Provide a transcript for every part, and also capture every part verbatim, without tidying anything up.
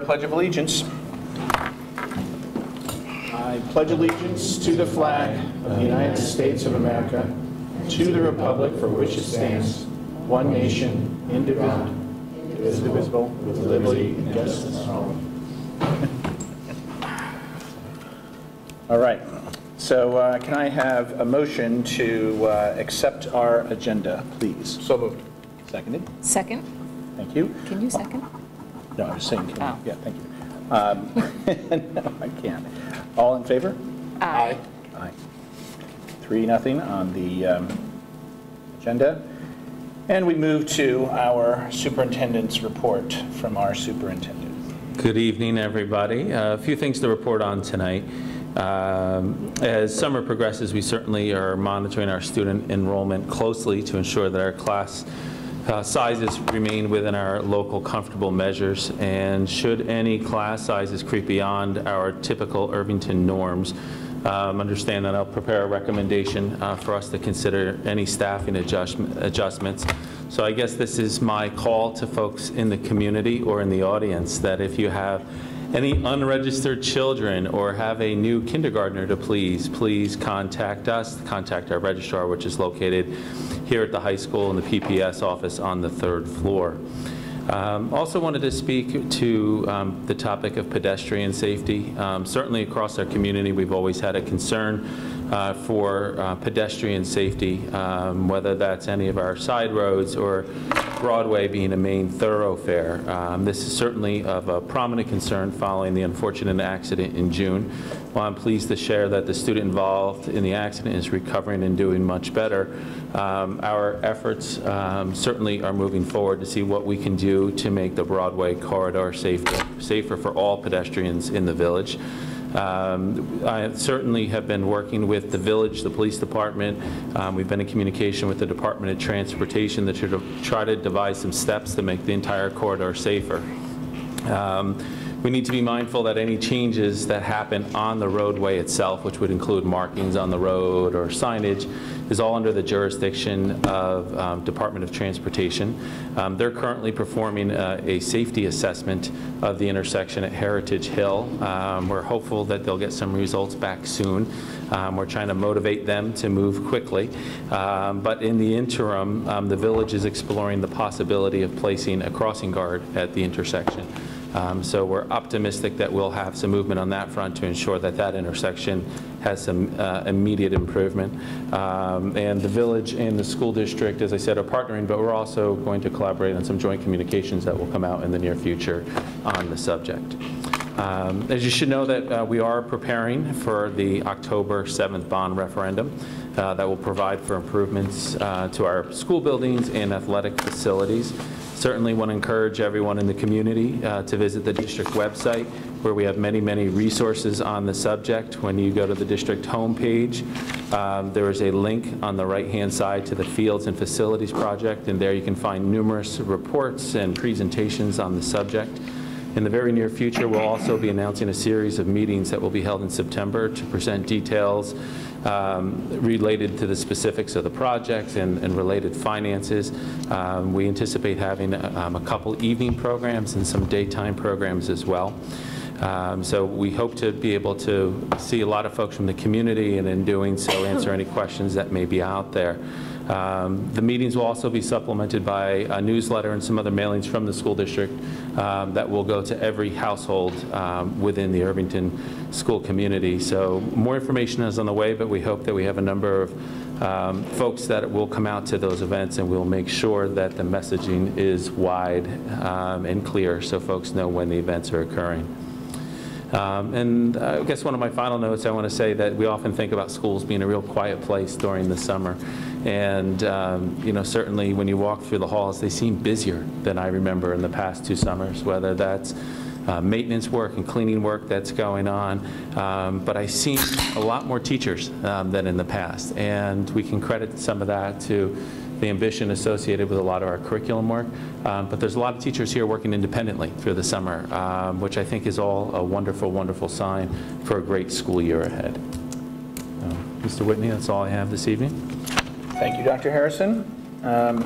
Pledge of Allegiance. I pledge allegiance to the flag of the United States of America, to the republic for which it stands, one nation, indivisible, indivisible with liberty and justice for all. All right. So uh, can I have a motion to uh, accept our agenda, please? So moved. Seconded. Second. Thank you. Can you second? No, I was saying, can Oh. we, yeah, thank you. Um, no, I can't. All in favor? Aye. Aye. Three, nothing on the um, agenda. And we move to our superintendent's report from our superintendent. Good evening, everybody. Uh, a few things to report on tonight. Um, as summer progresses, we certainly are monitoring our student enrollment closely to ensure that our class uh, sizes remain within our local comfortable measures, and should any class sizes creep beyond our typical Irvington norms, um, understand that I'll prepare a recommendation uh, for us to consider any staffing adjustment, adjustments. So I guess this is my call to folks in the community or in the audience that if you have any unregistered children or have a new kindergartner to please, please contact us, contact our registrar, which is located here at the high school in the P P S office on the third floor. Um, also wanted to speak to um, the topic of pedestrian safety. Um, certainly across our community, we've always had a concern uh, for uh, pedestrian safety, um, whether that's any of our side roads or Broadway being a main thoroughfare. Um, this is certainly of a prominent concern following the unfortunate accident in June. While I'm pleased to share that the student involved in the accident is recovering and doing much better, um, our efforts um, certainly are moving forward to see what we can do to make the Broadway corridor safer, safer for all pedestrians in the village. Um, I certainly have been working with the village, the police department. Um, we've been in communication with the Department of Transportation to try to devise some steps to make the entire corridor safer. Um, we need to be mindful that any changes that happen on the roadway itself, which would include markings on the road or signage, is all under the jurisdiction of um, Department of Transportation. Um, they're currently performing uh, a safety assessment of the intersection at Heritage Hill. Um, we're hopeful that they'll get some results back soon. Um, we're trying to motivate them to move quickly. Um, but in the interim, um, the village is exploring the possibility of placing a crossing guard at the intersection. Um, so we're optimistic that we'll have some movement on that front to ensure that that intersection has some uh, immediate improvement. Um, and the village and the school district, as I said, are partnering, but we're also going to collaborate on some joint communications that will come out in the near future on the subject. Um, as you should know, that uh, we are preparing for the October seventh bond referendum uh, that will provide for improvements uh, to our school buildings and athletic facilities. Certainly want to encourage everyone in the community uh, to visit the district website, where we have many, many resources on the subject. When you go to the district homepage, um, there is a link on the right-hand side to the Fields and Facilities Project, and there you can find numerous reports and presentations on the subject. In the very near future, we'll also be announcing a series of meetings that will be held in September to present details um, related to the specifics of the projects and, and related finances. Um, we anticipate having um, a couple evening programs and some daytime programs as well. Um, so we hope to be able to see a lot of folks from the community, and in doing so answer any questions that may be out there. Um, the meetings will also be supplemented by a newsletter and some other mailings from the school district um, that will go to every household um, within the Irvington school community. So more information is on the way, but we hope that we have a number of um, folks that will come out to those events, and we'll make sure that the messaging is wide um, and clear so folks know when the events are occurring. Um, and I guess one of my final notes, I want to say that we often think about schools being a real quiet place during the summer. And um, you know, certainly when you walk through the halls, they seem busier than I remember in the past two summers, whether that's uh, maintenance work and cleaning work that's going on. Um, but I see a lot more teachers um, than in the past. And we can credit some of that to the ambition associated with a lot of our curriculum work. Um, but there's a lot of teachers here working independently through the summer, um, which I think is all a wonderful, wonderful sign for a great school year ahead. Um, Mister Whitney, that's all I have this evening. Thank you, Doctor Harrison. Um,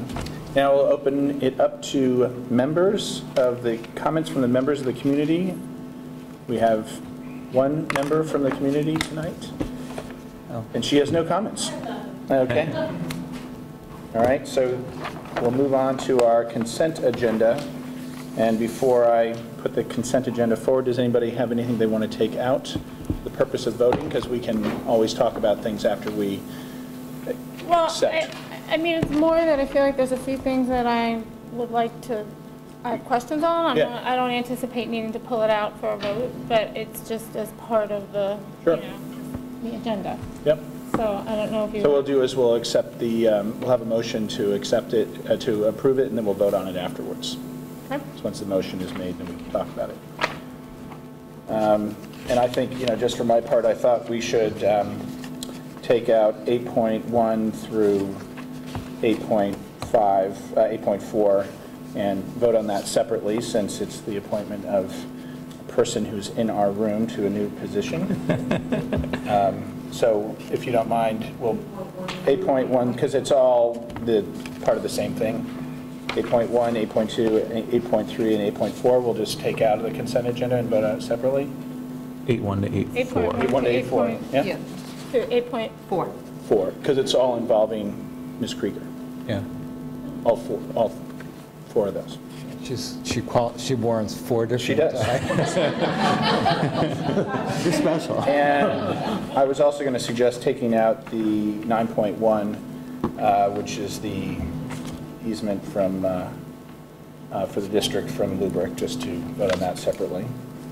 Now we'll open it up to members of the, comments from the members of the community. We have one member from the community tonight, and she has no comments. Okay. All right, so we'll move on to our consent agenda. And before I put the consent agenda forward, does anybody have anything they want to take out for the purpose of voting? Because we can always talk about things after we Well, I, accept. I mean, it's more that I feel like there's a few things that I would like to, I have questions on. I'm Yeah. not, I don't anticipate needing to pull it out for a vote, but it's just as part of the, Sure. you know, the agenda. Yep. So I don't know if you. So what we'll do is we'll accept the, um, we'll have a motion to accept it, uh, to approve it, and then we'll vote on it afterwards. Okay. So once the motion is made, then we can talk about it. Um, And I think, you know, just for my part, I thought we should um, take out eight point one through eight point five, uh, eight point four, and vote on that separately, since it's the appointment of a person who's in our room to a new position. Um, So if you don't mind, we'll, eight point one, because it's all the, part of the same thing. eight point one, eight point two, eight point three, and eight point four, we'll just take out of the consent agenda and vote on it separately. eight one to eight four. eight one to eight four, yeah? Yeah, To eight point four. Four, because it's all involving Miz Krieger, Yeah, all four, all four of those. she's, she qual, she warrants four different. She does. items. You're special. And I was also going to suggest taking out the nine point one, uh, which is the easement from, uh, uh, for the district from Lubric, just to vote on that separately.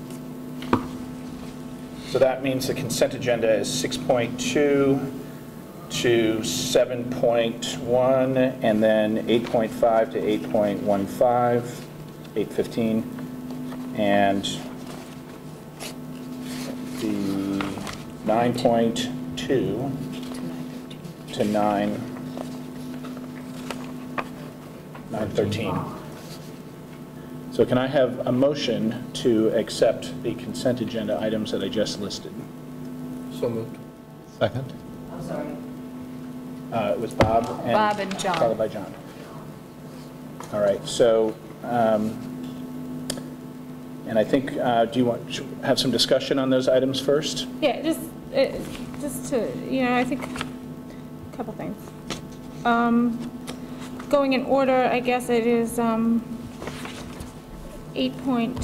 So that means the consent agenda is six point two to seven point one, and then eight point five to eight point one five, eight fifteen, and the nine point two to nine, nine thirteen. So can I have a motion to accept the consent agenda items that I just listed? So moved. Second? I'm sorry. Uh, It was Bob and... Bob and John. Followed by John. All right, so, um, and I think, uh, do you want to have some discussion on those items first? Yeah, just, uh, just to, you know, I think, a couple things. Um, Going in order, I guess it is um, eight point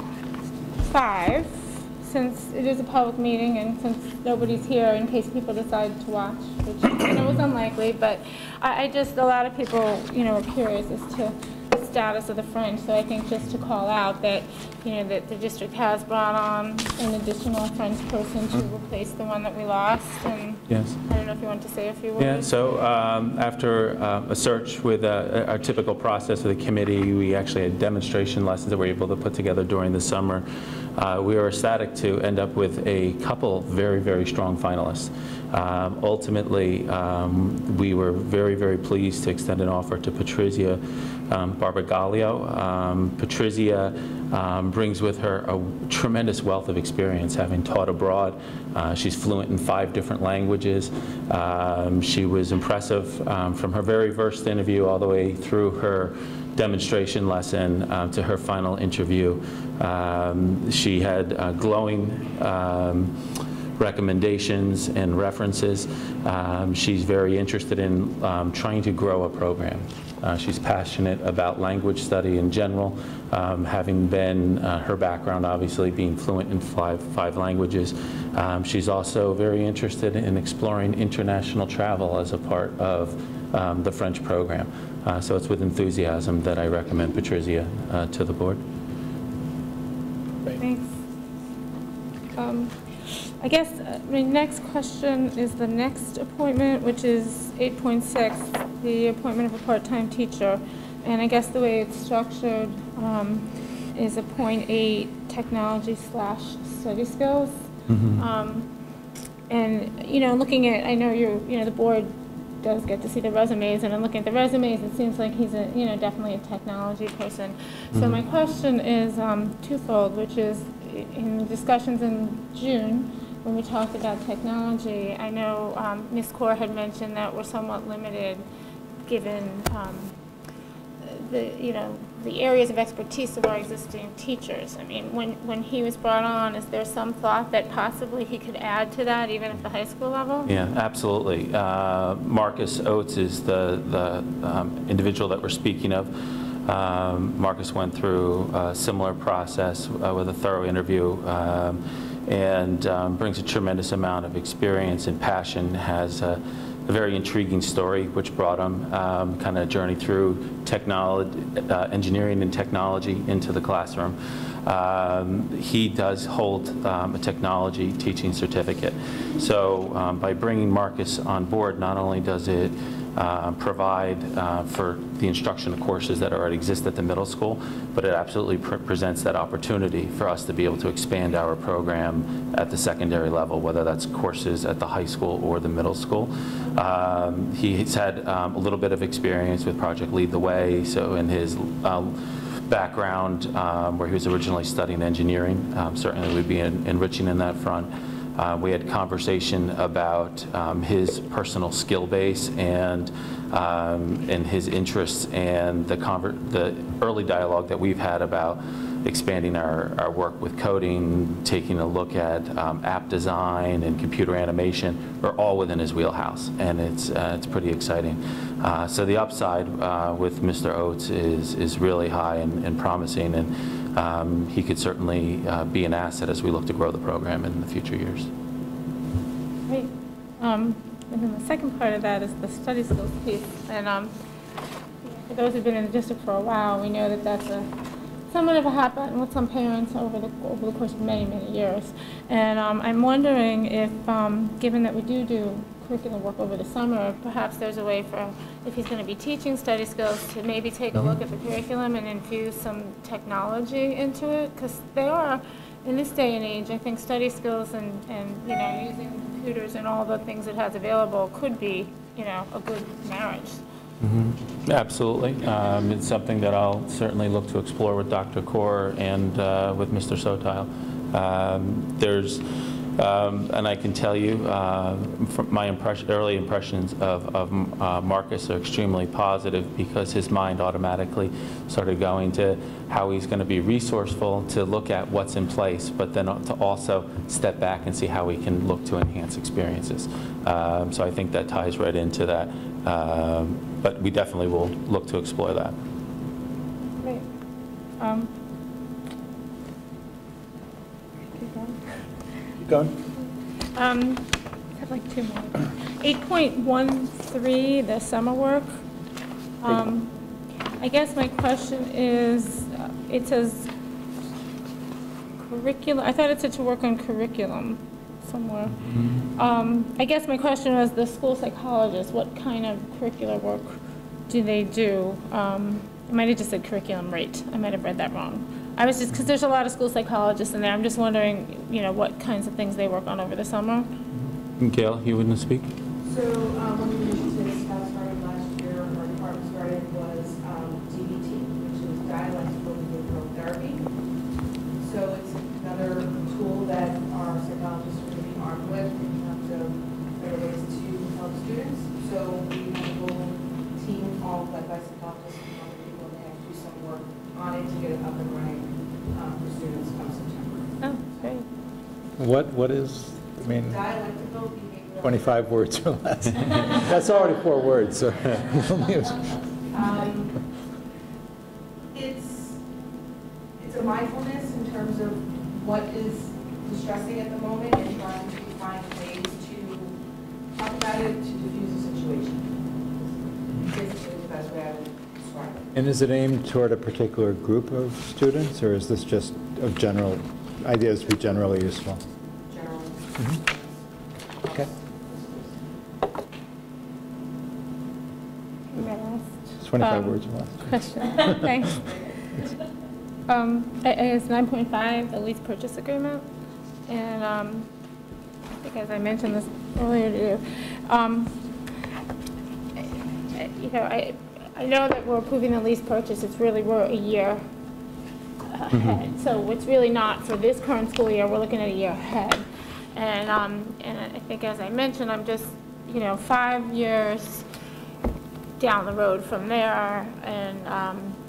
five, since it is a public meeting and since nobody's here in case people decide to watch, which I know is unlikely, but I, I just, a lot of people, you know, are curious as to the status of the French, so I think just to call out that, you know, that the district has brought on an additional French person to replace the one that we lost, and Yes. I don't know if you want to say a few words. Yeah, so um, after uh, a search with uh, our typical process of the committee, we actually had demonstration lessons that we were able to put together during the summer. Uh, We were ecstatic to end up with a couple very, very strong finalists. Um, Ultimately, um, we were very, very pleased to extend an offer to Patrizia um, Barbagallo. Um, Patrizia um, brings with her a tremendous wealth of experience, having taught abroad. Uh, She's fluent in five different languages. Um, She was impressive um, from her very first interview all the way through her demonstration lesson uh, to her final interview. Um, She had uh, glowing um, recommendations and references. Um, She's very interested in um, trying to grow a program. Uh, She's passionate about language study in general, um, having been, uh, her background obviously being fluent in five, five languages. Um, She's also very interested in exploring international travel as a part of um, the French program. Uh, So it's with enthusiasm that I recommend Patrizia uh, to the board. Thanks. Um, I guess uh, my next question is the next appointment, which is eight point six, the appointment of a part-time teacher. And I guess the way it's structured um, is a point eight technology slash study skills. Um, And, you know, looking at, I know you, you know, the board does get to see the resumes, and in looking at the resumes, it seems like he's a, you know, definitely a technology person. So my question is um, twofold, which is, in the discussions in June, when we talked about technology, I know um, Miz Kaur had mentioned that we're somewhat limited, given um, the, you know, the areas of expertise of our existing teachers. I mean, when, when he was brought on, is there some thought that possibly he could add to that even at the high school level? Yeah, absolutely. Uh, Marcus Oates is the, the um, individual that we're speaking of. Um, Marcus went through a similar process uh, with a thorough interview um, and um, brings a tremendous amount of experience and passion, has a, a very intriguing story which brought him um, kind of journey through technology, uh, engineering and technology into the classroom. Um, he does hold um, a technology teaching certificate. So um, by bringing Marcus on board, not only does it uh, provide uh, for the instruction of courses that already exist at the middle school, but it absolutely pre presents that opportunity for us to be able to expand our program at the secondary level, whether that's courses at the high school or the middle school. Um, he's had um, a little bit of experience with Project Lead the Way, so in his um, background um, where he was originally studying engineering, um, certainly would be en enriching in that front. Uh, we had conversation about um, his personal skill base and um, and his interests, and the conver the early dialogue that we've had about expanding our, our work with coding, taking a look at um, app design and computer animation are all within his wheelhouse, and it's uh, it's pretty exciting. Uh, so the upside uh, with Mister Oates is is really high and, and promising, and um, he could certainly uh, be an asset as we look to grow the program in the future years. Great. Um, and then the second part of that is the study skills piece. And um, for those who've been in the district for a while, we know that that's a somewhat of a hot button with some parents over the over the course of many, many years. And um, I'm wondering if, um, given that we do do curriculum work over the summer, perhaps there's a way for, if he's going to be teaching study skills, to maybe take a look at the curriculum and infuse some technology into it, because they are, in this day and age, I think study skills and, and you know, using computers and all the things it has available could be, you know, a good marriage. Mm-hmm. Absolutely. Um, it's something that I'll certainly look to explore with Doctor Kaur and uh, with Mister Sotile. Um, there's, um, and I can tell you, uh, from my impression, early impressions of, of uh, Marcus are extremely positive, because his mind automatically started going to how he's going to be resourceful to look at what's in place, but then to also step back and see how we can look to enhance experiences. Um, so I think that ties right into that. Um, but we definitely will look to explore that. Great. Um, keep going. Keep going. Um, I have like two more. eight point one three, the summer work. Um, I guess my question is, uh, it says curriculum, I thought it said to work on curriculum somewhere. Mm-hmm. um, I guess my question was the school psychologist, what kind of curricular work do they do? Um, I might have just said curriculum rate. I might have read that wrong. I was just, because there's a lot of school psychologists in there, I'm just wondering, you know, what kinds of things they work on over the summer. Gail, you wouldn't speak? So um, one of the initiatives that started last year, our department started, was um, D B T, which is dialectical behavioral therapy. So it's another tool that our psychologists are going to be armed with in terms of better ways to help students. So we have a whole team all led by psychologists and other people, and they have to do some work on it to get it up and running um, for students come September. Oh, great. What, what is, I mean, Dialectical behavioral twenty-five words or less? That's already four words, so. Um, it's, it's a mindfulness in terms of what is distressing at the moment and trying to find ways to talk about it, to diffuse the situation. Basically the best way I would describe it. And is it aimed toward a particular group of students, or is this just of general, ideas to be generally useful? Generally. Mm-hmm. Okay. My last twenty-five Um, words or less. question. Thanks. Um, I, I guess nine point five, the lease purchase agreement, and um, I think as I mentioned this earlier to you, um, I- I- you know, I, I know that we're approving the lease purchase, it's really, we're a year ahead. So it's really not for this current school year, we're looking at a year ahead. And, um, and I think as I mentioned, I'm just, you know, five years down the road from there, and um,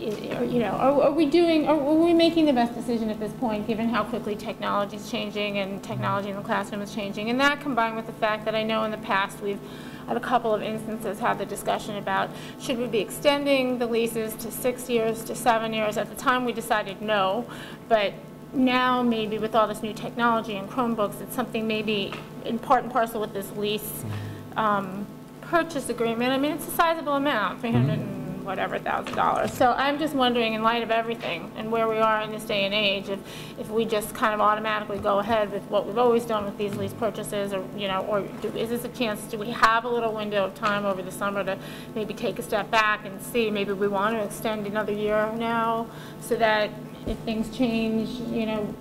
you know, are, are we doing, are, are we making the best decision at this point, given how quickly technology is changing and technology in the classroom is changing? And that combined with the fact that I know in the past we've, at a couple of instances, had the discussion about should we be extending the leases to six years, to seven years? At the time, we decided no, but now maybe with all this new technology and Chromebooks, it's something maybe in part and parcel with this lease um, purchase agreement. I mean, it's a sizable amount, three hundred and whatever thousand dollars. So I'm just wondering, in light of everything and where we are in this day and age, if if we just kind of automatically go ahead with what we've always done with these lease purchases, or you know, or do, is this a chance? Do we have a little window of time over the summer to maybe take a step back and see maybe we want to extend another year now, so that if things change, you know,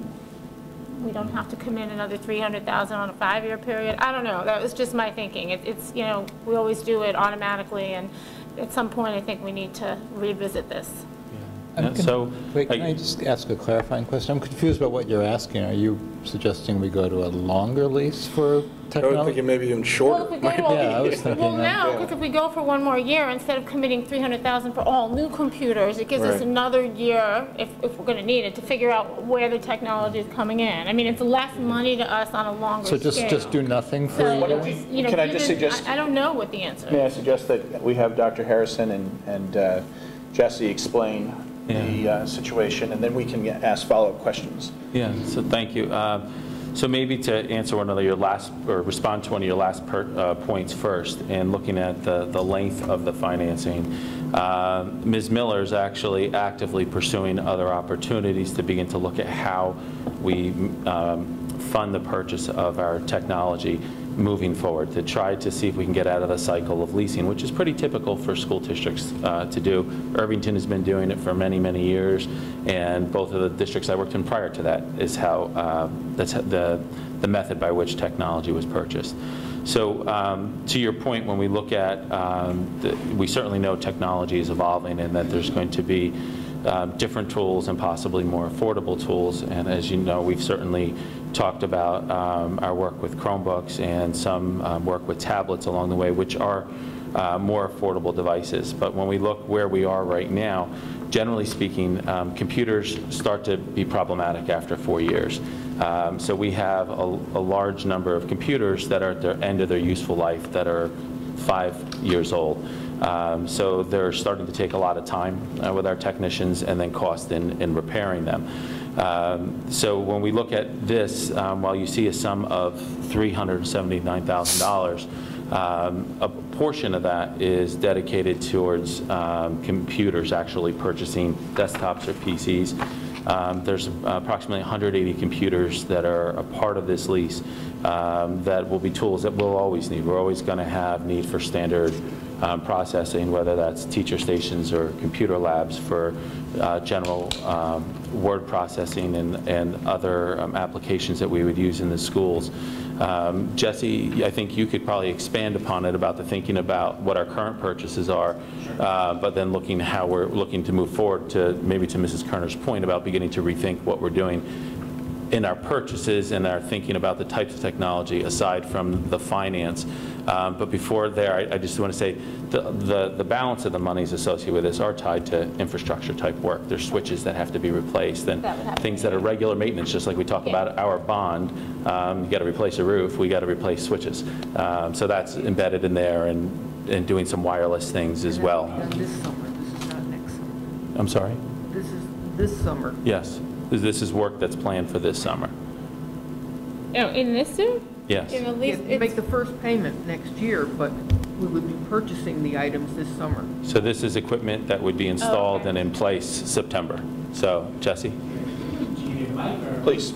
we don't have to commit another three hundred thousand on a five-year period? I don't know. That was just my thinking. It, it's, you know, we always do it automatically, and at some point, I think we need to revisit this. I'm Yeah, con- so, Wait, can I- I just ask a clarifying question? I'm confused about what you're asking. Are you suggesting we go to a longer lease for I was technology? thinking maybe even Well, shorter. if we go to all- Yeah, I was thinking Well, that. now, because if we go for one more year, instead of committing three hundred thousand for all new computers, it gives us Right. another year, if, if we're going to need it, to figure out where the technology is coming in. I mean, it's less money to us on a longer So scale. just, just do nothing for So, a year? just, you know, Can I just given- suggest- I I don't know what the answer is. May I suggest that we have Doctor Harrison and, and uh, Jesse explain the uh, situation, and then we can get- ask follow-up questions. Yeah, so thank you. Uh, So maybe to answer one of your last, or respond to one of your last per, uh, points first, and looking at the, the length of the financing, uh, Miz Miller is actually actively pursuing other opportunities to begin to look at how we um, fund the purchase of our technology moving forward, to try to see if we can get out of the cycle of leasing, which is pretty typical for school districts uh, to do. Irvington has been doing it for many, many years, and both of the districts I worked in prior to that is how, uh, that's the, the method by which technology was purchased. So um, to your point, when we look at, um, the, we certainly know technology is evolving and that there's going to be um, different tools and possibly more affordable tools. And as you know, we've certainly talked about um, our work with Chromebooks and some um, work with tablets along the way, which are uh, more affordable devices. But when we look where we are right now, generally speaking, um, computers start to be problematic after four years. Um, so we have a, a large number of computers that are at the end of their useful life that are five years old. Um, so they're starting to take a lot of time uh, with our technicians, and then cost in, in repairing them. Um, so when we look at this, um, while you see a sum of three hundred seventy-nine thousand dollars, um, a portion of that is dedicated towards um, computers, actually purchasing desktops or P Cs. Um, there's approximately one hundred eighty computers that are a part of this lease um, that will be tools that we'll always need. We're always going to have need for standard um, processing, whether that's teacher stations or computer labs for uh, general um, word processing and, and other um, applications that we would use in the schools. Um, Jesse, I think you could probably expand upon it about the thinking about what our current purchases are, uh, but then looking how we're looking to move forward to maybe to Missus Kerner's point about beginning to rethink what we're doing in our purchases and our thinking about the types of technology aside from the finance. Um, but before there, I, I just want to say the, the, the balance of the monies associated with this are tied to infrastructure type work. There's switches that have to be replaced and That would have to things be- that are regular maintenance, just like we talk Yeah. about our bond. Um, you got to replace a roof, we got to replace switches. Um, so that's embedded in there, and, and doing some wireless things as well. Done this summer, this is not next summer. I'm sorry? This is this summer. Yes. This is work that's planned for this summer. Oh, in this suit? Yes. In the You lease? have to make the first payment next year, but we would be purchasing the items this summer. So this is equipment that would be installed okay. and in place September. So, Jesse? Please.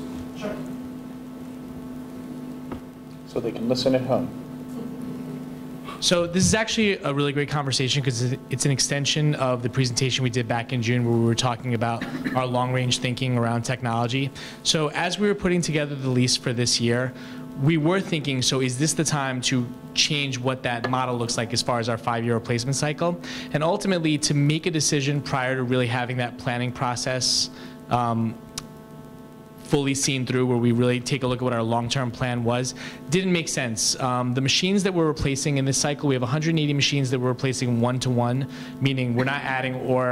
So they can listen at home. So this is actually a really great conversation because it's an extension of the presentation we did back in June where we were talking about our long-range thinking around technology. So as we were putting together the lease for this year, we were thinking, so is this the time to change what that model looks like as far as our five-year replacement cycle? And ultimately, to make a decision prior to really having that planning process um, fully seen through, where we really take a look at what our long-term plan was, didn't make sense. Um, the machines that we're replacing in this cycle, we have one hundred eighty machines that we're replacing one-to-one, meaning we're not adding or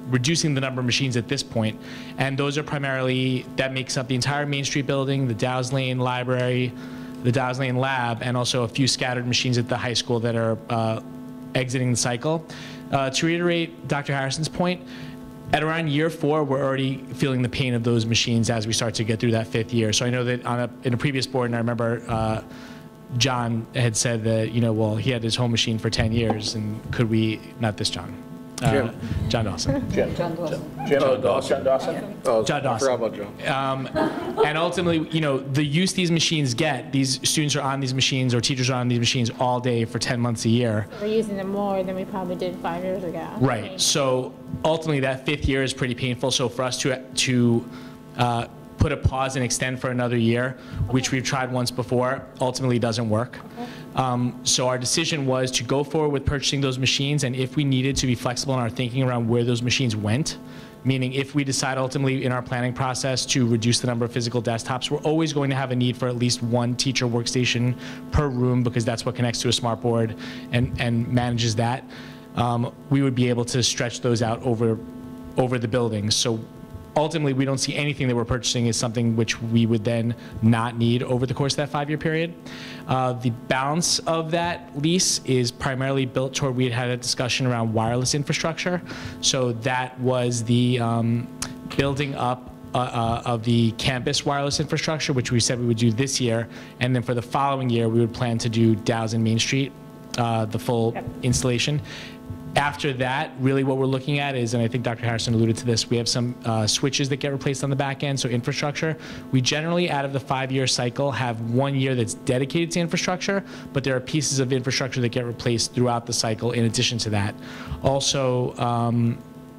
reducing the number of machines at this point. And those are primarily, that makes up the entire Main Street building, the Dow's Lane Library, the Dow's Lane Lab, and also a few scattered machines at the high school that are uh, exiting the cycle. Uh, to reiterate Doctor Harrison's point, at around year four, we're already feeling the pain of those machines as we start to get through that fifth year. So I know that on a, in a previous board, and I remember uh, John had said that, you know, well, he had his home machine for ten years, and could we, not this John, uh, Jim. John Dawson. Jim. John Dawson. Jim, John Dawson. Dawson? Oh, John I Dawson. forgot about John. Um, and ultimately, you know, the use these machines get, these students are on these machines or teachers are on these machines all day for ten months a year. We're using them more than we probably did five years ago. Right. So ultimately, that fifth year is pretty painful. So for us to to uh, put a pause and extend for another year, which we've tried once before, ultimately doesn't work. Um, so our decision was to go forward with purchasing those machines, and if we needed to be flexible in our thinking around where those machines went, meaning if we decide ultimately in our planning process to reduce the number of physical desktops, we're always going to have a need for at least one teacher workstation per room, because that's what connects to a smart board and, and manages that. Um, we would be able to stretch those out over, over the buildings. So ultimately, we don't see anything that we're purchasing as something which we would then not need over the course of that five-year period. Uh, the balance of that lease is primarily built toward, we had had a discussion around wireless infrastructure. So that was the um, building up uh, uh, of the campus wireless infrastructure, which we said we would do this year. And then for the following year, we would plan to do Dow's and Main Street, uh, the full installation. After that, really what we're looking at is, and I think Doctor Harrison alluded to this, we have some uh, switches that get replaced on the back end, so infrastructure. We generally, out of the five-year cycle, have one year that's dedicated to infrastructure, but there are pieces of infrastructure that get replaced throughout the cycle in addition to that. Also, um,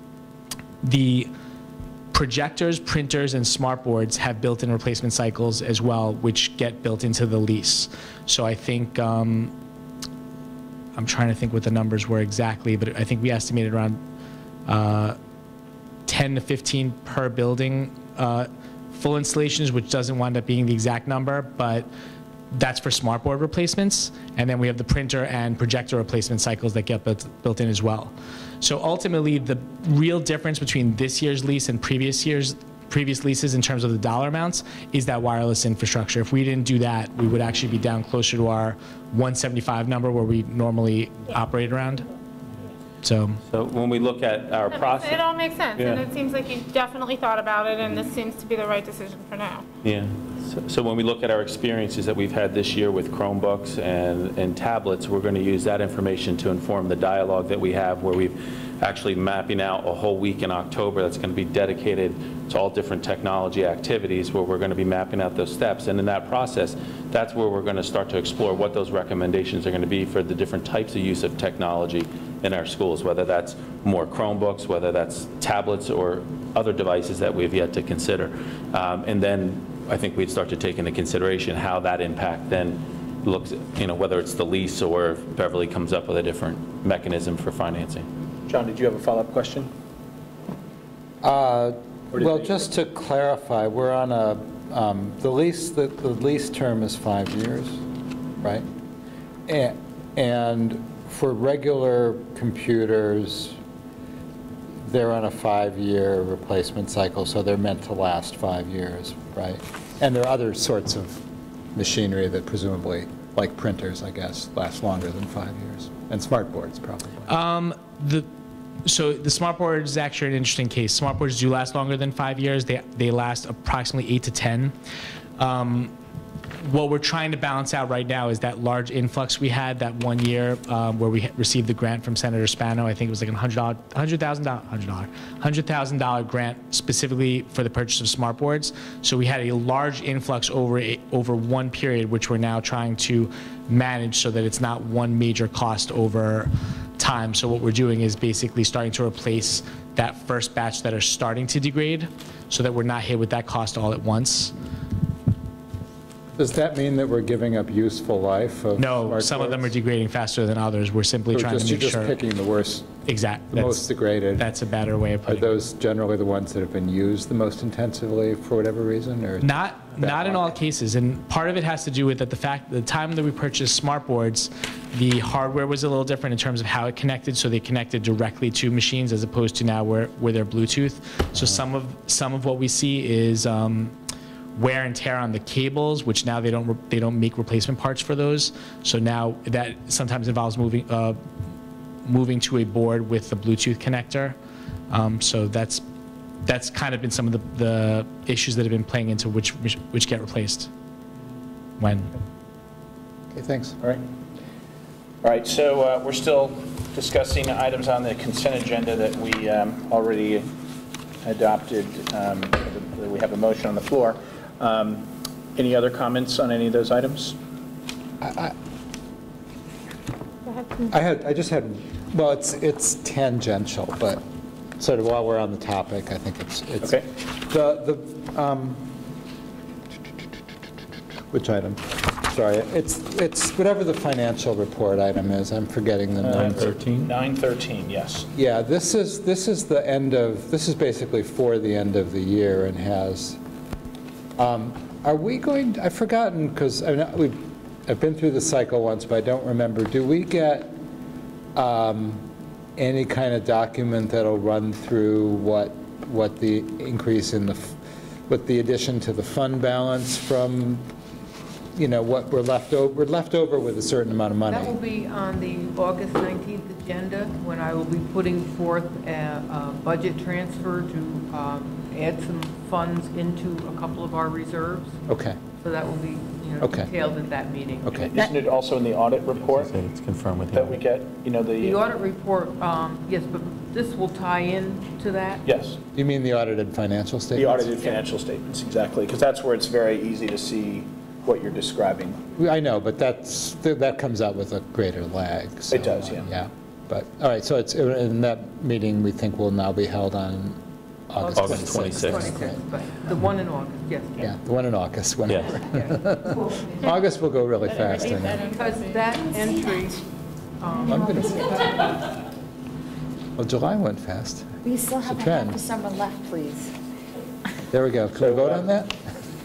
the projectors, printers, and smart boards have built-in replacement cycles as well, which get built into the lease. So I think, um, I'm trying to think what the numbers were exactly, but I think we estimated around uh, ten to fifteen per building uh, full installations, which doesn't wind up being the exact number, but that's for smartboard replacements. And then we have the printer and projector replacement cycles that get built, built in as well. So ultimately, the real difference between this year's lease and previous year's previous leases in terms of the dollar amounts is that wireless infrastructure. If we didn't do that, we would actually be down closer to our one seventy-five number where we normally operate around. So, So when we look at our It process, all makes sense, and Yeah. it seems like you definitely thought about it, and this seems to be the right decision for now. yeah. So, so when we look at our experiences that we've had this year with Chromebooks and, and tablets, we're going to use that information to inform the dialogue that we have, where we've actually mapping out a whole week in October that's going to be dedicated to all different technology activities, where we're going to be mapping out those steps. And in that process, that's where we're going to start to explore what those recommendations are going to be for the different types of use of technology in our schools, whether that's more Chromebooks, whether that's tablets or other devices that we've yet to consider. Um, and then I think we'd start to take into consideration how that impact then looks, you know, whether it's the lease or if Beverly comes up with a different mechanism for financing. John, did you have a follow-up question? Uh, Or did Well, they- just to clarify, we're on a, um, the lease, the the lease term is five years, right? A- And for regular computers, they're on a five-year replacement cycle, so they're meant to last five years, right? And there are other sorts of machinery that presumably, like printers, I guess, last longer than five years, and smart boards probably. um, the so the smart board is actually an interesting case. Smart boards do last longer than five years. They they last approximately eight to ten. Um, what we're trying to balance out right now is that large influx we had that one year um, where we received the grant from Senator Spano. I think it was like a hundred dollar, hundred thousand dollar, hundred dollar, hundred thousand dollar grant specifically for the purchase of smart boards. So we had a large influx over a, over one period, which we're now trying to manage so that it's not one major cost over time. So what we're doing is basically starting to replace that first batch that are starting to degrade, so that we're not hit with that cost all at once. Does that mean that we're giving up useful life of No, smart some of them are boards? degrading faster than others. We're simply Or trying just- to make You're sure. just picking the worst Exact. the that's- most degraded? That's a better way of Are putting it. those generally the ones that have been used the most intensively for whatever reason, or? Not, Bad not in luck. all cases, and part of it has to do with that the fact, the time that we purchased smart boards, the hardware was a little different in terms of how it connected, so they connected directly to machines as opposed to now where, where they're Bluetooth. So some of, some of what we see is um, wear and tear on the cables, which now they don't, re- they don't make replacement parts for those. So now that sometimes involves moving, uh, moving to a board with the Bluetooth connector. Um, So that's, that's kind of been some of the, the issues that have been playing into which, which, which get replaced when. Okay, thanks. All right. All right, so uh, we're still discussing items on the consent agenda that we um, already adopted. um, We have a motion on the floor. Um, Any other comments on any of those items? Go ahead. I had, I just had, well, it's, it's tangential, but sort of while we're on the topic, I think it's, it's. Okay. The, the, um, which item? Sorry, it's, it's whatever the financial report item is, I'm forgetting the Uh, number. thirteen? nine thirteen, yes. Yeah, this is, this is the end of, this is basically for the end of the year and has, um, are we going, I've forgotten, because I mean, we've, I've been through the cycle once, but I don't remember, do we get um, any kind of document that'll run through what, what the increase in the, f- what the addition to the fund balance from, you know, what we're left over, we're left over with a certain amount of money? That will be on the August nineteenth agenda, when I will be putting forth a, a budget transfer to um, add some funds into a couple of our reserves. Okay, So that will be, you know, Okay. detailed at that meeting. okay. Isn't it also in the audit report Say It's confirmed with that we you. get, you know, the... The audit report, um, yes, but this will tie in to that? Yes, You mean the audited financial the statements? audited financial statements, exactly, because that's where it's very easy to see what you're describing. I know, but that's, that comes out with a greater lag. so, It does, yeah. Yeah, but, all right, so it's, in that meeting, we think will now be held on August August twenty-sixth. twenty-sixth. twenty-sixth, but the one in August, yes. Yeah, the one in August, whenever. Yeah. August will go really fast, I know. Because that entry, um, I'm gonna- Well, July went fast. We still It's a have a trend. half a summer left, please. There we go. Can we vote on that?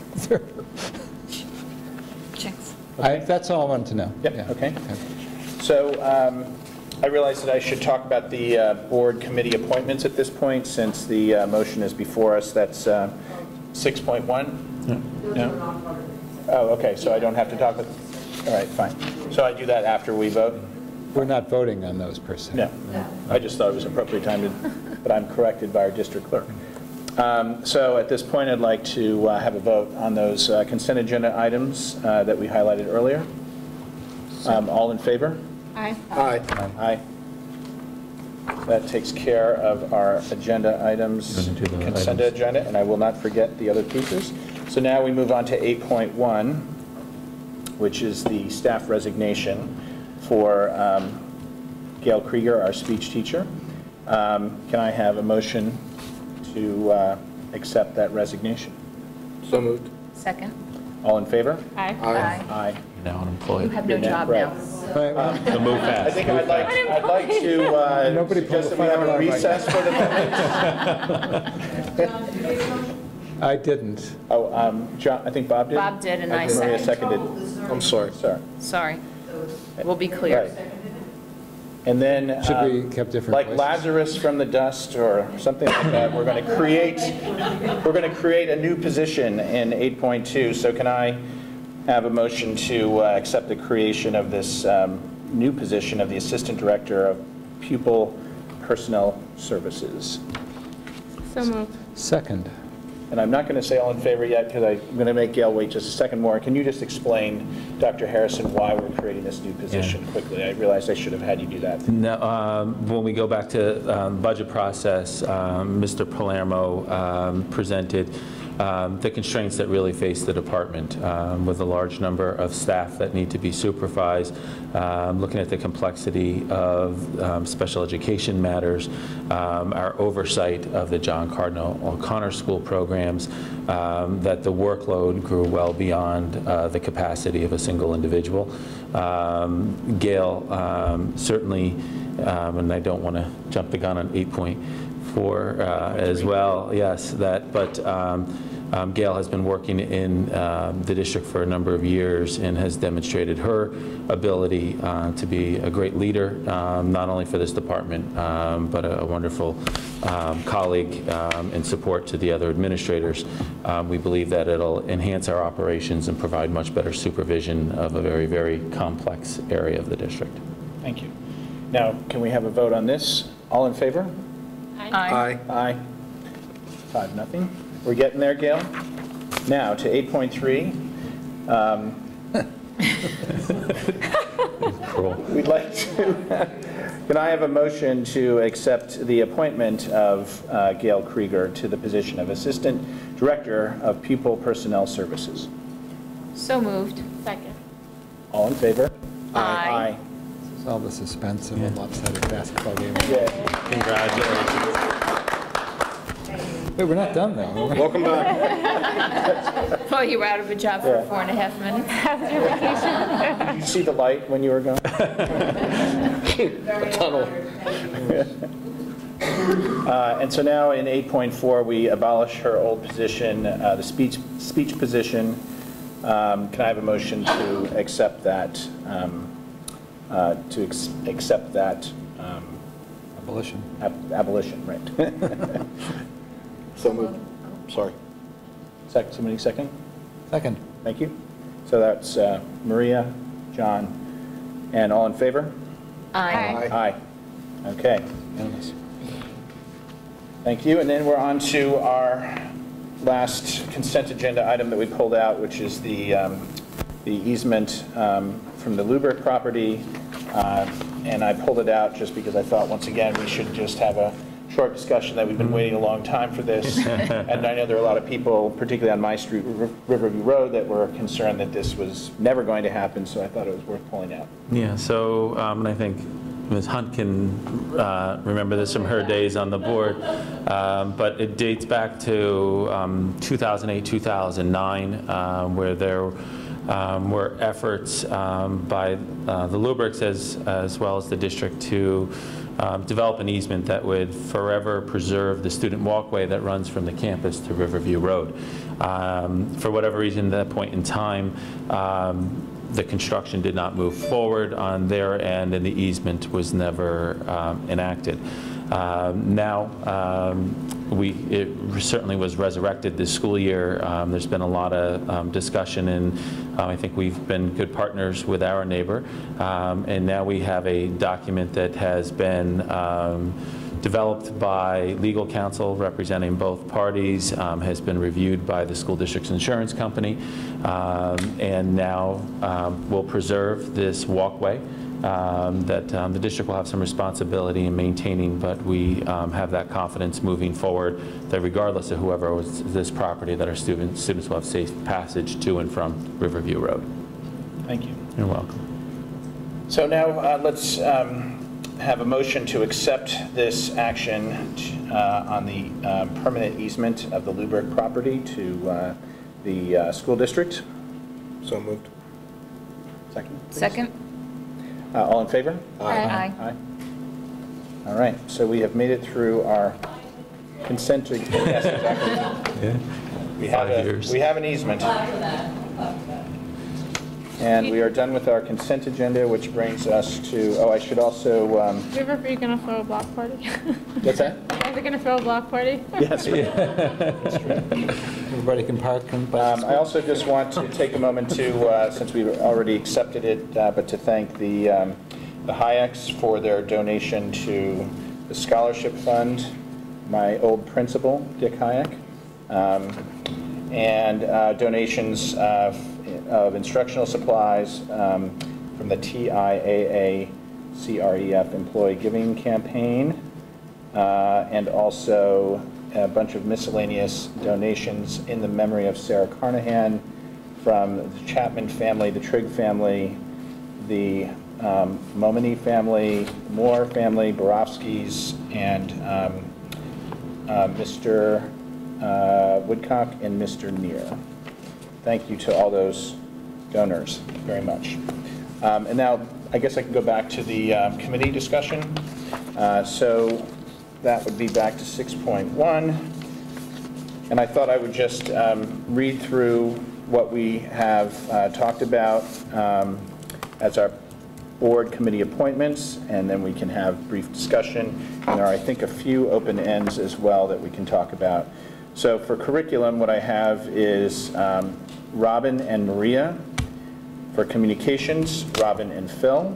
Jinx. I, that's all I wanted to know. Yep, Yeah. okay. So um, I realize that I should talk about the uh, board committee appointments at this point, since the uh, motion is before us. That's uh, six point one? No? Oh, okay, so I don't have to talk about, all right, fine. So I do that after we vote? We're not voting on those per se. No. I just thought it was appropriate time to, but I'm corrected by our district clerk. Um, So at this point, I'd like to uh, have a vote on those uh, consent agenda items uh, that we highlighted earlier. Um, All in favor? Aye. Aye. Aye. That takes care of our agenda items, You wanna do the consent items? agenda, and I will not forget the other pieces. So now we move on to eight point one, which is the staff resignation for um, Gail Krieger, our speech teacher. Um, Can I have a motion to uh, accept that resignation? So moved. Second? All in favor? Aye. Aye. Aye. You're now You unemployed. have no You're job right. now. Right, well, So move I fast. think I'd like, I'd like to uh, Nobody pulled suggest the that we have fire a alarm right recess for the minutes. I didn't. Oh, um, John, I think Bob did? Bob did, and I Maria seconded. seconded. I'm sorry. Sorry. Sorry. We'll be clear. Right. And then, Should we um, keep different like voices? Lazarus from the dust or something like that, we're going to create, we're going to create a new position in eight point two. So can I have a motion to uh, accept the creation of this um, new position of the Assistant Director of Pupil Personnel Services? So moved. Second. And I'm not going to say all in favor yet, because I'm going to make Gail wait just a second more. Can you just explain, Doctor Harrison, why we're creating this new position quickly? I realized I should have had you do that. No, um, when we go back to um, budget process, um, Mister Palermo um, presented um, the constraints that really face the department, um, with a large number of staff that need to be supervised, um, looking at the complexity of um, special education matters, um, our oversight of the John Cardinal O'Connor School programs, um, that the workload grew well beyond uh, the capacity of a single individual. Um, Gail um, certainly, um, and I don't want to jump the gun on eight point four uh, as well, yes, that, but um, um, Gail has been working in um, the district for a number of years and has demonstrated her ability uh, to be a great leader, um, not only for this department, um, but a, a wonderful um, colleague um, and support to the other administrators. Um, we believe that it'll enhance our operations and provide much better supervision of a very, very complex area of the district. Thank you. Now, can we have a vote on this? All in favor? Aye. Aye. Five, nothing. We're getting there, Gail. Now, to eight point three. Um, we'd like to, can I have a motion to accept the appointment of uh, Gail Krieger to the position of Assistant Director of Pupil Personnel Services? So moved. Second. All in favor? Aye. This is all the suspense of a lopsided basketball game. Yeah. Congratulations. Wait, we're not done, though. are we? Welcome back. Oh, you were out of a job for Yeah. four and a half minutes. Did you see the light when you were gone? Very tunnel. Uh, And so now in eight point four, we abolish her old position, uh, the speech speech position. Um, Can I have a motion to accept that, um, uh, to ex- accept that um, Abolition. ab- abolition, right? So moved. Sorry. Second, somebody second? Second. Thank you. So that's uh, Maria, John, and all in favor? Aye. Aye. Okay. Unanimous. Thank you. And then we're on to our last consent agenda item that we pulled out, which is the, um, the easement um, from the Lubrick property. Uh, And I pulled it out just because I thought, once again, we should just have a short discussion that we've been waiting a long time for this. And I know there are a lot of people, particularly on my street, River- Riverview Road, that were concerned that this was never going to happen, so I thought it was worth pulling out. Yeah, so, um, and I think Miz Hunt can uh, remember this from her days on the board, um, but it dates back to um, two thousand eight, two thousand nine, um, where there um, were efforts um, by uh, the Lubricks as, as well as the district to um, develop an easement that would forever preserve the student walkway that runs from the campus to Riverview Road. Um, for whatever reason, at that point in time, um, the construction did not move forward on their end, and the easement was never um, enacted. Um, now, um, we, it certainly was resurrected this school year. Um, there's been a lot of um, discussion, and um, I think we've been good partners with our neighbor. Um, and now we have a document that has been um, developed by legal counsel representing both parties, um, has been reviewed by the school district's insurance company, um, and now um, will preserve this walkway um, that um, the district will have some responsibility in maintaining, but we um, have that confidence moving forward that regardless of whoever owns this property, that our students, students will have safe passage to and from Riverview Road. Thank you. You're welcome. So now uh, let's um, have a motion to accept this action uh, on the um, permanent easement of the Lubrick property to uh, the uh, school district. So moved. Second, please. Second? Uh, All in favor? Aye. Aye. All right, so we have made it through our consent. to- Yes, exactly. Yeah. We have Five a- years. We have an easement. And we are done with our consent agenda, which brings us to, oh, I should also, um, Riverview gonna throw a block party? what's that? Are they gonna throw a block party? Yes. Everybody can park and by the Um, I school. also just want to take a moment to, uh, since we've already accepted it, uh, but to thank the um, the Hayeks for their donation to the scholarship fund, my old principal, Dick Hayek, um, and uh, donations uh, of instructional supplies um, from the T I A A C R E F Employee Giving Campaign, uh, and also a bunch of miscellaneous donations in the memory of Sarah Carnahan from the Chapman family, the Trigg family, the um, Momini family, Moore family, Borowskis, and um, uh, Mister Uh, Woodcock and Mister Neer. Thank you to all those donors very much. Um, and now, I guess I can go back to the uh, committee discussion. Uh, so that would be back to six point one. And I thought I would just um, read through what we have uh, talked about um, as our board committee appointments, and then we can have brief discussion. And there are, I think, a few open ends as well that we can talk about. So for curriculum, what I have is um, Robin and Maria. For communications, Robin and Phil.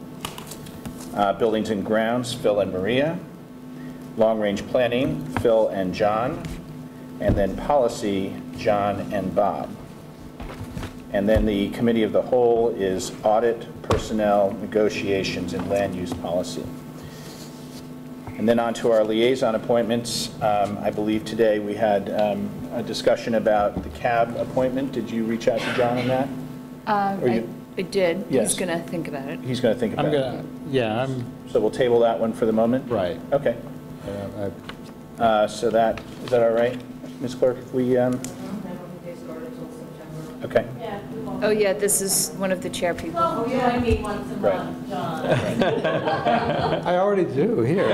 Uh, buildings and grounds, Phil and Maria. Long-range planning, Phil and John. And then policy, John and Bob. And then the committee of the whole is audit, personnel, negotiations, and land use policy. And then on to our liaison appointments. Um, I believe today we had um, a discussion about the C A B appointment. Did you reach out to John on that? Um, Or I you- I did. Yes. He's going to think about it. He's going to think about I'm it. gonna, yeah, I'm, So we'll table that one for the moment? right. Okay. Uh, I- Uh, So that, is that all right, Miz Clerk, if we, um, I don't think they started until September. okay. Yeah. we won't- Oh, yeah, this is one of the chair people. Oh, yeah, I meet once a Right. month, John. I already do, here.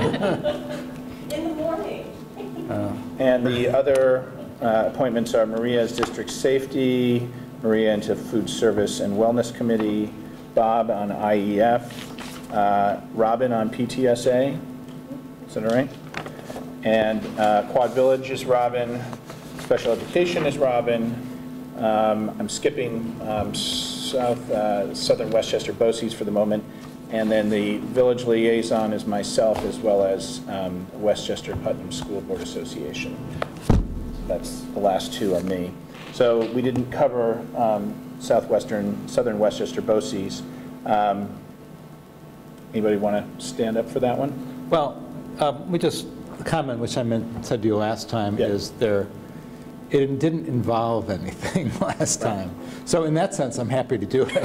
In the morning. And the other uh, appointments are Maria as District Safety, Maria into Food Service and Wellness Committee, Bob on I E F, uh, Robin on P T S A. Is that all right? And uh, Quad Village is Robin, Special Education is Robin. Um, I'm skipping um, South, uh, Southern Westchester BOCES for the moment. And then the village liaison is myself, as well as um, Westchester Putnam School Board Association. That's, the last two are me. So we didn't cover um, Southwestern, Southern Westchester BOCES. Um, Anybody want to stand up for that one? Well, um, we just, the comment which I meant, said to you last time Yeah. is there, it didn't involve anything last time. So in that sense, I'm happy to do it.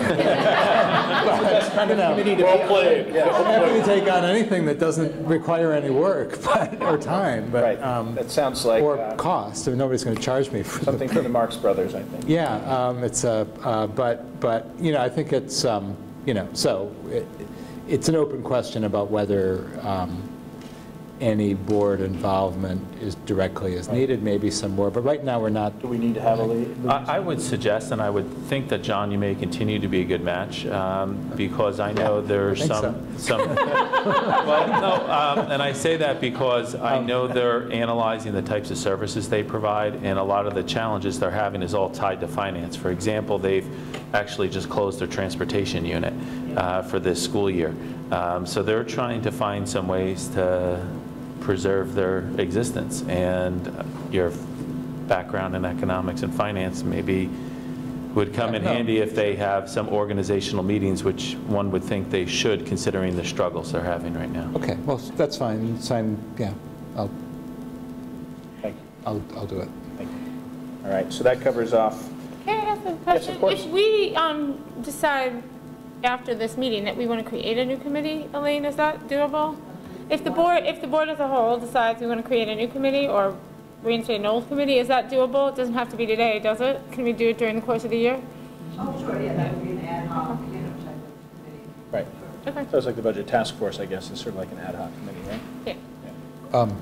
But, you know, Well played. I'm happy to take on anything that doesn't require any work but, or time, but, Right, um, that sounds like or uh, cost. I mean, nobody's going to charge me for something for the Marx Brothers, I think. Yeah, um, it's a, uh, but, but, you know, I think it's, um, you know, so it, it's an open question about whether um, any board involvement is directly as needed, maybe some more, but right now we're not. Do we need to have a lead? I I would suggest, and I would think that, John, you may continue to be a good match, um, because I know there's I some, think some, well, no, um, and I say that because I know they're analyzing the types of services they provide, and a lot of the challenges they're having is all tied to finance. For example, they've actually just closed their transportation unit uh, for this school year. Um, So they're trying to find some ways to preserve their existence, and your background in economics and finance maybe would come in Yeah, no. handy if they have some organizational meetings, which one would think they should, considering the struggles they're having right now. Okay, well, that's fine, sign, yeah, I'll, Thank you. I'll, I'll do it. Thank you. All right, so that covers off. Can I ask a Yes, of question? course. If we um, decide after this meeting that we want to create a new committee, Elaine, is that doable? If the board, if the board as a whole decides we want to create a new committee or reinstate an old committee, is that doable? It doesn't have to be today, does it? Can we do it during the course of the year? Oh, sure, yeah, that would be an ad hoc, you know, type of committee. Right. Okay. So it's like the Budget Task Force, I guess, is sort of like an ad hoc committee, right? Yeah. Um,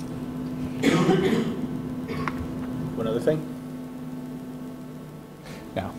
One other thing? Now,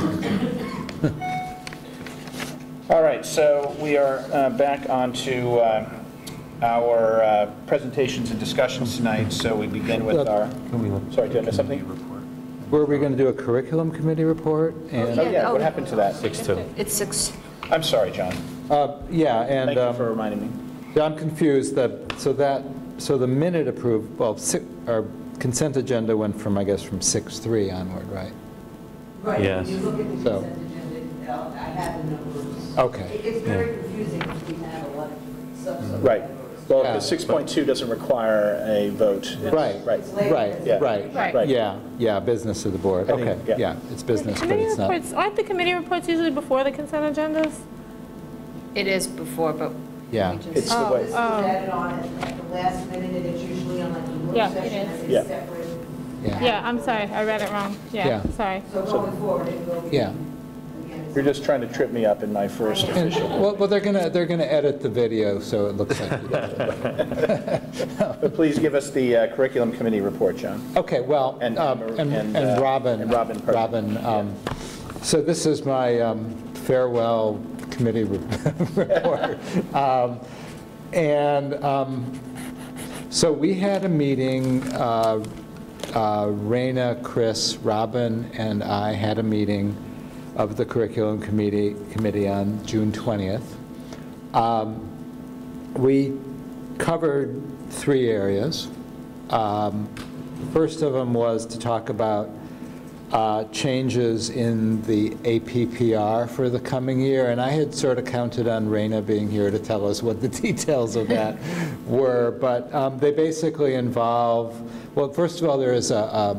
All right, so we are uh, back onto uh, our uh, presentations and discussions tonight. So we begin with our, sorry, did I miss something? were we going to do a curriculum committee report? And, Oh, yeah, oh. what happened to that? Six two. It's six. I'm sorry, John. uh, yeah, and. Thank you um, for reminding me. Yeah, I'm confused, that, so that, so the minute approved, well, si- our consent agenda went from, I guess, from six three onward, right? Right, Yes. when you look at the So- consent agenda, uh, I have the numbers. Okay. It- It's very confusing because we have a lot of different subs. Right. Well, Yeah. because six point two doesn't require a vote. It's- Right. Right. Right, Yeah. right, Right. yeah, yeah, business of the board, I think, okay, yeah. yeah, it's business, but Committee it's not. reports, aren't the committee reports usually before the consent agendas? It is before, but Yeah. we just- It's the Oh, way, This is oh. added on at at the last minute, and it's usually on like a work Yeah, it session, is. and Yeah. it's separate. Yeah, Yeah, I'm sorry, I read it wrong. Yeah, Yeah. sorry. So going forward, it will be. yeah. again, it's- you're just trying to trip me up in my first And, official. well, well, they're gonna, they're gonna edit the video, so it looks like you did it. But please give us the uh, curriculum committee report, John. Okay, well, And- um, and, and, and uh, Robin. and Robin, pardon. Robin, um, so this is my um, farewell committee re- report. Um, And um, so we had a meeting, uh, uh, Raina, Chris, Robin, and I had a meeting of the curriculum committee, committee on June twentieth. Um, We covered three areas. Um, First of them was to talk about uh, changes in the A P P R for the coming year, and I had sort of counted on Raina being here to tell us what the details of that were, but um, they basically involve, well, first of all, there is a,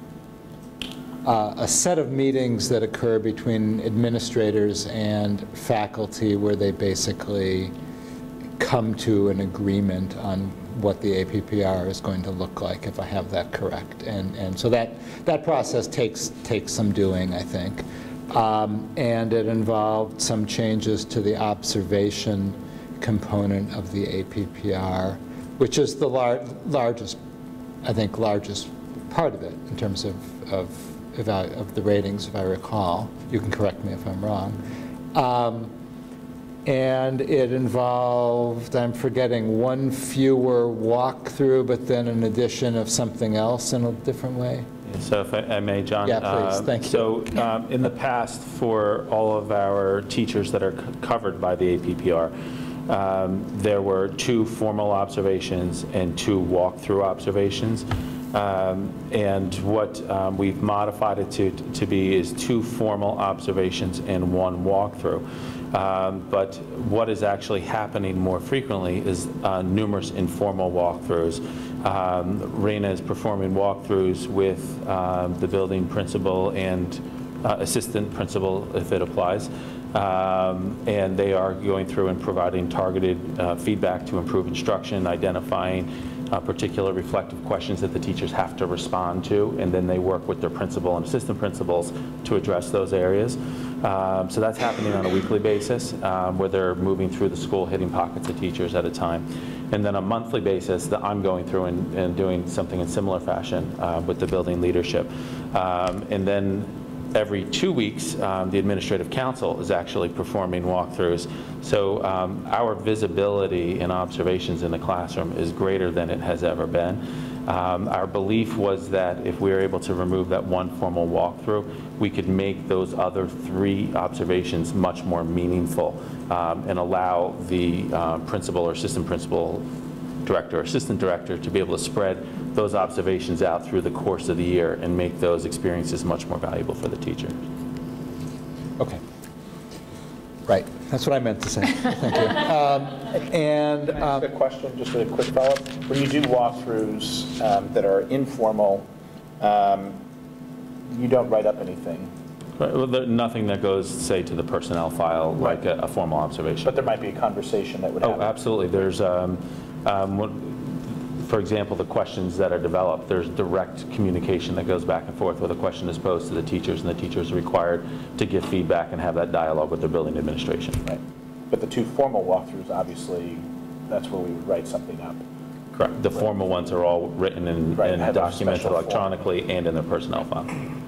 a, a set of meetings that occur between administrators and faculty where they basically come to an agreement on what the A P P R is going to look like, if I have that correct. And, and so that, that process takes, takes some doing, I think. Um, and it involved some changes to the observation component of the A P P R, which is the lar largest, I think, largest part of it in terms of, of, of the ratings, if I recall. You can correct me if I'm wrong. Um, And it involved, I'm forgetting, one fewer walkthrough, but then an addition of something else in a different way? So if I I may, John? Yeah, please. um, Thank you. So um, in the past, for all of our teachers that are c- covered by the A P P R, um, there were two formal observations and two walkthrough observations. Um, And what um, we've modified it to to be is two formal observations and one walkthrough. Um, But what is actually happening more frequently is uh, numerous informal walkthroughs. Um, Raina is performing walkthroughs with um, the building principal and uh, assistant principal, if it applies. Um, And they are going through and providing targeted uh, feedback to improve instruction, identifying uh, particular reflective questions that the teachers have to respond to, and then they work with their principal and assistant principals to address those areas. Um, So that's happening on a weekly basis, um, where they're moving through the school, hitting pockets of teachers at a time. And then on a monthly basis, that I'm going through and, and doing something in similar fashion uh, with the building leadership. Um, And then every two weeks, um, the administrative council is actually performing walkthroughs. So um, our visibility and observations in the classroom is greater than it has ever been. Um, Our belief was that if we were able to remove that one formal walkthrough, we could make those other three observations much more meaningful um, and allow the uh, principal or assistant principal, director or assistant director to be able to spread those observations out through the course of the year and make those experiences much more valuable for the teacher. Okay. Right, that's what I meant to say. Thank you. Um, And, Can I ask um, a question, just a quick follow-up? When you do walkthroughs um, that are informal, um, you don't write up anything, Right, well, there- Nothing that goes, say, to the personnel file, like a a formal observation. but there might be a conversation that would Oh, happen. absolutely. There's, um, um, what- for example, the questions that are developed, there's direct communication that goes back and forth where the question is posed to the teachers, and the teachers are required to give feedback and have that dialogue with their building administration. Right. But the two formal walkthroughs, obviously, that's where we would write something up. Correct. The formal ones are all written and Right, and have a documented special form. electronically and in their personnel file.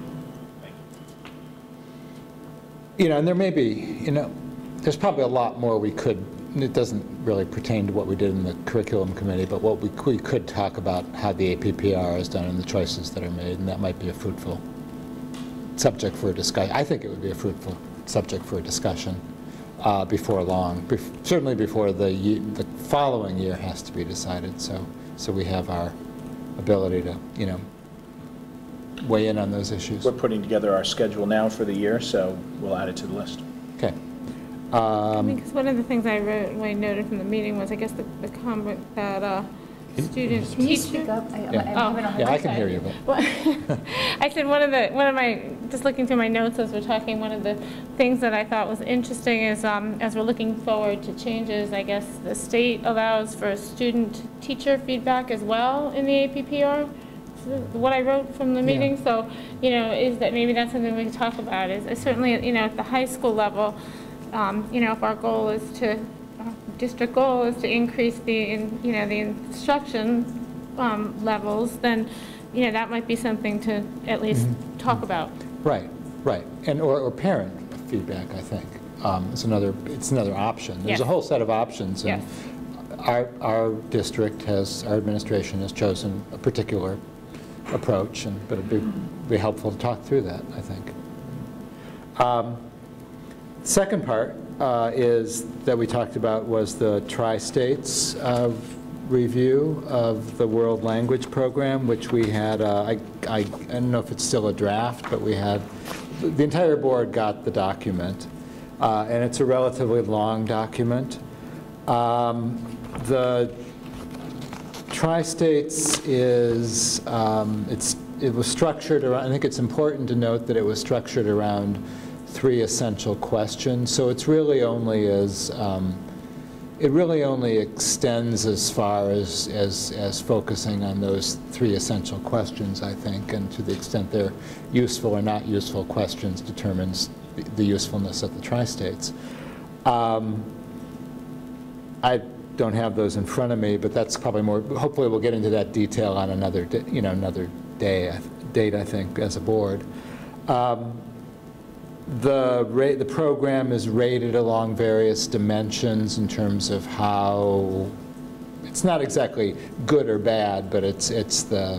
you know, and there may be, you know, there's probably a lot more we could, it doesn't really pertain to what we did in the curriculum committee, but what we, we could talk about how the A P P R is done and the choices that are made, and that might be a fruitful subject for a discussion. I think it would be a fruitful subject for a discussion uh, before long, Bef certainly before the, ye the following year has to be decided, so, so we have our ability to, you know, weigh in on those issues. We're putting together our schedule now for the year, so we'll add it to the list. Okay. I mean, because one of the things I wrote, I noted from the meeting was, I guess, the, the comment that uh, students, Can you teachers. speak up? I- I'm Oh. having a hard Yeah, I can time. hear you, but. Well, I said one of the, one of my, just looking through my notes as we're talking, one of the things that I thought was interesting is, um, as we're looking forward to changes, I guess the state allows for student-teacher feedback as well in the A P P R. What I wrote from the meeting, so, you know, is that maybe that's something we can talk about, is is certainly, you know, at the high school level, um, you know, if our goal is to, uh, district goal is to increase the, in- you know, the instruction um, levels, then, you know, that might be something to at least talk about. Right, right, and, or, or parent feedback, I think. Um, It's another, it's another option. There's a Yes. whole set of options. And Yes. our, our district has, our administration has chosen a particular approach, and, but it'd be, be helpful to talk through that, I think. Um, Second part uh, is, that we talked about, was the Tri-States uh, review of the World Language Program, which we had, uh, I, I, I don't know if it's still a draft, but we had, the entire board got the document, uh, and it's a relatively long document. Um, The Tri-States is, um, it's, it was structured around, I think it's important to note that it was structured around three essential questions. So it's really only as, um, it really only extends as far as, as, as focusing on those three essential questions, I think, and to the extent they're useful or not useful questions determines the, the usefulness of the Tri-States. Um, I don't have those in front of me, but that's probably more, hopefully we'll get into that detail on another, di- you know, another day, date, I think, as a board. Um, The rate, the program is rated along various dimensions in terms of how, it's not exactly good or bad, but it's, it's the,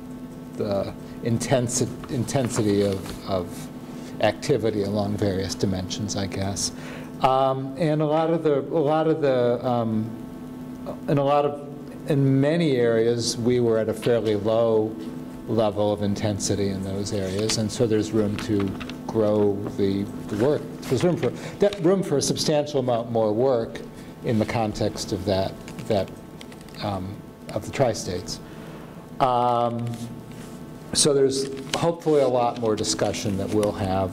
the intensi- intensity of, of activity along various dimensions, I guess. Um, and a lot of the, a lot of the, um, in a lot of, in many areas, we were at a fairly low level of intensity in those areas, and so there's room to grow the, the work. There's room for, that room for a substantial amount more work in the context of that, that um, of the Tri-States. Um, so there's hopefully a lot more discussion that we'll have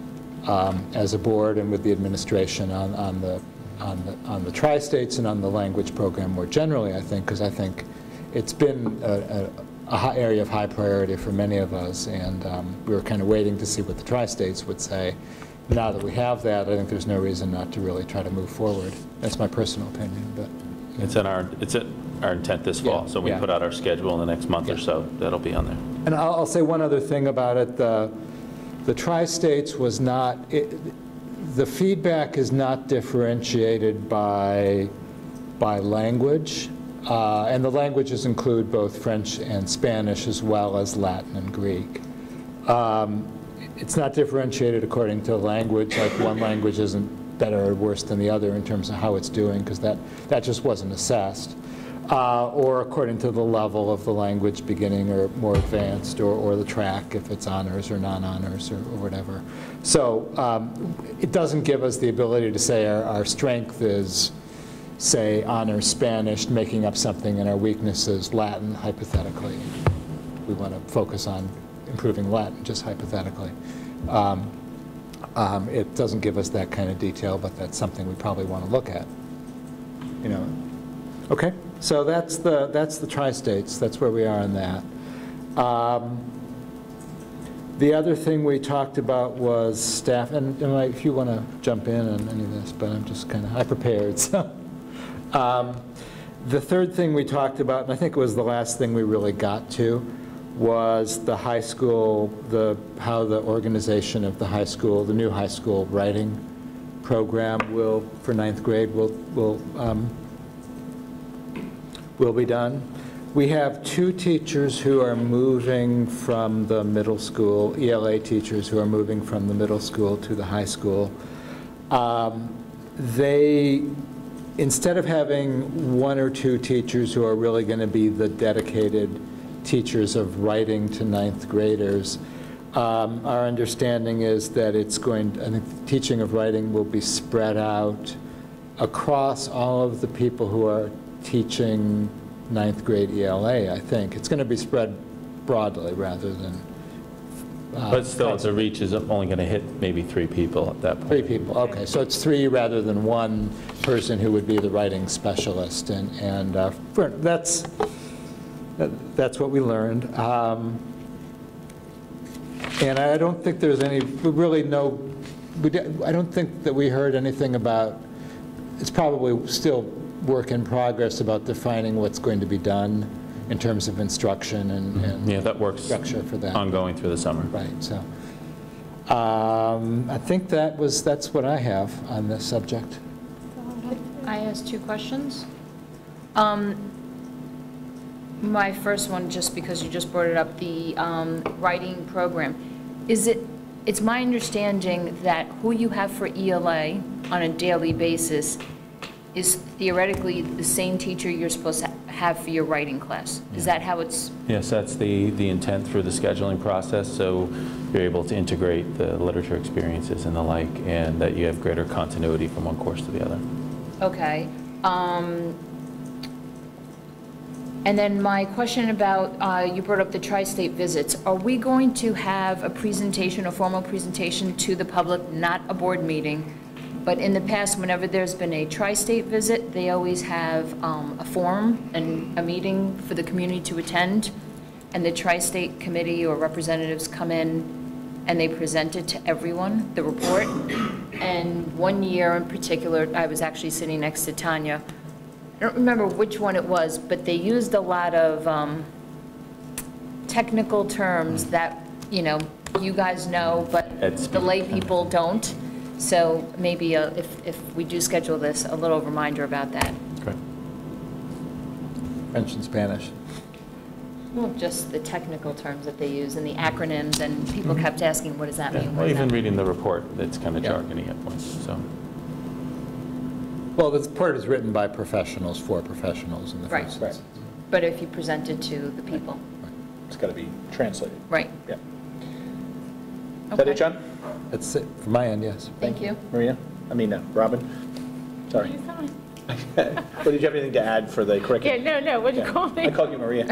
um, as a board and with the administration on, on the on the on the Tri-States and on the language program more generally, I think, because I think it's been a, a, a high area of high priority for many of us, and um, we were kind of waiting to see what the Tri-States would say. Now that we have that, I think there's no reason not to really try to move forward. That's my personal opinion, but. It's in our, it's in our intent this fall, Yeah, so we yeah. put out our schedule in the next month or Yeah. so, that'll be on there. And I'll, I'll say one other thing about it. The, the Tri-States was not, it, the feedback is not differentiated by, by language. Uh, and the languages include both French and Spanish, as well as Latin and Greek. Um, it's not differentiated according to language, like one language isn't better or worse than the other in terms of how it's doing, because that, that just wasn't assessed. Uh, or according to the level of the language, beginning or more advanced, or, or the track, if it's honors or non-honors or, or whatever. So um, it doesn't give us the ability to say our, our strength is, say, honors Spanish, making up something, and our weakness is Latin, hypothetically. We want to focus on improving Latin, just hypothetically. Um, um, it doesn't give us that kind of detail, but that's something we probably want to look at. You know. Okay, so that's the that's the Tri-States. That's where we are on that. Um, the other thing we talked about was staff, and, and like, if you want to jump in on any of this, but I'm just kind of I prepared. So, um, the third thing we talked about, and I think it was the last thing we really got to, was the high school, the how the organization of the high school, the new high school writing program will, for ninth grade, will will um, will be done. We have two teachers who are moving from the middle school, E L A teachers who are moving from the middle school to the high school. Um, they, instead of having one or two teachers who are really going to be the dedicated teachers of writing to ninth graders, Um, Our understanding is that it's going, I think the teaching of writing will be spread out across all of the people who are teaching ninth grade E L A, I think. It's going to be spread broadly rather than... uh, But still, the reach is only going to hit maybe three people at that point. Three people, okay. So it's three rather than one person who would be the writing specialist. And, and uh, for- that's, that- that's what we learned. Um, And I don't think there's any, we really no, we di- I don't think that we heard anything about, it's probably still work in progress about defining what's going to be done in terms of instruction and and Yeah, that works structure for that. ongoing through the summer. Right, so, um, I think that was, that's what I have on this subject. I asked two questions. Um, My first one, just because you just brought it up, the um, writing program. Is it, it's my understanding that who you have for E L A on a daily basis is theoretically the same teacher you're supposed to have for your writing class? Is that how it's? Yes, that's the, the intent through the scheduling process, so you're able to integrate the literature experiences and the like, and that you have greater continuity from one course to the other. Okay. Um, And then my question about, uh, you brought up the tri-state visits. Are we going to have a presentation, a formal presentation to the public, not a board meeting? But in the past, whenever there's been a tri-state visit, they always have um, a forum and a meeting for the community to attend. And the tri-state committee or representatives come in and they present it to everyone, the report. And one year in particular, I was actually sitting next to Tanya. I don't remember which one it was, but they used a lot of um, technical terms that, you know, you guys know, but It's- the lay people don't. So maybe uh, if, if we do schedule this, a little reminder about that. Correct. French and Spanish. Well, just the technical terms that they use and the acronyms, and people kept asking, what does that mean? What Well, does that even mean? reading the report, it's kind of Yeah. jargony at points, so. Well, this part is written by professionals for professionals in the Right. first Right. instance. But if you present it to the people, It's got to be translated. right? Yeah. Is that it, Okay. John? That's it, from my end, yes. Thank you. Maria? I mean, no, Robin? Sorry. Well, did you have anything to add for the Yeah, curriculum? no, no, what'd you Yeah. call me? I called you Maria.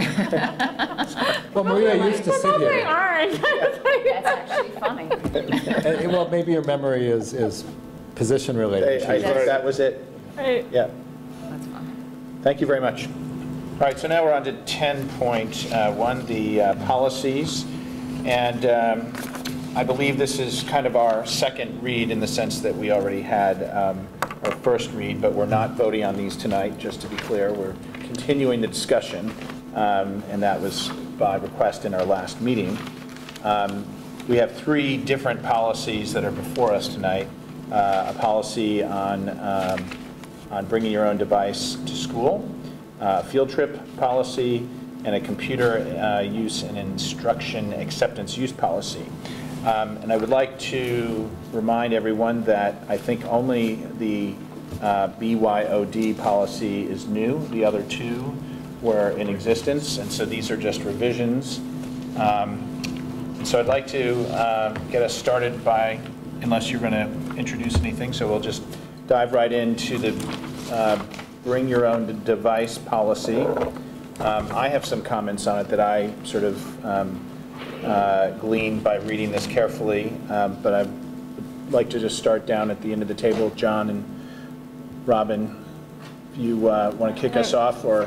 Well, Maria used to sit That's here. orange. That's actually funny. Uh, Well, maybe your memory is, is position I related. I think that was it. Right. Yeah. That's funny. Thank you very much. All right, so now we're on to ten point one, the uh, policies. And um, I believe this is kind of our second read in the sense that we already had um, our first read, but we're not voting on these tonight, just to be clear. We're continuing the discussion, um, and that was by request in our last meeting. Um, We have three different policies that are before us tonight. Uh, A policy on um, on bringing your own device to school, uh, field trip policy, and a computer uh, use and instruction acceptance use policy. Um, And I would like to remind everyone that I think only the uh, B Y O D policy is new. The other two were in existence, and so these are just revisions. Um, So I'd like to uh, get us started by, unless you're going to introduce anything, so we'll just dive right into the uh, bring your own device policy. Um, I have some comments on it that I sort of um, uh, gleaned by reading this carefully, um, but I'd like to just start down at the end of the table. John and Robin, if you uh, want to kick us off, or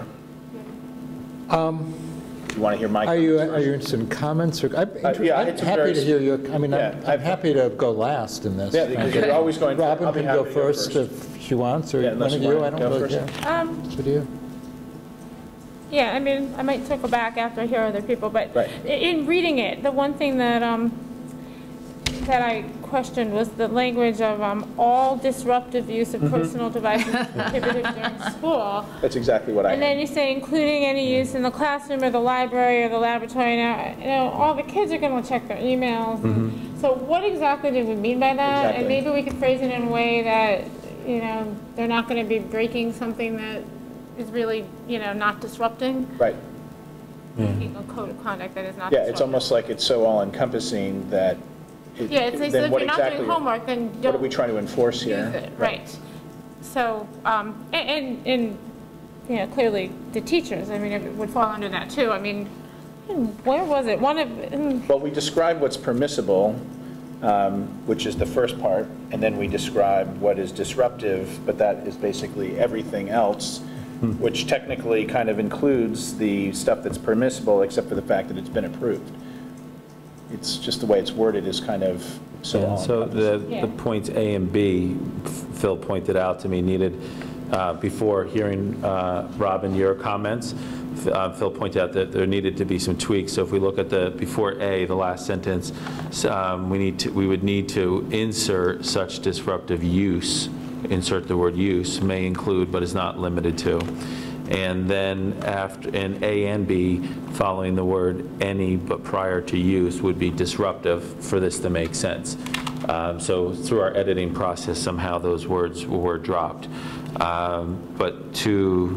Um, you want to hear my Are you, comments are you first? interested in comments? or I'm Uh, yeah, I I'm had some happy very- to hear your, I mean, Yeah, I'm I'm I've- happy to go last in this. Yeah, because frankly. you're always going. Robin I'll be can happy go to first if she wants, or Yeah, one unless of you you, I want don't to go really first. care. Um, What do you? Yeah, I mean, I might circle back after I hear other people, but Right. i- in reading it, the one thing that, um, that I questioned was the language of, um, all disruptive use of personal devices prohibited during school. That's exactly what I And then had. you say including any use in the classroom or the library or the laboratory. Now, you know, all the kids are gonna check their emails. So what exactly do we mean by that? Exactly. And maybe we could phrase it in a way that, you know, they're not gonna be breaking something that is really, you know, not disrupting. Right. a code of conduct that is not Yeah, it's disruptive. almost like it's so all-encompassing that, it- Yeah, it's like, so then if what you're not exactly, doing homework, then don't. what are we trying to enforce here? Use it, right. So, um, and, and, and, you know, clearly the teachers, I mean, it would fall under that too. I mean, where was it? One of, mm, Well, we describe what's permissible, um, which is the first part, and then we describe what is disruptive, but that is basically everything else, which technically kind of includes the stuff that's permissible, except for the fact that it's been approved. It's just the way it's worded is kind of so Yeah, So all-encompassing. the, the points A and B, Phil pointed out to me, needed, uh, before hearing, uh, Robin, your comments, uh, Phil pointed out that there needed to be some tweaks. So if we look at the, before A, the last sentence, um, we need to, we would need to insert such disruptive use, insert the word use, may include but is not limited to. And then after, in A and B, following the word any but prior to use would be disruptive for this to make sense. Um, So through our editing process, somehow those words were dropped. Um, But to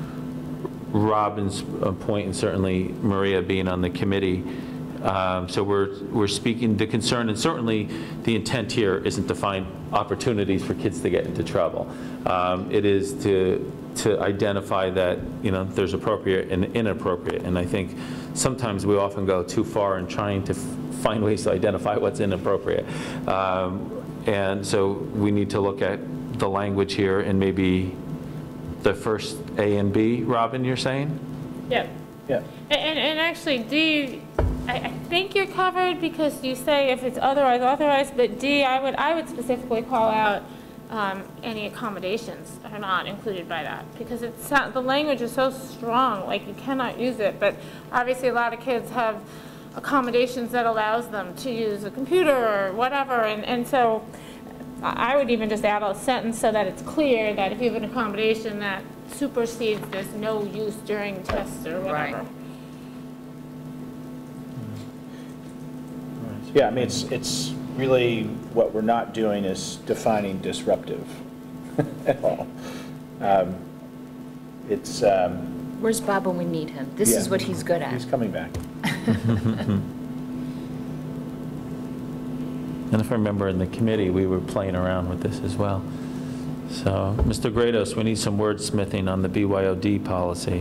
Robin's point, and certainly Maria being on the committee, um, so we're, we're speaking the concern, and certainly the intent here isn't to find opportunities for kids to get into trouble. Um, It is to to identify that, you know, there's appropriate and inappropriate. And I think sometimes we often go too far in trying to f- find ways to identify what's inappropriate. Um, and so we need to look at the language here and maybe the first A and B, Robin, you're saying? yeah. Yeah. And, and and actually, D, I, I think you're covered because you say if it's otherwise authorized, but D, I would, I would specifically call out um, any accommodations are not included by that, because it's, not- the language is so strong, like you cannot use it, but obviously a lot of kids have accommodations that allows them to use a computer or whatever, and, and so I I would even just add a sentence so that it's clear that if you have an accommodation that supersedes this no use during tests or whatever. Right. Yeah, I mean, it's, it's really, what we're not doing is defining disruptive at all. Um, It's, um, Where's Bob when we need him? This is Yeah. what he's good he's at. coming back. And if I remember in the committee, we were playing around with this as well. So, Mister Grados, we need some wordsmithing on the B Y O D policy.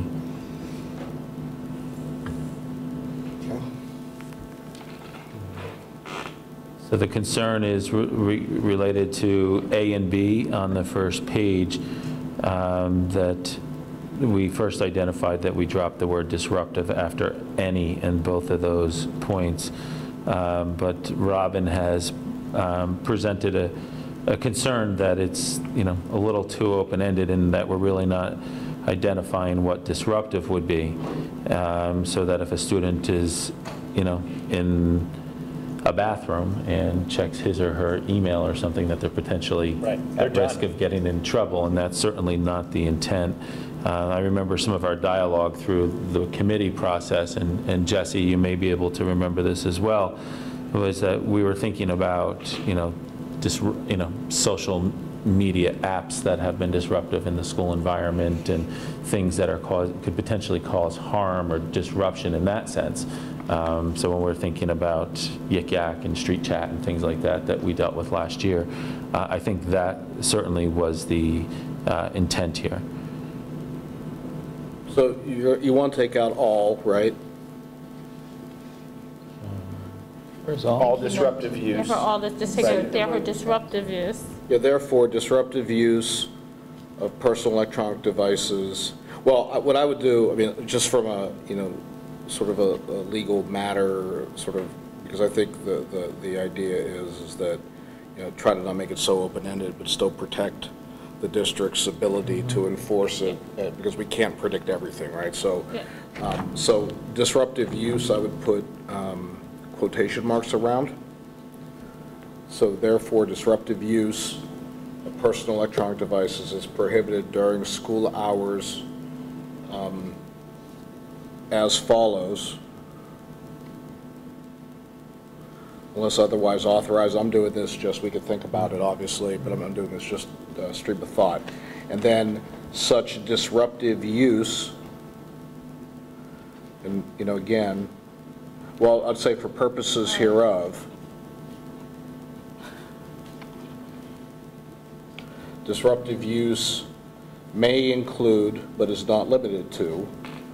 So the concern is re- re- related to A and B on the first page, um, that we first identified that we dropped the word disruptive after any in both of those points. Um, But Robin has um, presented a, a concern that it's, you know, a little too open-ended and that we're really not identifying what disruptive would be. Um, So that if a student is, you know, in a bathroom and checks his or her email or something, that they're potentially Right, they're at risk done. of getting in trouble, and that's certainly not the intent. Uh, I remember some of our dialogue through the committee process, and and Jesse, you may be able to remember this as well, was that we were thinking about, you know, dis- you know, social media apps that have been disruptive in the school environment and things that are cause, could potentially cause harm or disruption in that sense. Um, So when we're thinking about Yik Yak and Street Chat and things like that that we dealt with last year, uh, I think that certainly was the uh, intent here. So you're, you want to take out all, right? Where's all? All disruptive use. Therefore, all this, just take Right. it, therefore disruptive use. Yeah, therefore disruptive use of personal electronic devices. Well, I- what I would do, I mean, just from a, you know, sort of a, a legal matter, sort of, because I think the, the, the idea is, is that, you know, try to not make it so open-ended, but still protect the district's ability to enforce it, uh, because we can't predict everything, right? So, Yeah. um, so disruptive use, I would put um, quotation marks around. So therefore, disruptive use of personal electronic devices is prohibited during school hours um, as follows, unless otherwise authorized. I'm doing this just, we could think about it, obviously, but I'm I'm doing this just uh, stream of thought. And then such disruptive use And, you know, again, well, I'd say for purposes hereof, disruptive use may include, but is not limited to,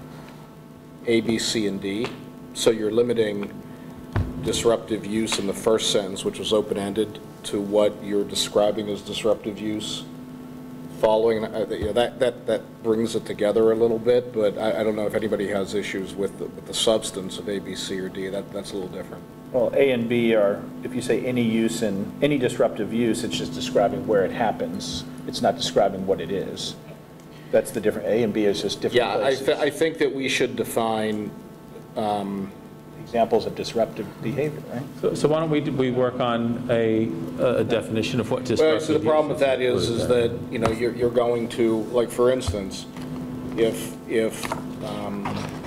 A, B, C, and D. So you're limiting disruptive use in the first sentence, which was open-ended, to what you're describing as disruptive use. Following, uh, you know, that, that, that brings it together a little bit, but I, I don't know if anybody has issues with the, with the substance of A, B, C, or D. That, that's a little different. Well, A and B are, if you say any use and, any disruptive use, it's just describing where it happens. It's not describing what it is. That's the different, A and B is just different Yeah, I, places. th I think that we should define, um, Examples of disruptive behavior, right? So so why don't we, we work on a, a definition of what well, disruptive so the problem with that is, What is that, you know, you're, you're going to, like, for instance, if, if, um,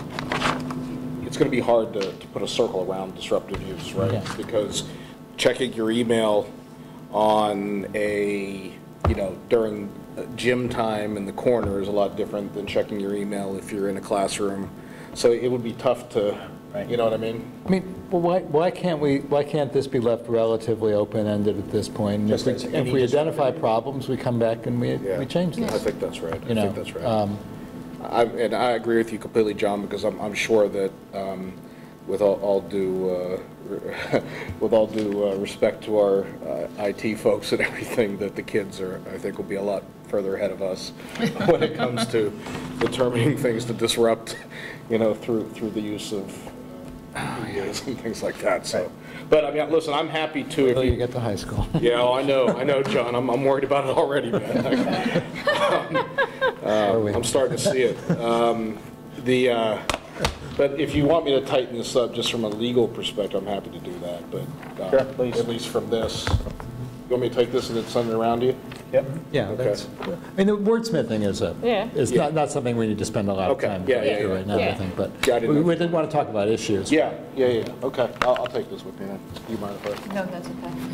it's going to be hard to, to put a circle around disruptive use, right? Yeah. Because checking your email on a, you know, during gym time in the corner is a lot different than checking your email if you're in a classroom. So it would be tough to, you know what I mean? I mean, well, why, why can't we, why can't this be left relatively open-ended at this point? And if Just we, as if any we identify problems, we come back and we, Yeah. we change I this. think that's right. I You know, think that's right. um, I, and I agree with you completely, John, because I'm, I'm sure that, um, with all, all due, uh, with all due uh, respect to our uh, I T folks and everything, that the kids are, I think, will be a lot further ahead of us when it comes to determining things to disrupt, you know, through through the use of uh, videos and things like that. So, but I mean, listen, I'm happy to. Until If you you, get to high school. yeah, oh, I know, I know, John. I'm, I'm worried about it already, man. um, Are we? I'm starting to see it. Um, the, uh, but if you want me to tighten this up just from a legal perspective, I'm happy to do that. But uh, Sure, please. at least from this, you want me to take this and then send it around to you? Yep. Yeah, Okay. that's, I mean, the wordsmithing is a, Yeah. is not, not something we need to spend a lot of Okay. time Yeah, going yeah, through yeah. right now, I Yeah. think, but Yeah, I didn't we know. we did want to talk about issues. Yeah, yeah, yeah. Okay, I'll, I'll take this with me then. You mind if I? No, that's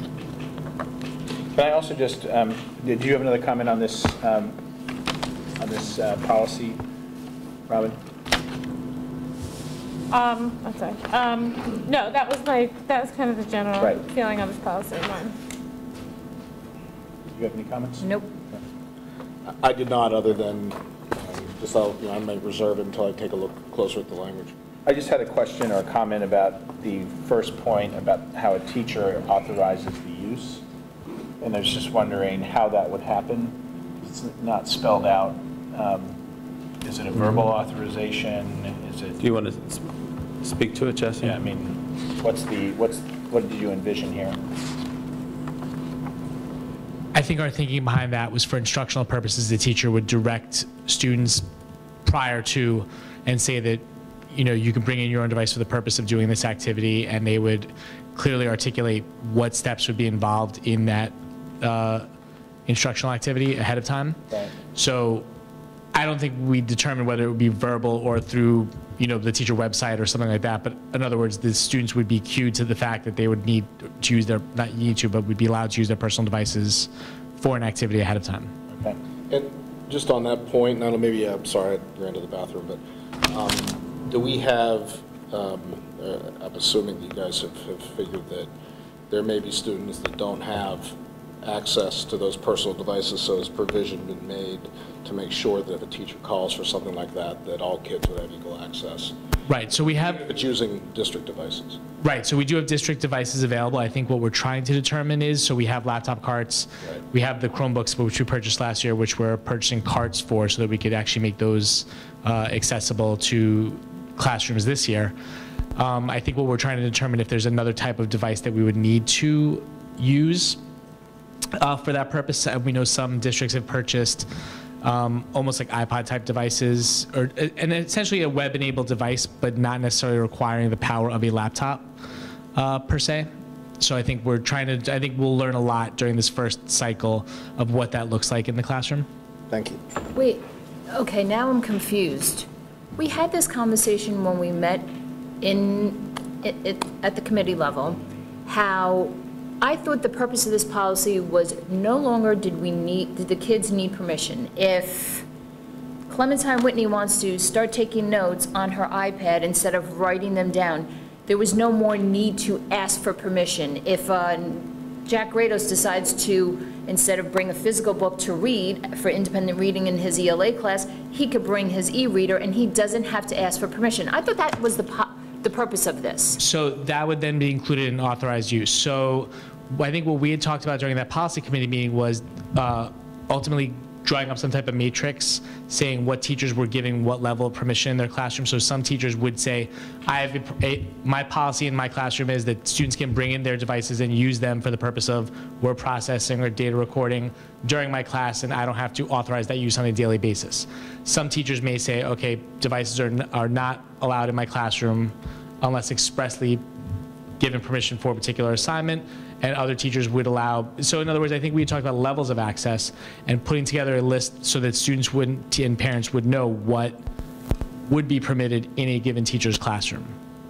okay. Can I also just, um, did you have another comment on this, um, on this uh, policy, Robin? Um, I'm sorry. Um, no, that was my, that was kind of the general Right. feeling on this policy of mine. Do you have any comments? Nope. I did not, other than, um, just I'll, you know, I might reserve it until I take a look closer at the language. I just had a question or a comment about the first point about how a teacher authorizes the use. And I was just wondering how that would happen. It's not spelled out. Um, Is it a verbal authorization? Is it? Do you want to speak to it, Jesse? Yeah, I mean, what's the, what's, what did you envision here? I think our thinking behind that was for instructional purposes, the teacher would direct students prior to and say that, you know, you can bring in your own device for the purpose of doing this activity, and they would clearly articulate what steps would be involved in that uh, instructional activity ahead of time. Right. So I don't think we determined whether it would be verbal or through, you know, the teacher website or something like that. But in other words, the students would be cued to the fact that they would need to use their, not need to, but would be allowed to use their personal devices for an activity ahead of time. Okay. And just on that point, now maybe, I'm sorry, I ran to the bathroom, but um, do we have, um, uh, I'm assuming that you guys have, have figured that there may be students that don't have access to those personal devices, so has provision been made to make sure that if a teacher calls for something like that, that all kids would have equal access? Right, so we have, If it's using district devices. right, so we do have district devices available. I think what we're trying to determine is, so we have laptop carts, Right. we have the Chromebooks, which we purchased last year, which we're purchasing carts for so that we could actually make those uh, accessible to classrooms this year. Um, I think what we're trying to determine if there's another type of device that we would need to use uh, for that purpose. Uh, We know some districts have purchased um, almost like iPod-type devices, or and essentially a web-enabled device, but not necessarily requiring the power of a laptop uh, per se. So I think we're trying to. I think we'll learn a lot during this first cycle of what that looks like in the classroom. Thank you. Wait, okay, now I'm confused. We had this conversation when we met in, it- it- at the committee level, how I thought the purpose of this policy was no longer did we need, did the kids need permission. If Clementine Whitney wants to start taking notes on her iPad instead of writing them down, there was no more need to ask for permission. If uh, Jack Grados decides to, instead of bring a physical book to read for independent reading in his E L A class, he could bring his e-reader and he doesn't have to ask for permission. I thought that was the, po the purpose of this. So that would then be included in authorized use. So I think what we had talked about during that policy committee meeting was uh, ultimately drawing up some type of matrix saying what teachers were giving what level of permission in their classroom. So some teachers would say, I have a, a, my policy in my classroom is that students can bring in their devices and use them for the purpose of word processing or data recording during my class, and I don't have to authorize that use on a daily basis. Some teachers may say, okay, devices are, are not allowed in my classroom unless expressly given permission for a particular assignment, and other teachers would allow. So in other words, I think we talked about levels of access and putting together a list so that students wouldn't, and parents would know what would be permitted in a given teacher's classroom.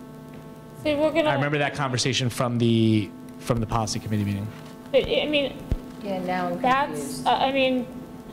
So we're gonna. I remember that conversation from the, from the policy committee meeting. I mean, Yeah, now I'm that's, confused. uh, I mean,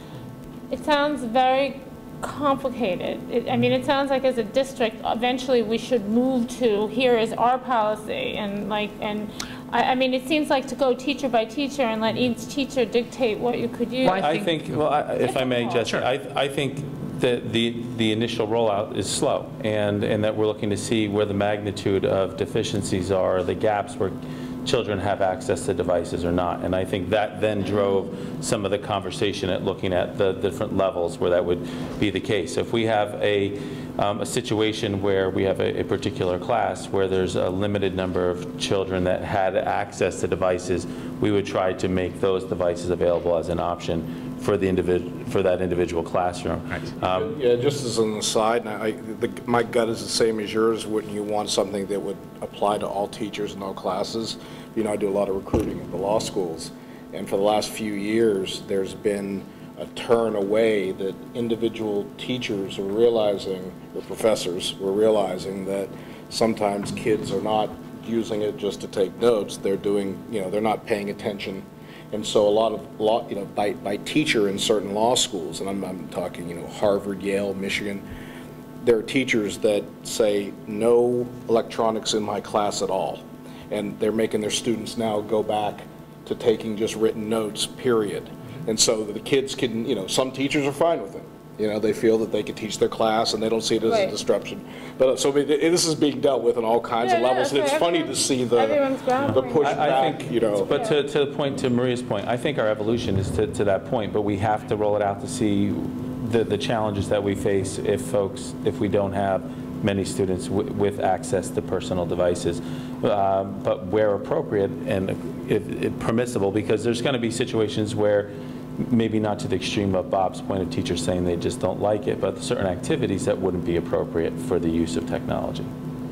it sounds very complicated. It, I mean, it sounds like as a district, eventually we should move to, here is our policy, and like, and I, I mean, it seems like to go teacher by teacher and let each teacher dictate what you could use. Well, I think, well, I- if I may, Jesse, Sure. I, I think that the, the initial rollout is slow, and, and that we're looking to see where the magnitude of deficiencies are, the gaps where children have access to devices or not. And I think that then drove some of the conversation at looking at the different levels where that would be the case. If we have a, um, a situation where we have a, a particular class where there's a limited number of children that had access to devices, we would try to make those devices available as an option for the individ for that individual classroom. Um, Yeah, just as an aside, and I, the, my gut is the same as yours. Wouldn't you want something that would apply to all teachers in all classes? You know, I do a lot of recruiting at the law schools, and for the last few years, there's been a turn away that individual teachers are realizing, or professors were realizing, that sometimes kids are not using it just to take notes. They're doing, you know, they're not paying attention. And so a lot of, law, you know, by, by teacher in certain law schools, and I'm, I'm talking, you know, Harvard, Yale, Michigan, there are teachers that say no electronics in my class at all. And they're making their students now go back to taking just written notes, period. And so the kids can, you know, some teachers are fine with it. You know, they feel that they can teach their class and they don't see it as Right. a disruption. But uh, so it- this is being dealt with on all kinds of Yeah, yeah, levels. And so it's funny to everyone's- see the, everyone's the groundbreaking. pushback, I, I think, you know. but to, to the point, to Maria's point, I think our evolution is to, to that point, but we have to roll it out to see the, the challenges that we face if folks, if we don't have many students w with access to personal devices, um, but where appropriate and if, if permissible, because there's going to be situations where maybe not to the extreme of Bob's point of teachers saying they just don't like it, but certain activities that wouldn't be appropriate for the use of technology.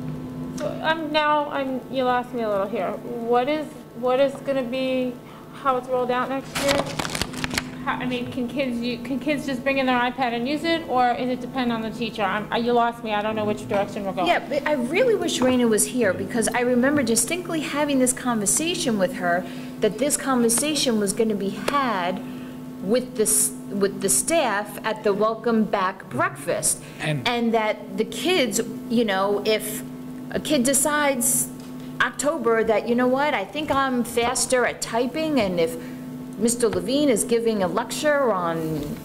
So I'm now, I'm, you lost me a little here. What is, what is going to be, how it's rolled out next year? How, I mean, can kids, u- can kids just bring in their iPad and use it, or is it depend on the teacher? I'm, I- you lost me, I don't know which direction we're going. Yeah, but I really wish Raina was here, because I remember distinctly having this conversation with her, that this conversation was going to be had with the, s- with the staff at the Welcome Back breakfast. And- And that the kids, you know, if a kid decides October that, you know what, I think I'm faster at typing, and if Mister Levine is giving a lecture on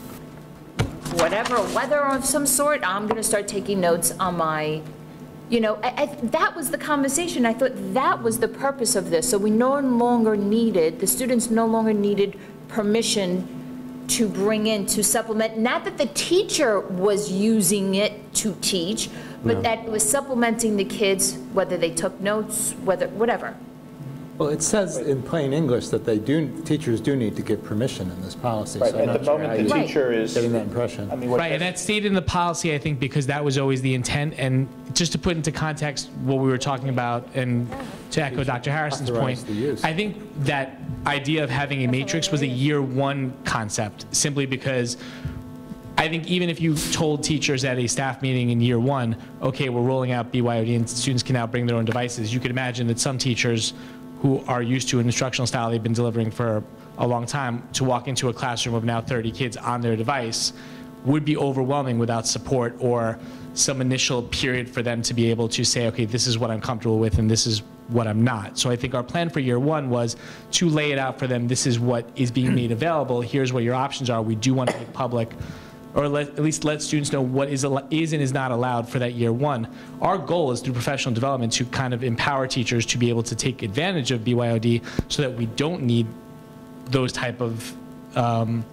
whatever, weather of some sort, I'm going to start taking notes on my, you know, I, I, that was the conversation. I thought that was the purpose of this. So we no longer needed, the students no longer needed permission to bring in, to supplement, not that the teacher was using it to teach, but that it was supplementing the kids, whether they took notes, whether, whatever. Well, it says in plain English that they do, teachers do need to give permission in this policy. Right, so I'm at not the sure moment, how the you're Right. teacher is, getting that impression. I mean, what Right, and that's stated in the policy, I think, because that was always the intent. And just to put into context what we were talking about, and to echo Doctor Harrison's point, Authorize the use. I think that idea of having a matrix was a year one concept, simply because I think even if you told teachers at a staff meeting in year one, okay, we're rolling out B Y O D and students can now bring their own devices, you could imagine that some teachers who are used to an instructional style they've been delivering for a long time, to walk into a classroom of now thirty kids on their device would be overwhelming without support or some initial period for them to be able to say, okay, this is what I'm comfortable with and this is what I'm not. So I think our plan for year one was to lay it out for them. This is what is being made available. Here's what your options are. We do want to make public, or let, at least let students know what is, is and is not allowed for that year one. Our goal is through professional development to kind of empower teachers to be able to take advantage of B Y O D so that we don't need those type of um,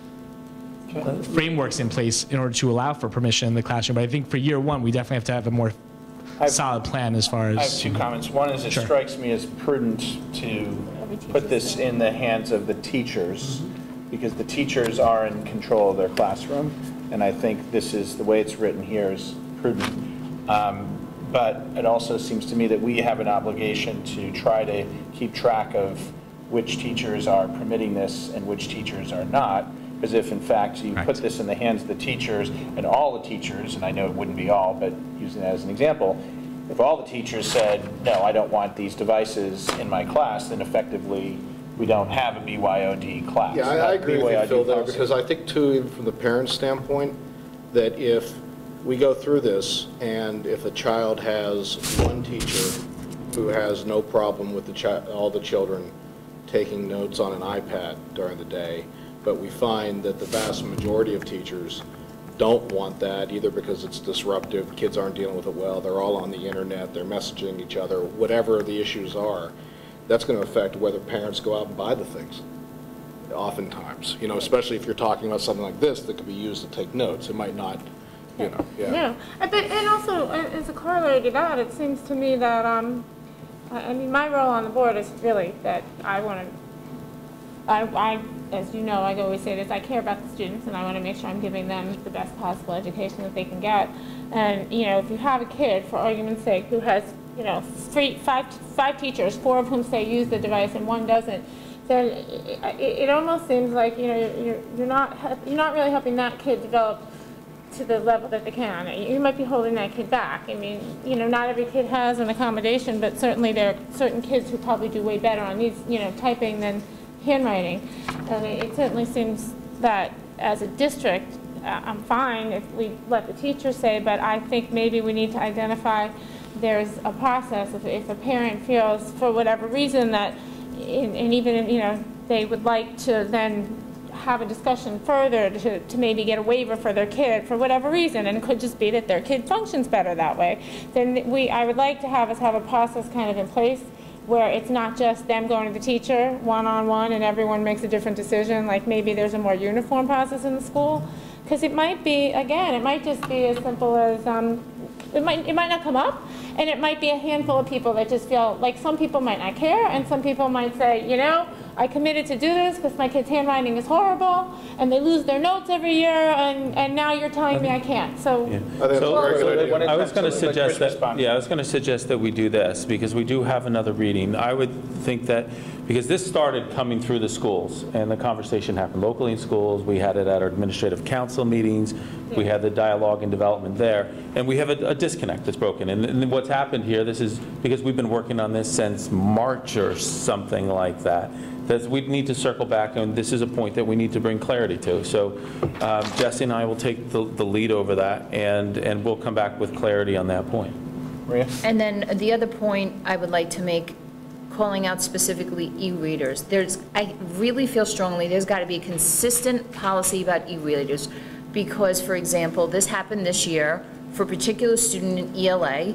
frameworks in place in order to allow for permission in the classroom. But I think for year one, we definitely have to have a more I've, solid plan as far as... I have two comments. One is it Sure. strikes me as prudent to put this in the hands of the teachers, because the teachers are in control of their classroom, and I think this is, the way it's written here is prudent. Um, but it also seems to me that we have an obligation to try to keep track of which teachers are permitting this and which teachers are not, because if in fact you Right. put this in the hands of the teachers, and all the teachers, and I know it wouldn't be all, but using that as an example, if all the teachers said, no, I don't want these devices in my class, then effectively we don't have a B Y O D class. Yeah, I, not I agree with B Y O you, D Phil, there, policy. because I think too, even from the parent's standpoint, that if we go through this, and if a child has one teacher who has no problem with the chi, all the children taking notes on an iPad during the day, but we find that the vast majority of teachers don't want that, either because it's disruptive, kids aren't dealing with it well, they're all on the internet, they're messaging each other, whatever the issues are, that's going to affect whether parents go out and buy the things, oftentimes. You know, especially if you're talking about something like this that could be used to take notes. It might not, you know, yeah. Yeah, and but- and also, uh, as a corollary to that, it seems to me that, um, I I mean, my role on the board is really that I want to, I, I, as you know, I always say this, I care about the students and I want to make sure I'm giving them the best possible education that they can get. And, you know, if you have a kid, for argument's sake, who has, you know, three, five, five teachers, four of whom say use the device and one doesn't, then it, it, it almost seems like, you know, you're, you're not, you're not really helping that kid develop to the level that they can. You might be holding that kid back. I mean, you know, not every kid has an accommodation, but certainly there are certain kids who probably do way better on these, you know, typing than handwriting. And it, it certainly seems that as a district, uh, I'm fine if we let the teacher say, but I think maybe we need to identify there's a process. If, if a parent feels for whatever reason that, in, and even, you know, they would like to then have a discussion further to, to maybe get a waiver for their kid for whatever reason, and it could just be that their kid functions better that way, then we, I would like to have us have a process kind of in place where it's not just them going to the teacher one-on-one and everyone makes a different decision, like maybe there's a more uniform process in the school. Because it might be, again, it might just be as simple as, um, it might, it might not come up, and it might be a handful of people that just feel, like some people might not care, and some people might say, you know, I committed to do this because my kid's handwriting is horrible, and they lose their notes every year, and, and now you're telling me I can't. So, I think that's So- a very so good idea. when it- I was going to so let suggest Chris that, respond. yeah, I was going to suggest that we do this, because we do have another reading. I would think that, because this started coming through the schools, and the conversation happened locally in schools, we had it at our administrative council meetings, we had the dialogue and development there, and we have a a disconnect that's broken. And and what's happened here, this is because we've been working on this since March or something like that, that we need to circle back, and this is a point that we need to bring clarity to. So um, Jesse and I will take the the lead over that, and, and we'll come back with clarity on that point. Maria? And then the other point I would like to make, calling out specifically e-readers. There's, I really feel strongly there's got to be a consistent policy about e-readers, because, for example, this happened this year for a particular student in E L A.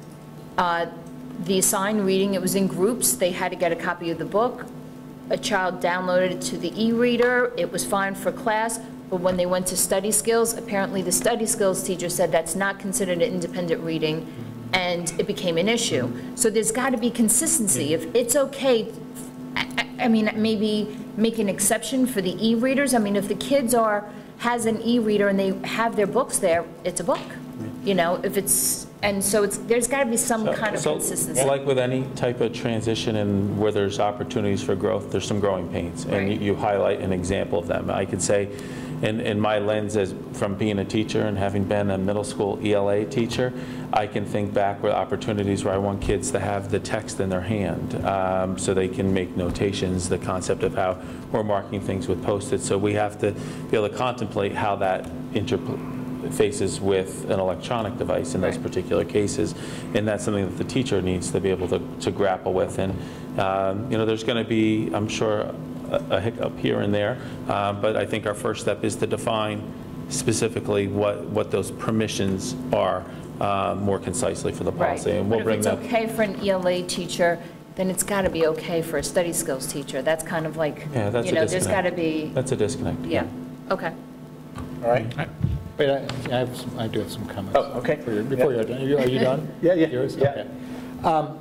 Uh, the assigned reading, it was in groups, they had to get a copy of the book. A child downloaded it to the e-reader, it was fine for class, but when they went to study skills, apparently the study skills teacher said that's not considered an independent reading, and it became an issue. So there's got to be consistency. If it's okay, I, I- I mean, maybe make an exception for the e-readers. I mean, if the kids are, has an e-reader and they have their books there, it's a book. You know, if it's, And so it's, there's got to be some So- kind of so, consistency. Like with any type of transition and where there's opportunities for growth, there's some growing pains. And Right. you you highlight an example of them. I could say, in, in my lens as from being a teacher and having been a middle school E L A teacher, I can think back with opportunities where I want kids to have the text in their hand um, so they can make notations, the concept of how we're marking things with Post-its. So we have to be able to contemplate how that interfaces with an electronic device in those Right. particular cases. And that's something that the teacher needs to be able to, to grapple with. And, um, you know, there's going to be, I'm sure, a, a hiccup here and there. Uh, but I think our first step is to define specifically what, what those permissions are uh, more concisely for the policy. Right. And we'll But bring if that. it's okay for an E L A teacher, then it's got to be okay for a study skills teacher. That's kind of like, Yeah, that's you a know, there's got disconnect. to be, That's a disconnect. yeah, okay. All right? Wait, I I have, some- I do have some comments. Oh, okay. For you- Before you're done, are you- are you done? Yeah, yeah, Yours? yeah. Okay. Um,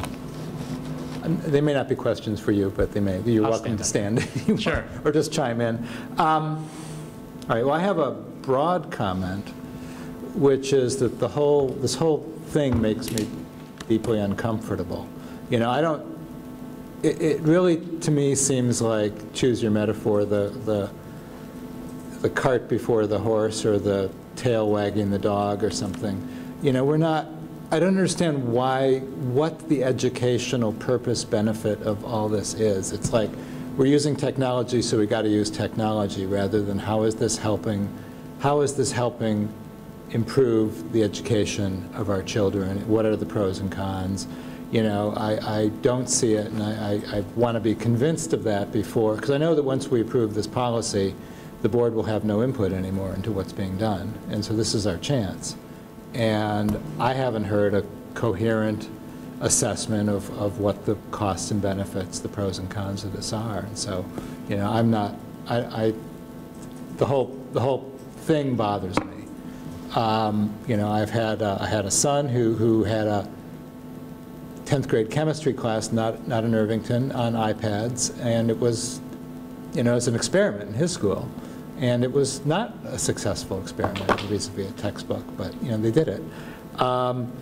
and They may not be questions for you, but they may, you're I'll welcome to stand stand. Sure. Or just chime in. Um, All right, well, I have a broad comment, which is that the whole, this whole thing makes me deeply uncomfortable. You know, I don't, it, it really, to me, seems like, choose your metaphor, the, the, the cart before the horse or the tail wagging the dog or something. You know, we're not, I don't understand why, what the educational purpose benefit of all this is. It's like, we're using technology, so we got to use technology, rather than how is this helping, how is this helping improve the education of our children? What are the pros and cons? You know, I, I don't see it, and I, I, I want to be convinced of that before, because I know that once we approve this policy, the board will have no input anymore into what's being done. And so this is our chance. And I haven't heard a coherent assessment of, of what the costs and benefits, the pros and cons of this are. And so, you know, I'm not, I, I the whole, the whole thing bothers me. Um, you know, I've had, uh, I had a son who, who had a tenth grade chemistry class, not, not in Irvington, on iPads, and it was, you know, it's an experiment in his school. And it was not a successful experiment vis-a-vis a textbook, but, you know, they did it. Um,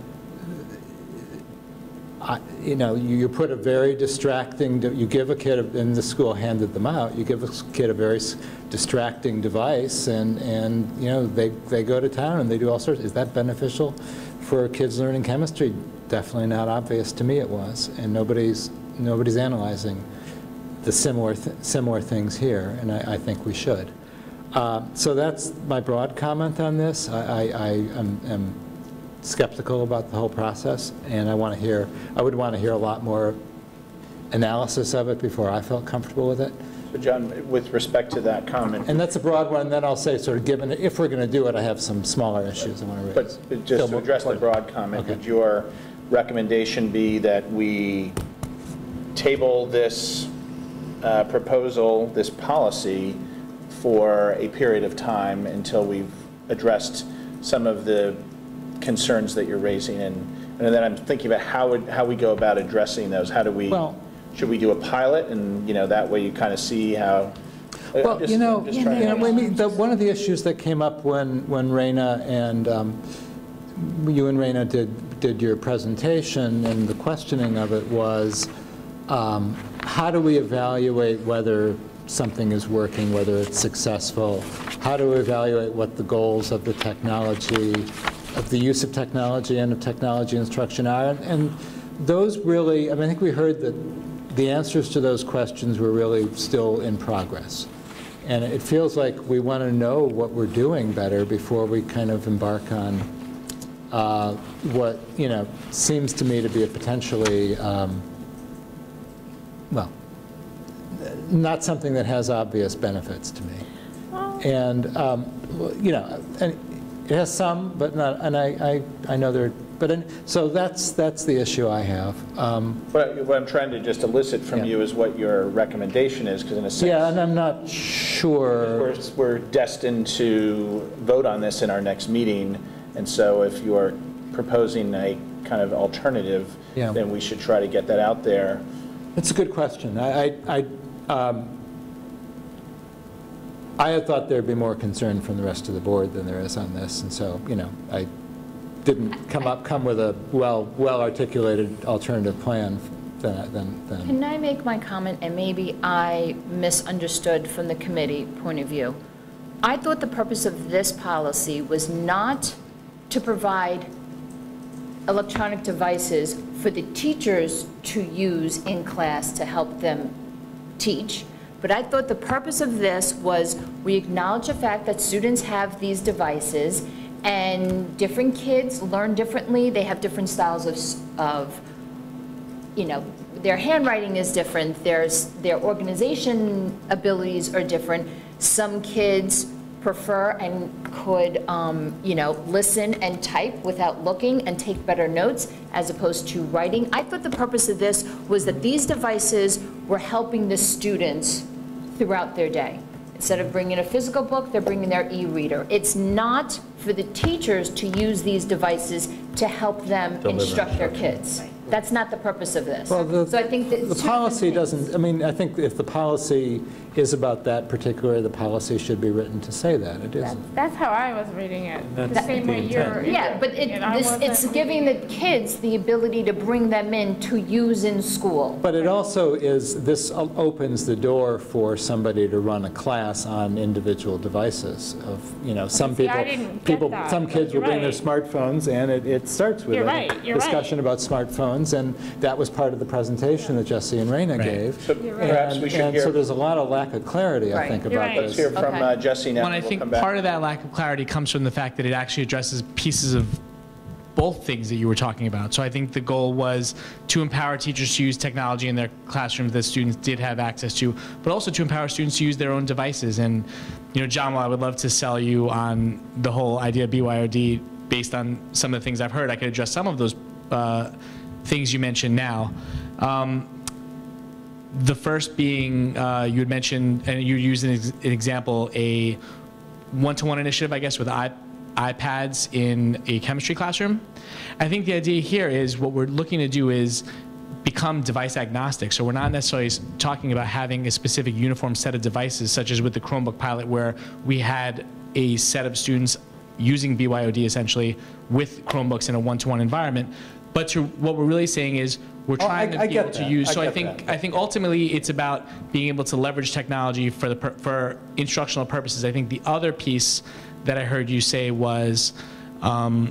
I, you know, you, you put a very distracting, you give a kid, a, and the school handed them out, you give a kid a very s- distracting device, and, and you know, they, they go to town and they do all sorts. Is that beneficial for kids learning chemistry? Definitely not obvious. To me it was, and nobody's, nobody's analyzing the similar, th similar things here, and I, I think we should. Uh, so that's my broad comment on this. I, I, I am, am skeptical about the whole process, and I want to hear, I would want to hear a lot more analysis of it before I felt comfortable with it. So John, with respect to that comment, And that's a broad one, and then I'll say, sort of given, if we're going to do it, I have some smaller issues I want to raise. but just to address the broad comment, Okay. would your recommendation be that we table this uh, proposal, this policy, for a period of time until we've addressed some of the concerns that you're raising? And, and then I'm thinking about how would, how we go about addressing those. How do we, Well- should we do a pilot, and, you know, that way you kind of see how? I'm Well, just- you know, I'm just you trying to know, I mean, the, one of the issues that came up when, when Raina and, um, you and Raina did, did your presentation, and the questioning of it was, um, how do we evaluate whether something is working, whether it's successful? How do we evaluate what the goals of the technology, of the use of technology and of technology instruction are? And, and those really, I mean, I think we heard that the answers to those questions were really still in progress. And it feels like we want to know what we're doing better before we kind of embark on uh, what, you know, seems to me to be a potentially, um, well, not something that has obvious benefits to me. And, um, well, you know, and it has some, but not, and I, I, I know there, but, in, so that's, that's the issue I have. Um, What what I'm trying to just elicit from Yeah. you is what your recommendation is, because in a sense, Yeah, and I'm not sure. we're, we're destined to vote on this in our next meeting, and so if you are proposing a kind of alternative, Yeah. then we should try to get that out there. It's a good question. I, I, I, um, I had thought there'd be more concern from the rest of the board than there is on this, and so, you know, I didn't come up, come with a well, well-articulated alternative plan, then, then. then- Can I make my comment, and maybe I misunderstood from the committee point of view? I thought the purpose of this policy was not to provide electronic devices for the teachers to use in class to help them teach, but I thought the purpose of this was we acknowledge the fact that students have these devices, and different kids learn differently, they have different styles of, s- of you know, their handwriting is different, there's, their organization abilities are different. Some kids prefer and could, um, you know, listen and type without looking and take better notes as opposed to writing. I thought the purpose of this was that these devices were helping the students throughout their day. Instead of bringing a physical book, they're bringing their e-reader. It's not for the teachers to use these devices to help them instruct their kids. That's not the purpose of this. Well, the, So I think that the two policy different things. doesn't, I mean, I think if the policy is about that particular, the policy should be written to say that. It isn't. That's how I was reading it, the That's same the way you're. intent. Yeah, but it, And I this, it's wasn't giving the reading it. kids the ability to bring them in to use in school. But it also is, this o- opens the door for somebody to run a class on individual devices of, you know, some See, people. I didn't get people, that, Some but kids will you're bring their right. smartphones, and it, it starts with You're a right, you're right. discussion about smartphones, and that was part of the presentation that Jesse and Raina Right. gave. So perhaps we And- should And so hear, there's a lot of lack of clarity, I Right. think, You're about right. let's this. hear from Okay. uh, Jesse now, Well, I and we'll think come back. part of that lack of clarity comes from the fact that it actually addresses pieces of both things that you were talking about. So I think the goal was to empower teachers to use technology in their classrooms that students did have access to, but also to empower students to use their own devices. And, you know, John, while I would love to sell you on the whole idea of B Y O D based on some of the things I've heard, I could address some of those uh, things you mentioned now. Um, The first being, uh, you had mentioned, and you used an, ex- an example, a one-to-one initiative, I guess, with I- iPads in a chemistry classroom. I think the idea here is what we're looking to do is become device agnostic. So we're not necessarily s- talking about having a specific uniform set of devices, such as with the Chromebook pilot, where we had a set of students using B Y O D essentially with Chromebooks in a one-to-one environment. But to, what we're really saying is we're Oh, I- trying I to be get able to that. use. I So I get think that. I think ultimately it's about being able to leverage technology for the pur- for instructional purposes. I think the other piece that I heard you say was um,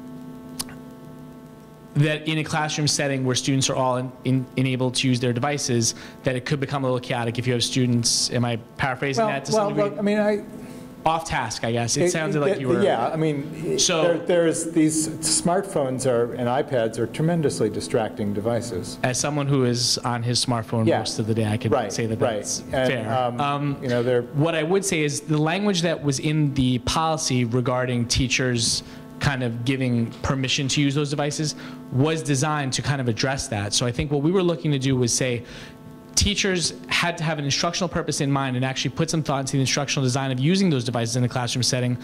that in a classroom setting where students are all in, in, enabled to use their devices, that it could become a little chaotic if you have students. Am I paraphrasing Well, that to well, some degree? look, I mean, I. Off task, I guess. It sounded like you were. Yeah, I mean, So- there- there's, these smartphones are, and iPads are tremendously distracting devices. As someone who is on his smartphone Yeah. most of the day, I could Right, say that right. that's And, fair. um, Um, You know, they're, What I would say is the language that was in the policy regarding teachers kind of giving permission to use those devices was designed to kind of address that. So I think what we were looking to do was say, teachers had to have an instructional purpose in mind and actually put some thought into the instructional design of using those devices in the classroom setting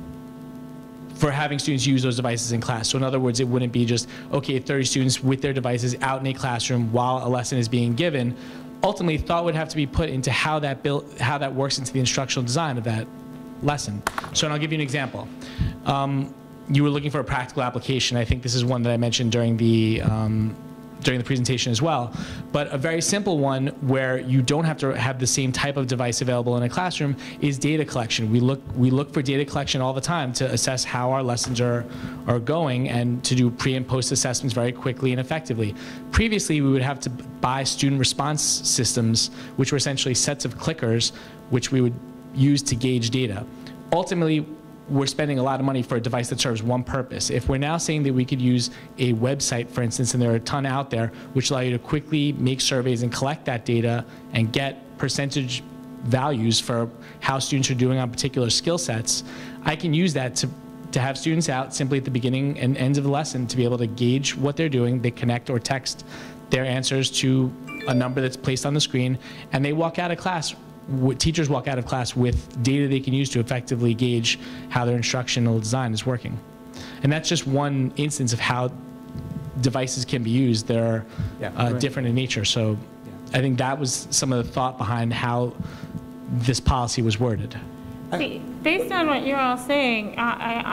for having students use those devices in class. So in other words, it wouldn't be just, okay, thirty students with their devices out in a classroom while a lesson is being given. Ultimately, thought would have to be put into how that build, how that works into the instructional design of that lesson. So and I'll give you an example. Um, you were looking for a practical application. I think this is one that I mentioned during the um, during the presentation as well, but a very simple one where you don't have to have the same type of device available in a classroom is data collection. We look we look for data collection all the time to assess how our lessons are are going and to do pre and post assessments very quickly and effectively. Previously, we would have to buy student response systems, which were essentially sets of clickers, which we would use to gauge data. Ultimately, we're spending a lot of money for a device that serves one purpose. If we're now saying that we could use a website, for instance, and there are a ton out there, which allow you to quickly make surveys and collect that data and get percentage values for how students are doing on particular skill sets, I can use that to, to have students out simply at the beginning and end of the lesson to be able to gauge what they're doing. They connect or text their answers to a number that's placed on the screen, and they walk out of class teachers walk out of class with data they can use to effectively gauge how their instructional design is working. And that's just one instance of how devices can be used. They're Yeah, uh, right. different in nature. So I think that was some of the thought behind how this policy was worded. See, based on what you're all saying, I, I, I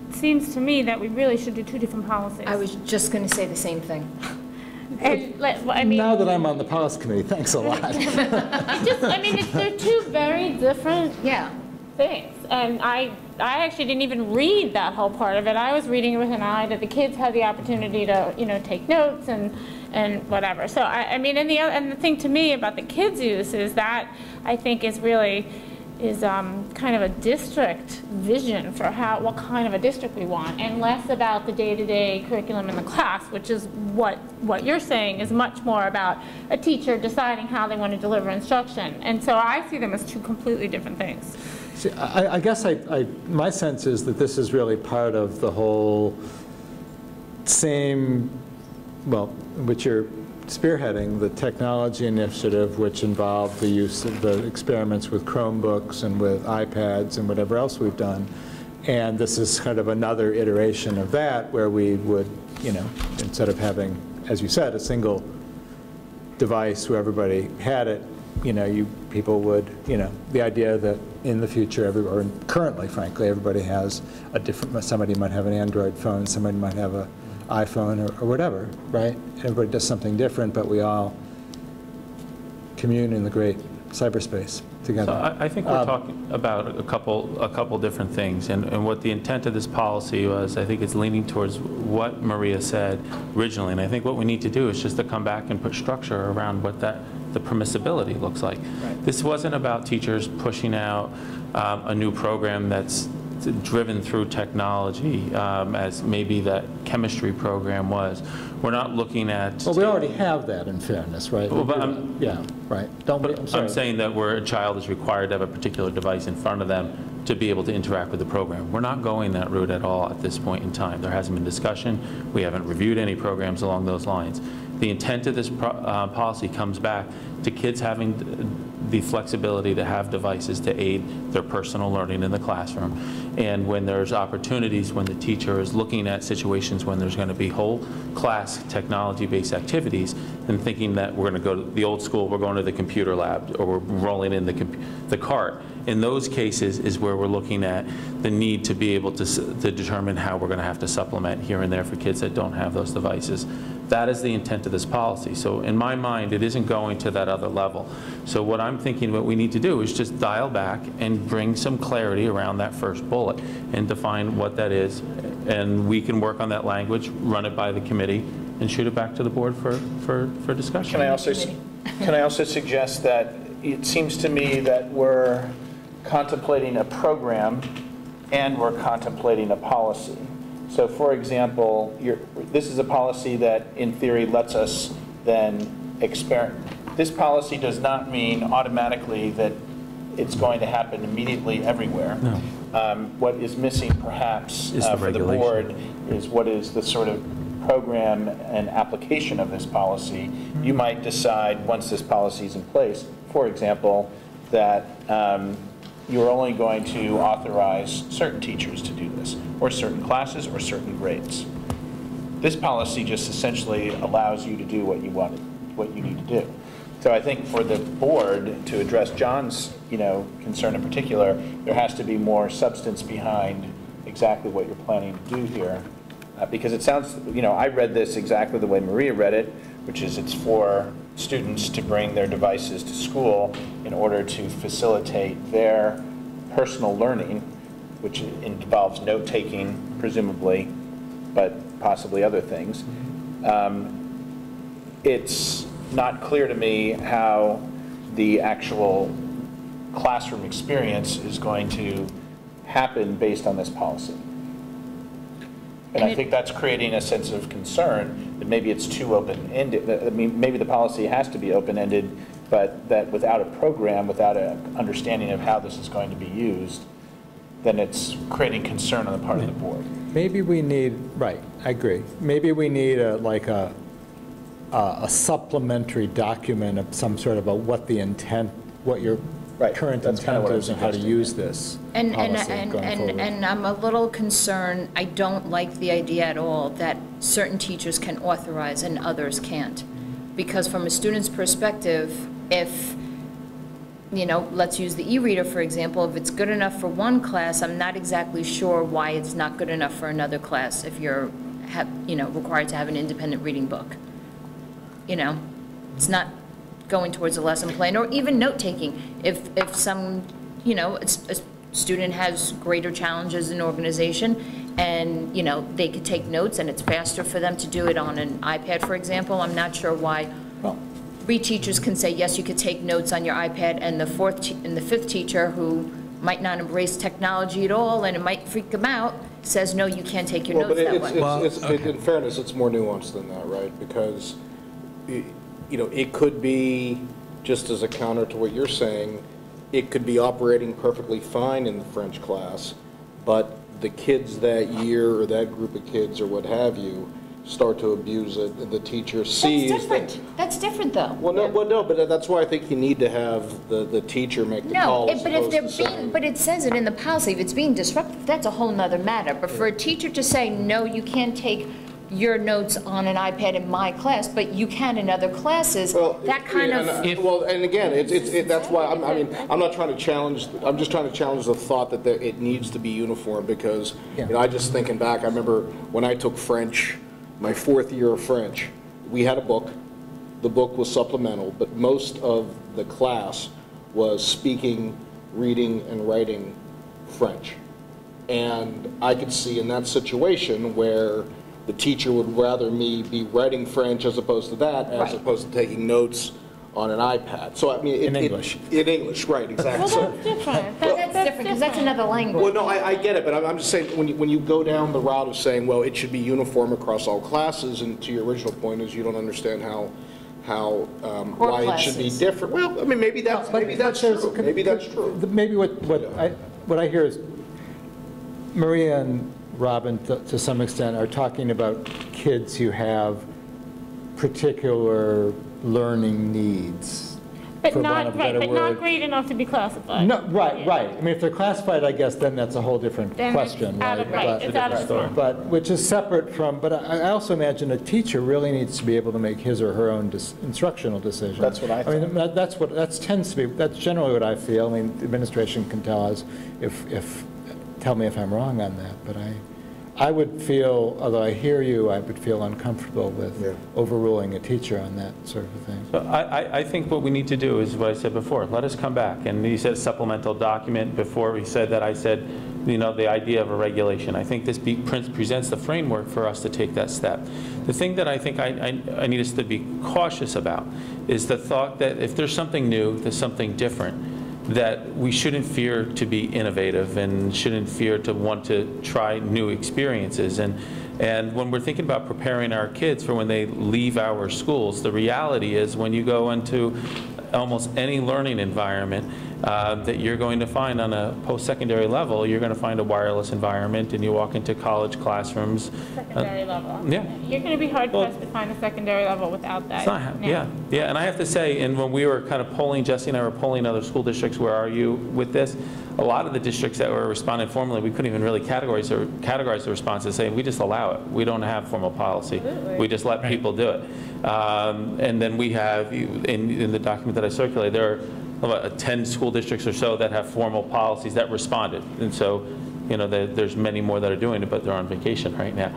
seems to me that we really should do two different policies. I was just going to say the same thing. And, let- I mean. Now that I'm on the policy committee, thanks a lot. It just, I mean, it's, they're two very different Yeah. things. And I, I actually didn't even read that whole part of it. I was reading it with an eye that the kids had the opportunity to, you know, take notes and, and whatever. So, I, I mean, and the, and the thing to me about the kids' use is that I think is really, is um, kind of a district vision for how, what kind of a district we want, and less about the day-to-day curriculum in the class, which is what, what you're saying is much more about a teacher deciding how they want to deliver instruction. And so I see them as two completely different things. See, I, I guess I, I, my sense is that this is really part of the whole same, well, which you're spearheading, the technology initiative, which involved the use of the experiments with Chromebooks and with iPads and whatever else we've done. And this is kind of another iteration of that, where we would, you know, instead of having, as you said, a single device where everybody had it, you know, you people would, you know, the idea that in the future, every, or currently, frankly, everybody has a different, somebody might have an Android phone, somebody might have a iPhone or, or whatever, right? Everybody does something different, but we all commune in the great cyberspace together. So I, I think we're Um, talking about a couple, a couple different things, and, and what the intent of this policy was, I think it's leaning towards what Maria said originally, and I think what we need to do is just to come back and put structure around what that, the permissibility looks like. Right. This wasn't about teachers pushing out um, a new program that's driven through technology, um, as maybe that chemistry program was. We're not looking at... Well, we already have that, in fairness, right? Well, but I'm- Yeah, right. Don't, we- I'm But sorry. I'm saying that where a child is required to have a particular device in front of them to be able to interact with the program. We're not going that route at all at this point in time. There hasn't been discussion. We haven't reviewed any programs along those lines. The intent of this pro- uh, policy comes back to kids having the flexibility to have devices to aid their personal learning in the classroom. And when there's opportunities, when the teacher is looking at situations when there's going to be whole class technology-based activities, and thinking that we're going to go to the old school, we're going to the computer lab, or we're rolling in the, compu- the cart. In those cases is where we're looking at the need to be able to, s- to determine how we're going to have to supplement here and there for kids that don't have those devices. That is the intent of this policy. So in my mind, it isn't going to that other level. So what I'm thinking what we need to do is just dial back and bring some clarity around that first bullet and define what that is. And we can work on that language, run it by the committee, and shoot it back to the board for, for, for discussion. Can I also, s- can I also suggest that it seems to me that we're contemplating a program and we're contemplating a policy. So for example, you're, this is a policy that in theory lets us then experiment. This policy does not mean automatically that it's going to happen immediately everywhere. No. Um, What is missing perhaps Is uh, the for the regulation. board is what is the sort of program and application of this policy. You might decide, once this policy is in place, for example, that um, you're only going to authorize certain teachers to do this, or certain classes, or certain grades. This policy just essentially allows you to do what you want, what you need to do. So I think for the board to address John's, you know, concern in particular, there has to be more substance behind exactly what you're planning to do here. Uh, because it sounds, you know, I read this exactly the way Maria read it, which is it's for students to bring their devices to school in order to facilitate their personal learning, which involves note-taking, presumably, but possibly other things. Um, it's not clear to me how the actual classroom experience is going to happen based on this policy. And And I it- think that's creating a sense of concern that maybe it's too open-ended. I mean, maybe the policy has to be open-ended, but that without a program, without an understanding of how this is going to be used, then it's creating concern on the part of the board. Maybe we need, right, I agree. Maybe we need a, like a, a a supplementary document of some sort of a, what the intent, what your Right, current that's kinda intent what I'm is and how to suggesting. use this And, and, policy and, going and, forward. and I'm a little concerned, I don't like the idea at all that certain teachers can authorize and others can't. Because from a student's perspective, if you know, let's use the e-reader, for example. If it's good enough for one class, I'm not exactly sure why it's not good enough for another class if you're, have, you know, required to have an independent reading book. You know, it's not going towards a lesson plan or even note-taking. If, if some, you know, it's, a student has greater challenges in organization and, you know, they could take notes and it's faster for them to do it on an iPad, for example, I'm not sure why Well, three teachers can say, yes, you could take notes on your iPad, and the fourth, te- and the fifth teacher, who might not embrace technology at all, and it might freak them out, says, no, you can't take your Well, but notes that it's, way. Well, it's, it's, okay. in fairness, it's more nuanced than that, right? Because, y- you know, it could be, just as a counter to what you're saying, it could be operating perfectly fine in the French class, but the kids that year, or that group of kids, or what have you, start to abuse it, and the teacher sees That's that. different. That's different, though. Well, no, well, no, but that's why I think you need to have the, the teacher make the No, call it- as but if opposed they're to being, saying. but it says it in the policy, if it's being disruptive, that's a whole nother matter. But for a teacher to say, no, you can't take your notes on an iPad in my class, but you can in other classes, Well, that kind yeah, of, and, uh, Well, and again, it's, it's, it- that's why, I'm- I mean, I'm not trying to challenge, I'm just trying to challenge the thought that there, it needs to be uniform, because, you know, I just thinking back, I remember when I took French, my fourth year of French, we had a book. The book was supplemental, but most of the class was speaking, reading, and writing French. And I could see in that situation where the teacher would rather me be writing French as opposed to that, as Right. opposed to taking notes on an iPad. So I mean, it- In it- English. In English, right, exactly. Well, So- that's different. but that's different, because that's another language. well, no, I, I get it, but I'm, I'm just saying, when you, when you go down the route of saying, well, it should be uniform across all classes, and to your original point is you don't understand how, how, um, Core why it should be classes. different. Well, I mean, maybe that's, But- maybe that's but there's- true, maybe that's true. the- Maybe what, what I, what I hear is Maria and Robin, to to some extent, are talking about kids who have particular learning needs. But for want not, of a right, better but not word. great enough to be classified. No, right, Yeah. right. I mean, if they're classified, I guess, then that's a whole different Then it's question, out right? of, right, But- it's out of scope. But, which is separate from, but I I also imagine a teacher really needs to be able to make his or her own dis- instructional decision. That's what I I mean, that- that's what, that tends to be, that's generally what I feel. I mean, the administration can tell us if, if, tell me if I'm wrong on that, but I, I would feel, although I hear you, I would feel uncomfortable Yeah. with overruling a teacher on that sort of thing. So I, I, I think what we need to do is what I said before, let us come back. And you said supplemental document, before we said that, I said, you know, the idea of a regulation. I think this be, pre- presents the framework for us to take that step. The thing that I think I, I, I need us to be cautious about is the thought that if there's something new, there's something different, that we shouldn't fear to be innovative and shouldn't fear to want to try new experiences. And, and when we're thinking about preparing our kids for when they leave our schools, the reality is when you go into almost any learning environment uh, that you're going to find on a post-secondary level, you're going to find a wireless environment, and you walk into college classrooms. Secondary level. yeah. You're going to be hard Well- pressed to find a secondary level without that. It's not, hap- now. yeah, yeah, and I have to say, and when we were kind of polling, Jesse and I were polling other school districts, where are you with this? A lot of the districts that were responding formally, we couldn't even really categorize or categorize the responses, saying we just allow it. We don't have formal policy. Absolutely. We just let people do it. Um, and then we have, you- in, in the document that I circulated, there are about ten school districts or so that have formal policies that responded. And so, you know, there, there's many more that are doing it, but they're on vacation right now.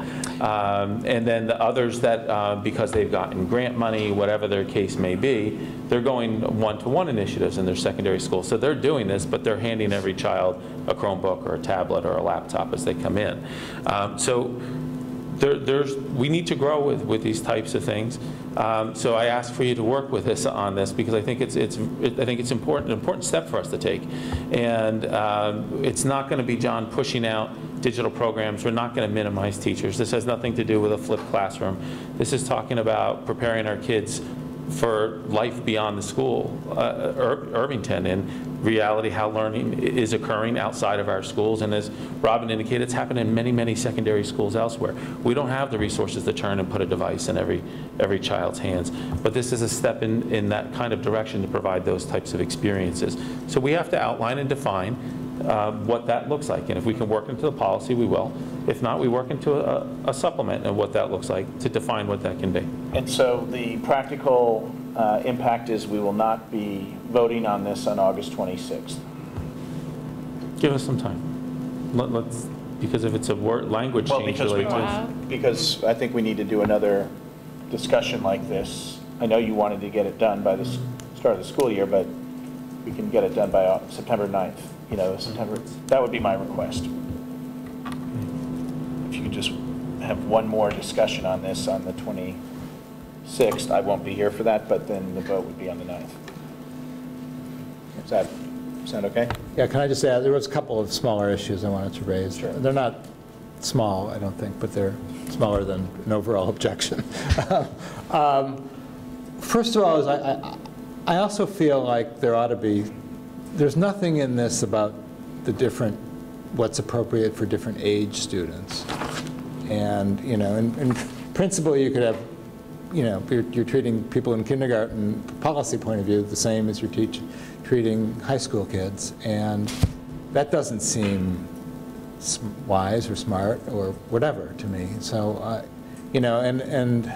Um, and then the others that, uh, because they've gotten grant money, whatever their case may be, they're going one-to-one initiatives in their secondary school. So they're doing this, but they're handing every child a Chromebook or a tablet or a laptop as they come in. Um, so there, there's, we need to grow with, with these types of things. Um, so I ask for you to work with us on this, because I think it's, it's, it, I think it's important, an important step for us to take. And um, it's not going to be John pushing out digital programs. We're not going to minimize teachers. This has nothing to do with a flipped classroom. This is talking about preparing our kids for life beyond the school, uh, Ir- Irvington, and reality how learning is occurring outside of our schools. And as Robin indicated, it's happened in many, many secondary schools elsewhere. We don't have the resources to turn and put a device in every, every child's hands. But this is a step in, in that kind of direction to provide those types of experiences. So we have to outline and define uh, what that looks like. And if we can work into the policy, we will. If not, we work into a, a supplement of what that looks like to define what that can be. And so the practical uh, impact is we will not be voting on this on August twenty-sixth. Give us some time. Let- Let's, because if it's a word, language Well, change because we, related to... Wow. because I think we need to do another discussion like this. I know you wanted to get it done by the s- start of the school year, but we can get it done by uh, September ninth, you know, September, that would be my request. If you could just have one more discussion on this on the twenty-sixth, I won't be here for that, but then the vote would be on the ninth. Does that sound okay? Yeah, can I just add, there was a couple of smaller issues I wanted to raise. Sure. They're not small, I don't think, but they're smaller than an overall objection. um, First of all, is I, I, I also feel like there ought to be, there's nothing in this about the different, what's appropriate for different age students. And, you know, in, in principle, you could have, you know, you're, you're treating people in kindergarten, policy point of view, the same as you're teach, treating high school kids. And that doesn't seem s- wise or smart or whatever to me. So, uh, you know, and, and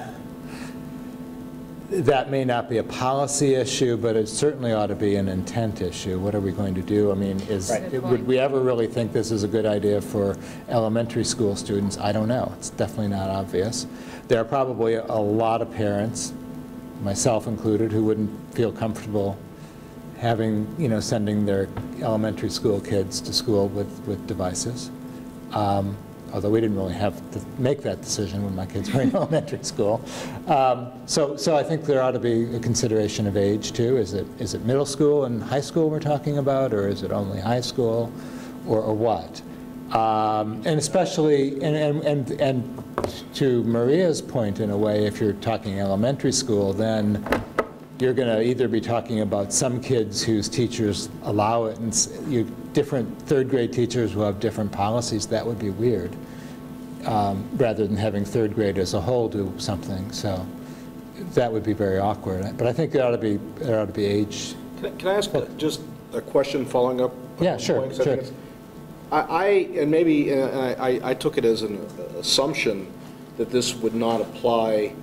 that may not be a policy issue, but it certainly ought to be an intent issue. What are we going to do? I mean, is, Right. it- would we ever really think this is a good idea for elementary school students? I don't know. It's definitely not obvious. There are probably a lot of parents, myself included, who wouldn't feel comfortable having, you know, sending their elementary school kids to school with, with devices. Um, although we didn't really have to make that decision when my kids were in elementary school. Um, so, so I think there ought to be a consideration of age too. Is it, is it middle school and high school we're talking about, or is it only high school, or, or what? Um, and especially, and, and, and, and to Maria's point in a way, if you're talking elementary school, then you're going to either be talking about some kids whose teachers allow it, and s- you, different third grade teachers will have different policies. That would be weird, um, rather than having third grade as a whole do something. So that would be very awkward. But I think there ought to be, there ought to be age. Can I- can I ask just a question following up? on Yeah, the sure, points? I sure. think it's- I, I, and maybe, uh, I, I- I took it as an assumption that this would not apply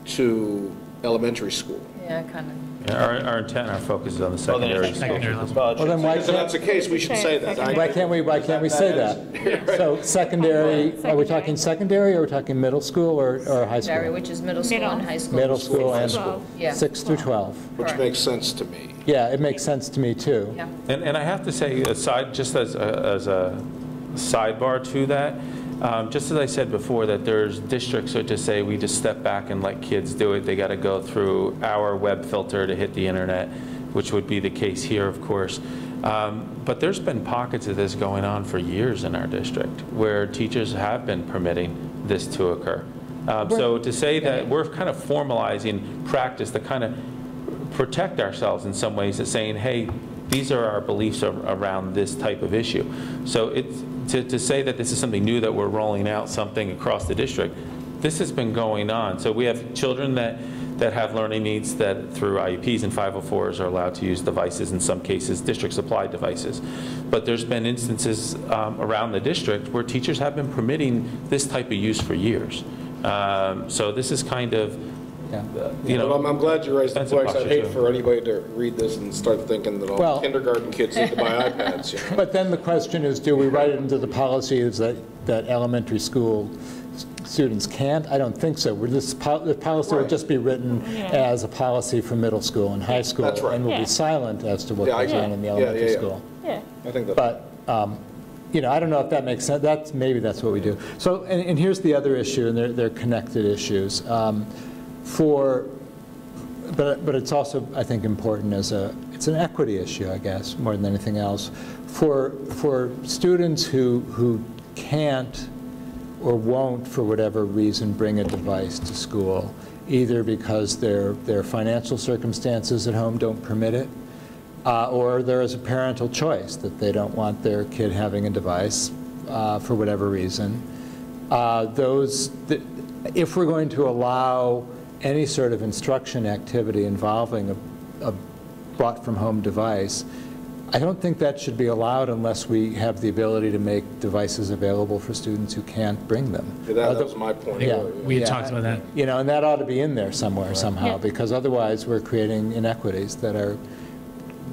to elementary school. Yeah, kind of. Yeah, Our, our intent, our focus is on the Well, then secondary it's- school. Secondary level. Well, it Well, then should- why Because if that's the case, we should say that. I- Why can't we, why can't we say that? So secondary, are we talking secondary, or are we talking middle school or, or high Very, school? which is middle school and Middle. high school. Middle school and Twelve. Yeah. six through twelve. Which Correct. makes sense to me. Yeah, it makes sense to me too. Yeah. And, and I have to say, aside, just as a, as a sidebar to that, um, just as I said before, that there's districts that just say, we just step back and let kids do it. They got to go through our web filter to hit the internet, which would be the case here, of course. Um, But there's been pockets of this going on for years in our district, where teachers have been permitting this to occur. Um, So to say that we're kind of formalizing practice to kind of protect ourselves in some ways, that saying, hey, these are our beliefs ar- around this type of issue. So it's, to, to say that this is something new, that we're rolling out something across the district, this has been going on. So we have children that, that have learning needs that through I E Ps and five oh fours are allowed to use devices, in some cases district-supplied devices. But there's been instances um, around the district where teachers have been permitting this type of use for years. Um, So this is kind of, Yeah. you But I'm, know, I'm glad you raised the Expensive point, 'cause I'd posture, hate too. for anybody to read this and start thinking that Well- all kindergarten kids need to buy iPads, you know? But then the question is, do we write it into the policies that, that elementary school s- students can't? I don't think so. We're this, po- the policy will Right. just be written as a policy for middle school and high school. That's right. And will Yeah. be silent as to what Yeah, I goes on agree. in the Yeah, yeah, elementary yeah. school. Yeah. I think that. But, um, you know, I don't know if that makes sense. That's, maybe that's what we do. So, and, and here's the other issue, and they're, they're connected issues. Um, For, but, but it's also, I think, important as a, it's an equity issue, I guess, more than anything else. For, for students who, who can't or won't, for whatever reason, bring a device to school, either because their, their financial circumstances at home don't permit it, uh, or there is a parental choice that they don't want their kid having a device uh, for whatever reason. Uh, those, th- if we're going to allow any sort of instruction activity involving a, a brought-from-home device, I don't think that should be allowed unless we have the ability to make devices available for students who can't bring them. Yeah, That, that was my point. Yeah. We had Yeah. talked about that. You know, and that ought to be in there somewhere, somehow, Yeah. because otherwise we're creating inequities that are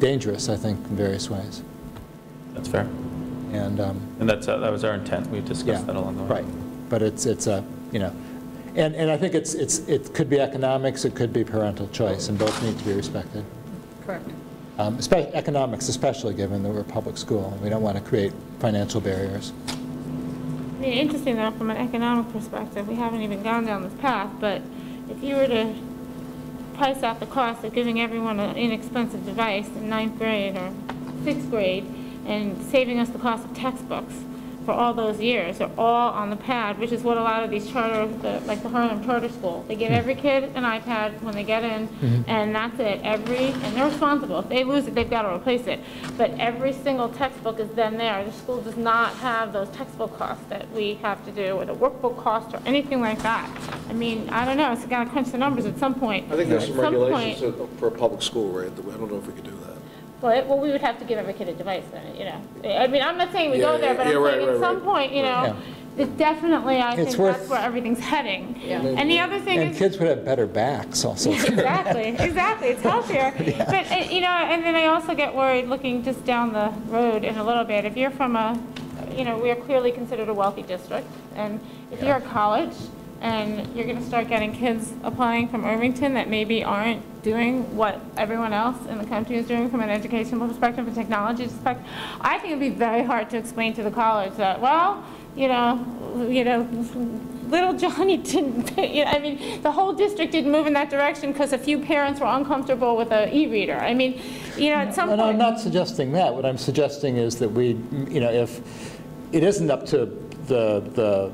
dangerous, I think, in various ways. That's fair. And, um, And that's, uh, that was our intent. We yeah, discussed that along the way. right. But it's, it's a, you know, and, and I think it's, it's, it could be economics, it could be parental choice, and both need to be respected. Correct. Um, espe- Economics, especially given that we're a public school, and we don't want to create financial barriers. I mean, interesting though, from an economic perspective, we haven't even gone down this path, but if you were to price out the cost of giving everyone an inexpensive device in ninth grade or sixth grade and saving us the cost of textbooks for all those years, they're all on the pad, which is what a lot of these charter, the, like the Harlem Charter School, they give every kid an iPad when they get in, and that's it. Every, and they're responsible. If they lose it, they've got to replace it. But every single textbook is then there. The school does not have those textbook costs that we have to do, or the workbook cost, or anything like that. I mean, I don't know. It's got to crunch the numbers at some point. I think there's some At some regulations point- for a public school, right? that we- I don't know if we could do that. Well, well, we would have to give every kid a device then, you know. I mean, I'm not saying we Yeah, go there, but yeah, I'm right, saying right, at some right. point, you know, Yeah. it definitely, I It's think worth- that's where everything's heading. Yeah. And the other thing And is. kids would have better backs also. Exactly, exactly, it's healthier. But, uh, you know, and then I also get worried looking just down the road in a little bit. If you're from a, you know, we are clearly considered a wealthy district, and if you're a college, and you're gonna start getting kids applying from Irvington that maybe aren't doing what everyone else in the country is doing from an educational perspective and technology perspective, I think it'd be very hard to explain to the college that, well, you know, you know, little Johnny didn't, you know, I mean, the whole district didn't move in that direction because a few parents were uncomfortable with an e-reader. I mean, you know, at some And I'm point. not suggesting that. What I'm suggesting is that we, you know, if, it isn't up to the, the,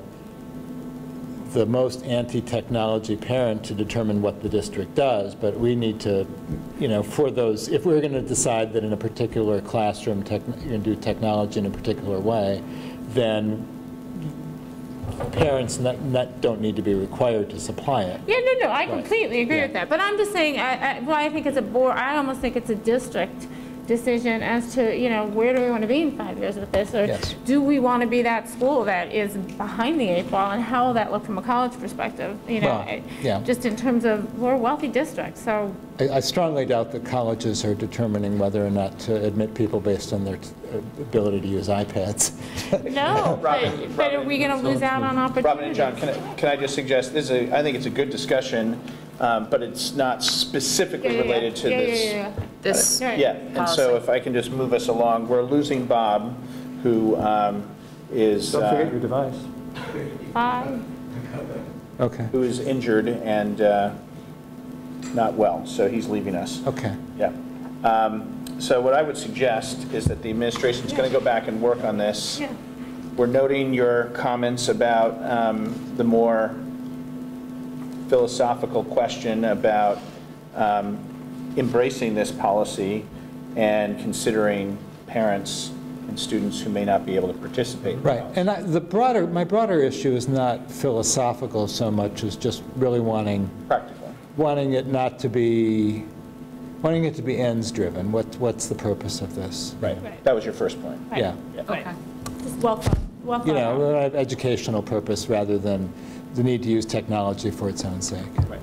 the most anti-technology parent to determine what the district does, but we need to, you know, for those, if we're going to decide that in a particular classroom, tech, you're going to do technology in a particular way, then parents not, not, don't need to be required to supply it. Yeah, no, no, I Right. completely agree Yeah. with that. But I'm just saying, I, I, well, I think it's a board, I almost think it's a district decision as to, you know, where do we want to be in five years with this? Or Yes. do we want to be that school that is behind the eight ball, and how will that look from a college perspective? You know, Well, I- yeah. just in terms of, we're a wealthy district, so, I, I strongly doubt that colleges are determining whether or not to admit people based on their t- ability to use iPads. no, Robin, but, but are we going to lose out on opportunities? Robin and John, can I, can I just suggest, this is, a- I think it's a good discussion, um, but it's not specifically Yeah, yeah, yeah. related to Yeah, yeah, this. yeah, yeah. This, Right. Yeah, and Policy. so if I can just move us along, we're losing Bob, who um, is, Don't forget uh, your device. Five. Okay, who is injured and uh, not well, so he's leaving us. okay. Yeah. Um, So what I would suggest is that the administration's going to go back and work on this. Yeah. We're noting your comments about um, the more philosophical question about um, embracing this policy and considering parents and students who may not be able to participate. in the Right, policy. and I, the broader, my broader issue is not philosophical so much as just really wanting, Practical. wanting it not to be, wanting it to be ends-driven. What, what's the purpose of this? Right. Right. That was your first point. Right. Yeah. Yeah. okay. Just well thought, well You thought out. know, an educational purpose rather than the need to use technology for its own sake. Right.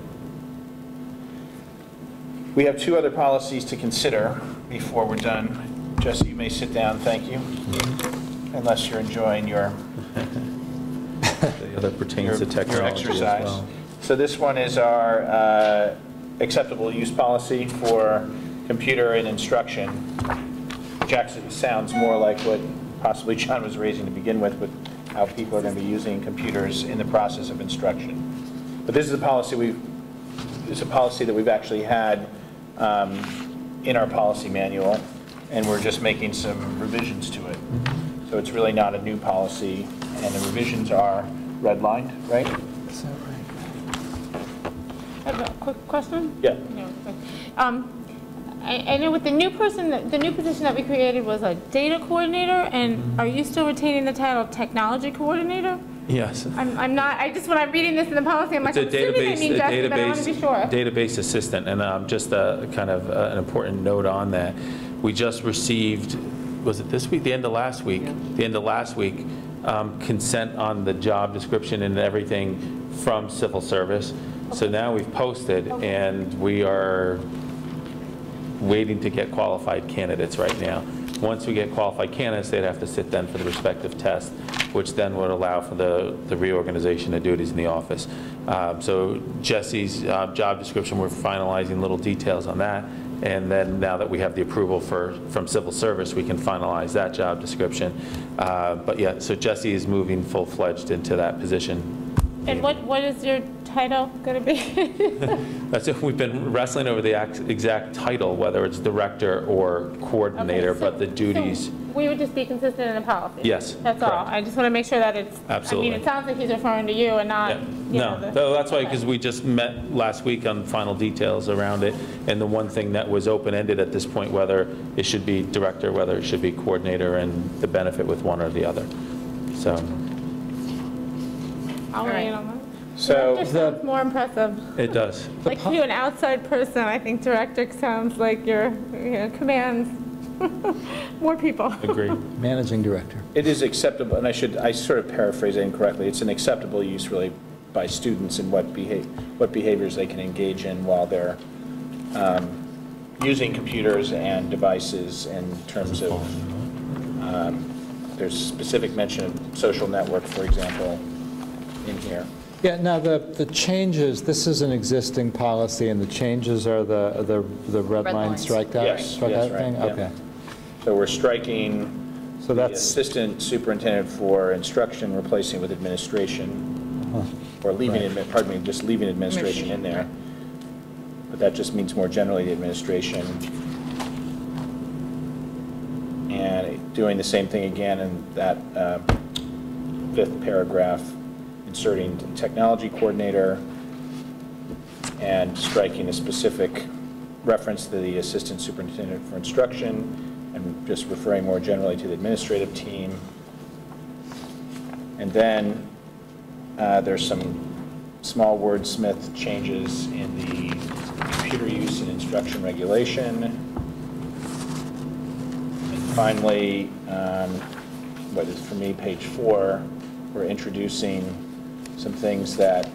We have two other policies to consider before we're done. Jesse, you may sit down, thank you, unless you're enjoying your The other pertains your to your technology as exercise. well. So this one is our uh, acceptable use policy for computer and instruction, which actually sounds more like what possibly John was raising to begin with, with how people are going to be using computers in the process of instruction. But this is a policy we've, it's a policy that we've actually had um, in our policy manual, and we're just making some revisions to it. So it's really not a new policy, and the revisions are redlined, right? Is that right? I have a quick question? Yeah. No, okay. Um, I, I know with the new person, that- the new position that we created was a data coordinator, and are you still retaining the title of technology coordinator? Yes. I'm, I'm not, I just, when I'm reading this in the policy, I'm like, It's a I'm assuming they database, mean a Jesse, but I want to be database, sure. database assistant, and um, just a kind of uh, an important note on that. We just received, was it this week, the end of last week? The end of last week, um, consent on the job description and everything from civil service. So now we've posted, and we are waiting to get qualified candidates right now. Once we get qualified candidates, they'd have to sit then for the respective test, which then would allow for the, the reorganization of duties in the office. Um, so Jesse's uh, job description, we're finalizing little details on that. And then now that we have the approval for, from civil service, we can finalize that job description. Uh, but yeah, so Jesse is moving full-fledged into that position. And what, what is your title going to be? That's it. We've been wrestling over the ex- exact title, whether it's director or coordinator, Okay, so- but the duties. so we would just be consistent in the policy? Yes, That's all. correct. I just want to make sure that it's, Absolutely. I mean, it sounds like he's referring to you and not, Yeah. you know, No, the- no, that's why, okay. because we just met last week on final details around it, and the one thing that was open-ended at this point, whether it should be director, whether it should be coordinator, and the benefit with one or the other. So, I'll All right. weigh in on that. So, Director sounds more impressive. it does. Like to an outside person, I think director sounds like your, you know, commands more people. Agree. Managing director. it is acceptable, and I should, I sort of paraphrase it incorrectly, it's an acceptable use really by students and what behavior, what behaviors they can engage in while they're um, using computers and devices in terms of, um, there's specific mention of social network, for example, in here. Yeah, now, the, the changes, this is an existing policy, and the changes are the, the, the red Red line lines. strike out? Yes, strike yes, out right, thing? yeah. Okay. So we're striking So the that's, assistant superintendent for instruction, replacing with administration, or leaving, Right. admi- pardon me, just leaving administration in there. But that just means more generally the administration. And doing the same thing again in that uh, fifth paragraph, inserting technology coordinator and striking a specific reference to the assistant superintendent for instruction, and just referring more generally to the administrative team. And then uh, there's some small wordsmith changes in the computer use and instruction regulation. And finally, um, what is for me, page four, we're introducing some things that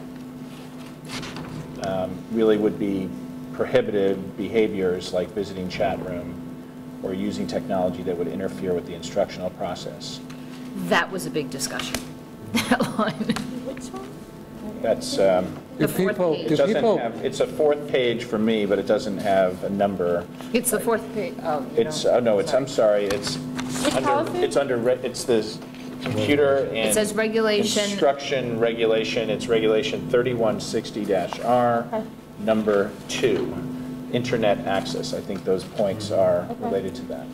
um, really would be prohibited behaviors like visiting chat room or using technology that would interfere with the instructional process. That was a big discussion, that line. Which one? That's, um, The do fourth people, page. it do doesn't people, have, it's a fourth page for me, but it doesn't have a number. It's the fourth page, oh, you It's, know, oh no, it's, I'm sorry, it's under, policy? it's under, re- it's this computer and. It says regulation. Instruction regulation, it's regulation thirty-one sixty R, Okay. number two, internet access. I think those points are Okay. related to that.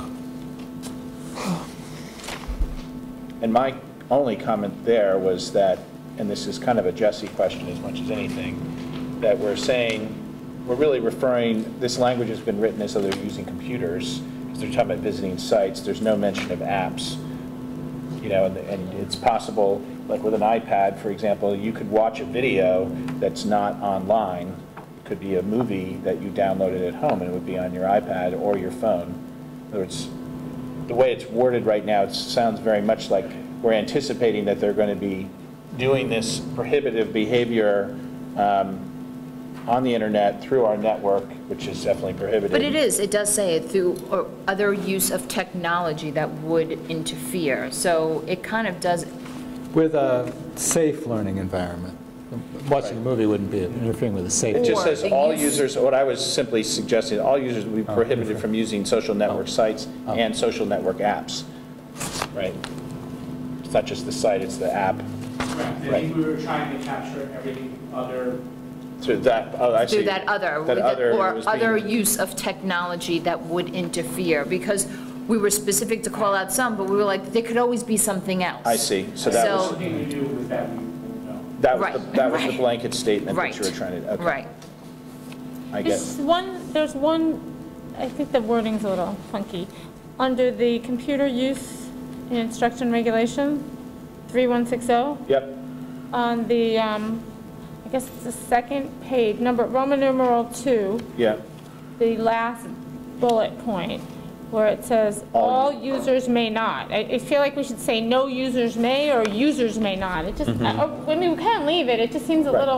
And my only comment there was that, and this is kind of a Jesse question as much as anything, that we're saying, we're really referring, this language has been written as though they're using computers, because they're talking about visiting sites. There's no mention of apps. You know, and, and it's possible, like with an iPad, for example, you could watch a video that's not online. It could be a movie that you downloaded at home, and it would be on your iPad or your phone. In other words, the way it's worded right now, it sounds very much like we're anticipating that they're going to be doing this prohibitive behavior um, on the internet through our network, which is definitely prohibited. but it is, it does say it through or other use of technology that would interfere, so it kind of does, with a safe learning environment. Watching a movie wouldn't be interfering with a safe. It just Or says the all use- users, what I was simply suggesting, all users will be prohibited from using social network sites and social network apps, right? It's not just the site, it's the app. I Right. think we were trying to capture everything other, Through that, oh, I see. through that other, That with the- other or was other being- use of technology that would interfere, because we were specific to call out some, but we were like, there could always be something else. I see, so that So- was, something to do with that, we won't know. that was, Right, the that was the right. blanket statement that Right, you were trying to, okay. right. I There's get, one, there's one, I think the wording's a little funky. Under the computer use and instruction regulation, three one six zero, yep, on the, um, I guess it's the second page, number, Roman numeral two, yeah, the last bullet point, where it says, All all users may not. I, I feel like we should say no users may or users may not. It just, I, I mean, we can't leave it, it just seems a Right. little,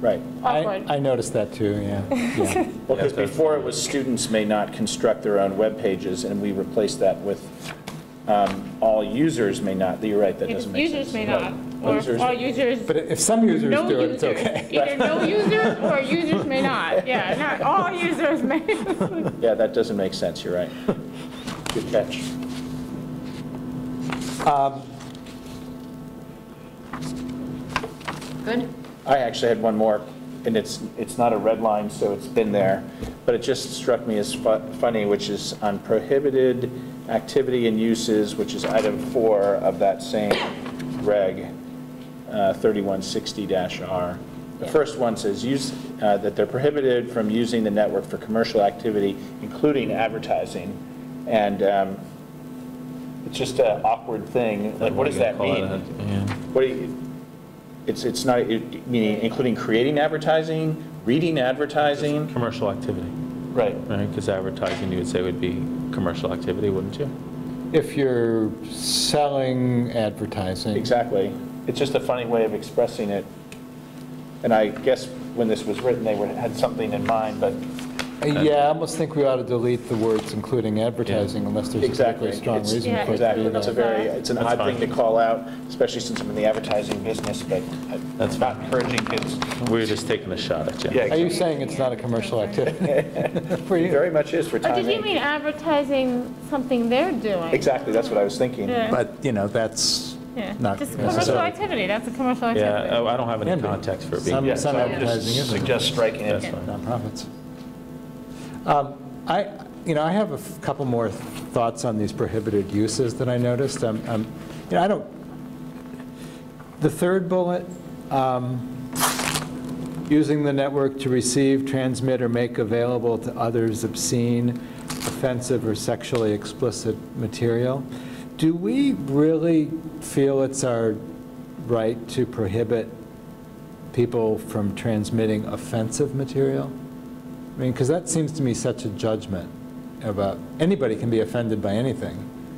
Right. awkward. I, I noticed that too, yeah. yeah. Well, because before it was students may not construct their own web pages, and we replaced that with um, all users may not. You're right, that It's doesn't make sense. users may not, Right. or Users- all users, But if some users no do it, users. it's okay. Either no users or users may not. Yeah, not all users may. Yeah, that doesn't make sense, you're right. Good catch. Good? I actually had one more, and it's, it's not a red line, so it's been there, but it just struck me as fu- funny, which is on prohibited activity and uses, which is item four of that same reg, uh, thirty-one sixty R. The first one says use, uh, that they're prohibited from using the network for commercial activity, including advertising. And um, it's just an awkward thing, like, what does that Call it mean? a- yeah. What do you, it's, it's not, it- meaning including creating advertising, reading advertising? Commercial activity, Right. right? Because advertising, you would say, would be commercial activity, wouldn't you? If you're selling advertising. Exactly. It's just a funny way of expressing it. And I guess when this was written, they were, had something in mind, but Yeah, I almost think we ought to delete the words including advertising unless there's a exactly. particularly strong It's- reason Yeah. for it to Exactly. be It's a there. very, it's an That's odd fine. thing to call out, especially since I'm in the advertising business, but I- That's not encouraging kids. We were just taking a shot at you. Yeah, Are you saying it's not a commercial activity? For It you? very much is for Or Time did you Inc. mean advertising something they're doing? Exactly, that's what I was thinking. Yeah. But, you know, that's Yeah, not just commercial necessarily. activity, that's a commercial Yeah, activity. oh, I don't have any Can be. context for it being. Some, Yeah, some so I would advertising just is suggest striking it. That's fine. nonprofits. Um, I, you know, I have a f- couple more thoughts on these prohibited uses that I noticed. Um, um, You know, I don't, the third bullet, um, using the network to receive, transmit, or make available to others obscene, offensive, or sexually explicit material. Do we really feel it's our right to prohibit people from transmitting offensive material? I mean, because that seems to me such a judgment about, anybody can be offended by anything.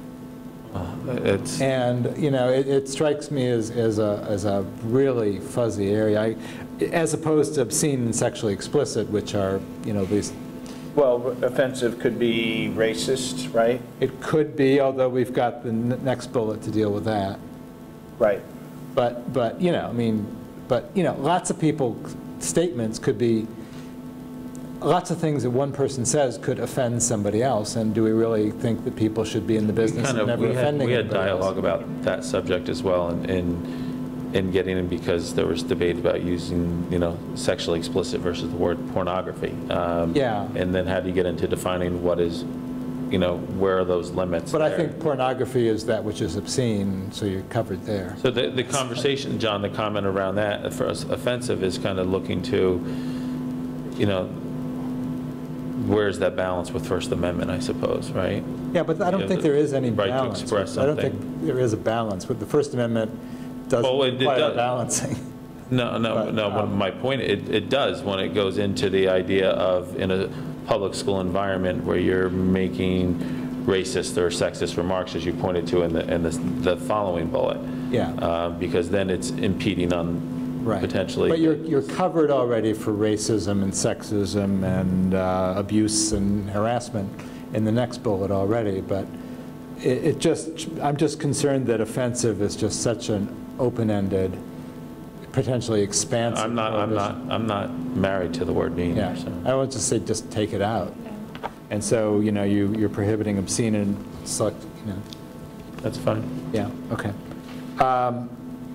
It's, And, you know, it, it strikes me as, as a, as a really fuzzy area, I, as opposed to obscene and sexually explicit, which are, you know, these, Well, offensive could be racist, right? it could be, although we've got the n- next bullet to deal with that. Right. But, but, you know, I mean, but, you know, lots of people, statements could be, lots of things that one person says could offend somebody else, and do we really think that people should be in the business kind of of, never we had, offending we had anybody else? dialogue about that subject as well, and, and, and getting in, because there was debate about using, you know, sexually explicit versus the word pornography. Um, Yeah. And then how do you get into defining what is, you know, where are those limits But I there? think pornography is that which is obscene, so you're covered there. So the, the conversation, John, the comment around that, for us, offensive is kind of looking to, you know, where's that balance with First Amendment, I suppose, right? Yeah, but I You don't know, think the there is any right to balance. express I don't something. think there is a balance, but the First Amendment doesn't Well, it- it require does. balancing. No, no, But, no, um, my point, it, it does when it goes into the idea of, in a public school environment where you're making racist or sexist remarks, as you pointed to in the, in the, the following bullet. Yeah. Uh, Because then it's impeding on Right. potentially. But you're, you're covered already for racism and sexism and uh, abuse and harassment in the next bullet already, but it, it just, I'm just concerned that offensive is just such an open-ended, potentially expansive. I'm not, I'm not, prohibition. I'm not married to the word being Yeah, there, so. I would just say, just take it out. And so, you know, you, you're prohibiting obscene and select, you know, That's fine. yeah, okay. Um,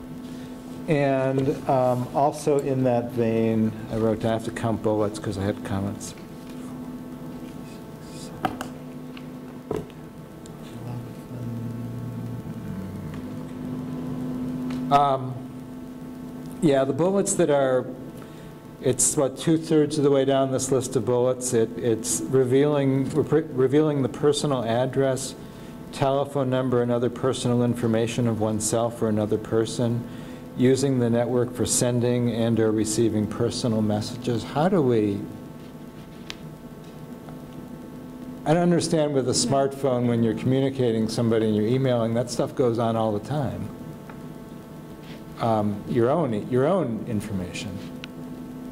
And um, also in that vein, I wrote, I have to count bullets because I had comments. Um, Yeah, the bullets that are, it's what, two-thirds of the way down this list of bullets. It, it's revealing, revealing the personal address, telephone number, and other personal information of oneself or another person, using the network for sending and or receiving personal messages. How do we, I don't understand with a smartphone when you're communicating somebody and you're emailing, that stuff goes on all the time. Um, your own, your own information.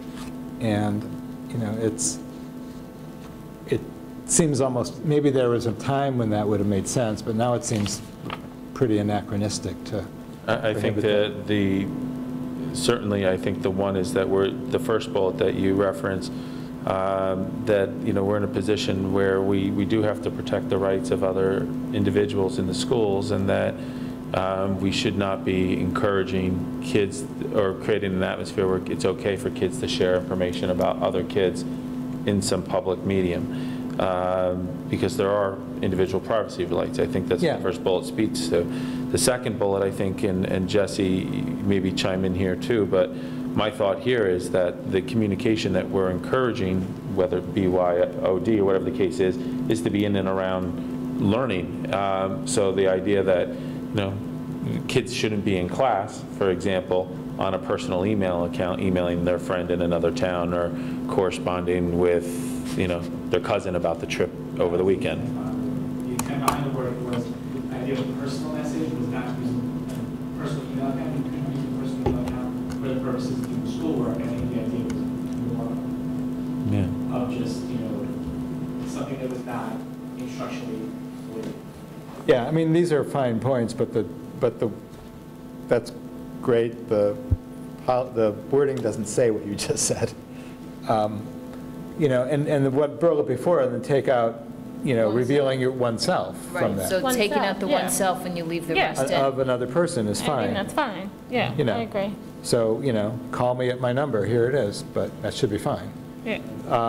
And, you know, it's, it seems almost, maybe there was a time when that would have made sense, but now it seems pretty anachronistic to I I think prohibit that the, certainly, I think the one is that we're, the first bullet that you referenced, um, that, you know, we're in a position where we, we do have to protect the rights of other individuals in the schools, and that um, we should not be encouraging kids or creating an atmosphere where it's okay for kids to share information about other kids in some public medium, um, because there are individual privacy rights. I think that's Yeah. what the first bullet speaks to. The second bullet, I think, and, and Jesse, maybe chime in here too, but my thought here is that the communication that we're encouraging, whether B Y O D or whatever the case is, is to be in and around learning. Um, so the idea that, you know, kids shouldn't be in class, for example, on a personal email account, emailing their friend in another town or corresponding with, you know, their cousin about the trip over the weekend. Um, The intent behind the word was, the idea of a personal message was not to use a personal email account, you couldn't use a personal email account for the purposes of doing schoolwork. I think the idea was more Yeah. of just, you know, something that was not instructionally related. Yeah, I mean, these are fine points, but the, but the, that's great. The, pol- the wording doesn't say what you just said. Um, You know, and, and what brought up before, and then take out, you know, revealing your oneself from Right, that. so taking out Oneself, the yeah. oneself and you leave the Yeah. rest in. Of another person is I fine. think that's fine, yeah, You know. I agree. So, you know, call me at my number, here it is, but that should be fine. Yeah.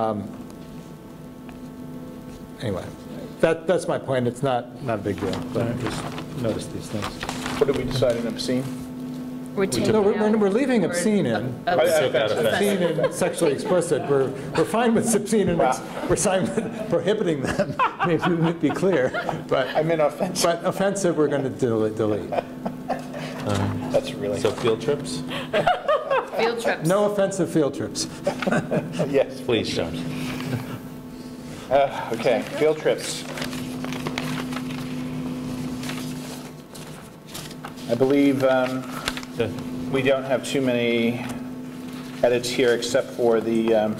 Anyway, that, that's my point. It's not, not a big deal, but I just noticed these things. What did we decide in obscene? We're taking No, we're, out we're leaving the word obscene in. of- Take out offensive. Obscene and sexually explicit, we're, we're fine with obscene and ex- we're fine with prohibiting them, maybe we need to be clear, but, I meant offensive. but offensive, we're going to delete. delete. That's really, So field trips? Field trips. No offensive field trips. yes. Please, John. Uh, Okay, field trips. I believe um, we don't have too many edits here except for the, um,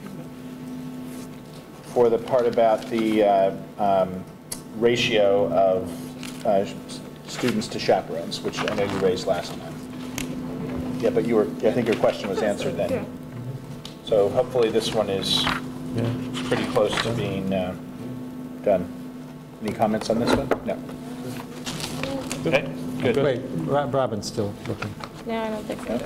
for the part about the uh, um, ratio of uh, students to chaperones, which I know you raised last time. Yeah, but you were, I think your question was answered Yeah. then. So hopefully this one is pretty close to being uh, done. Any comments on this one? No. Okay, good. Wait, Ro- Robin's still looking. No, I don't think so.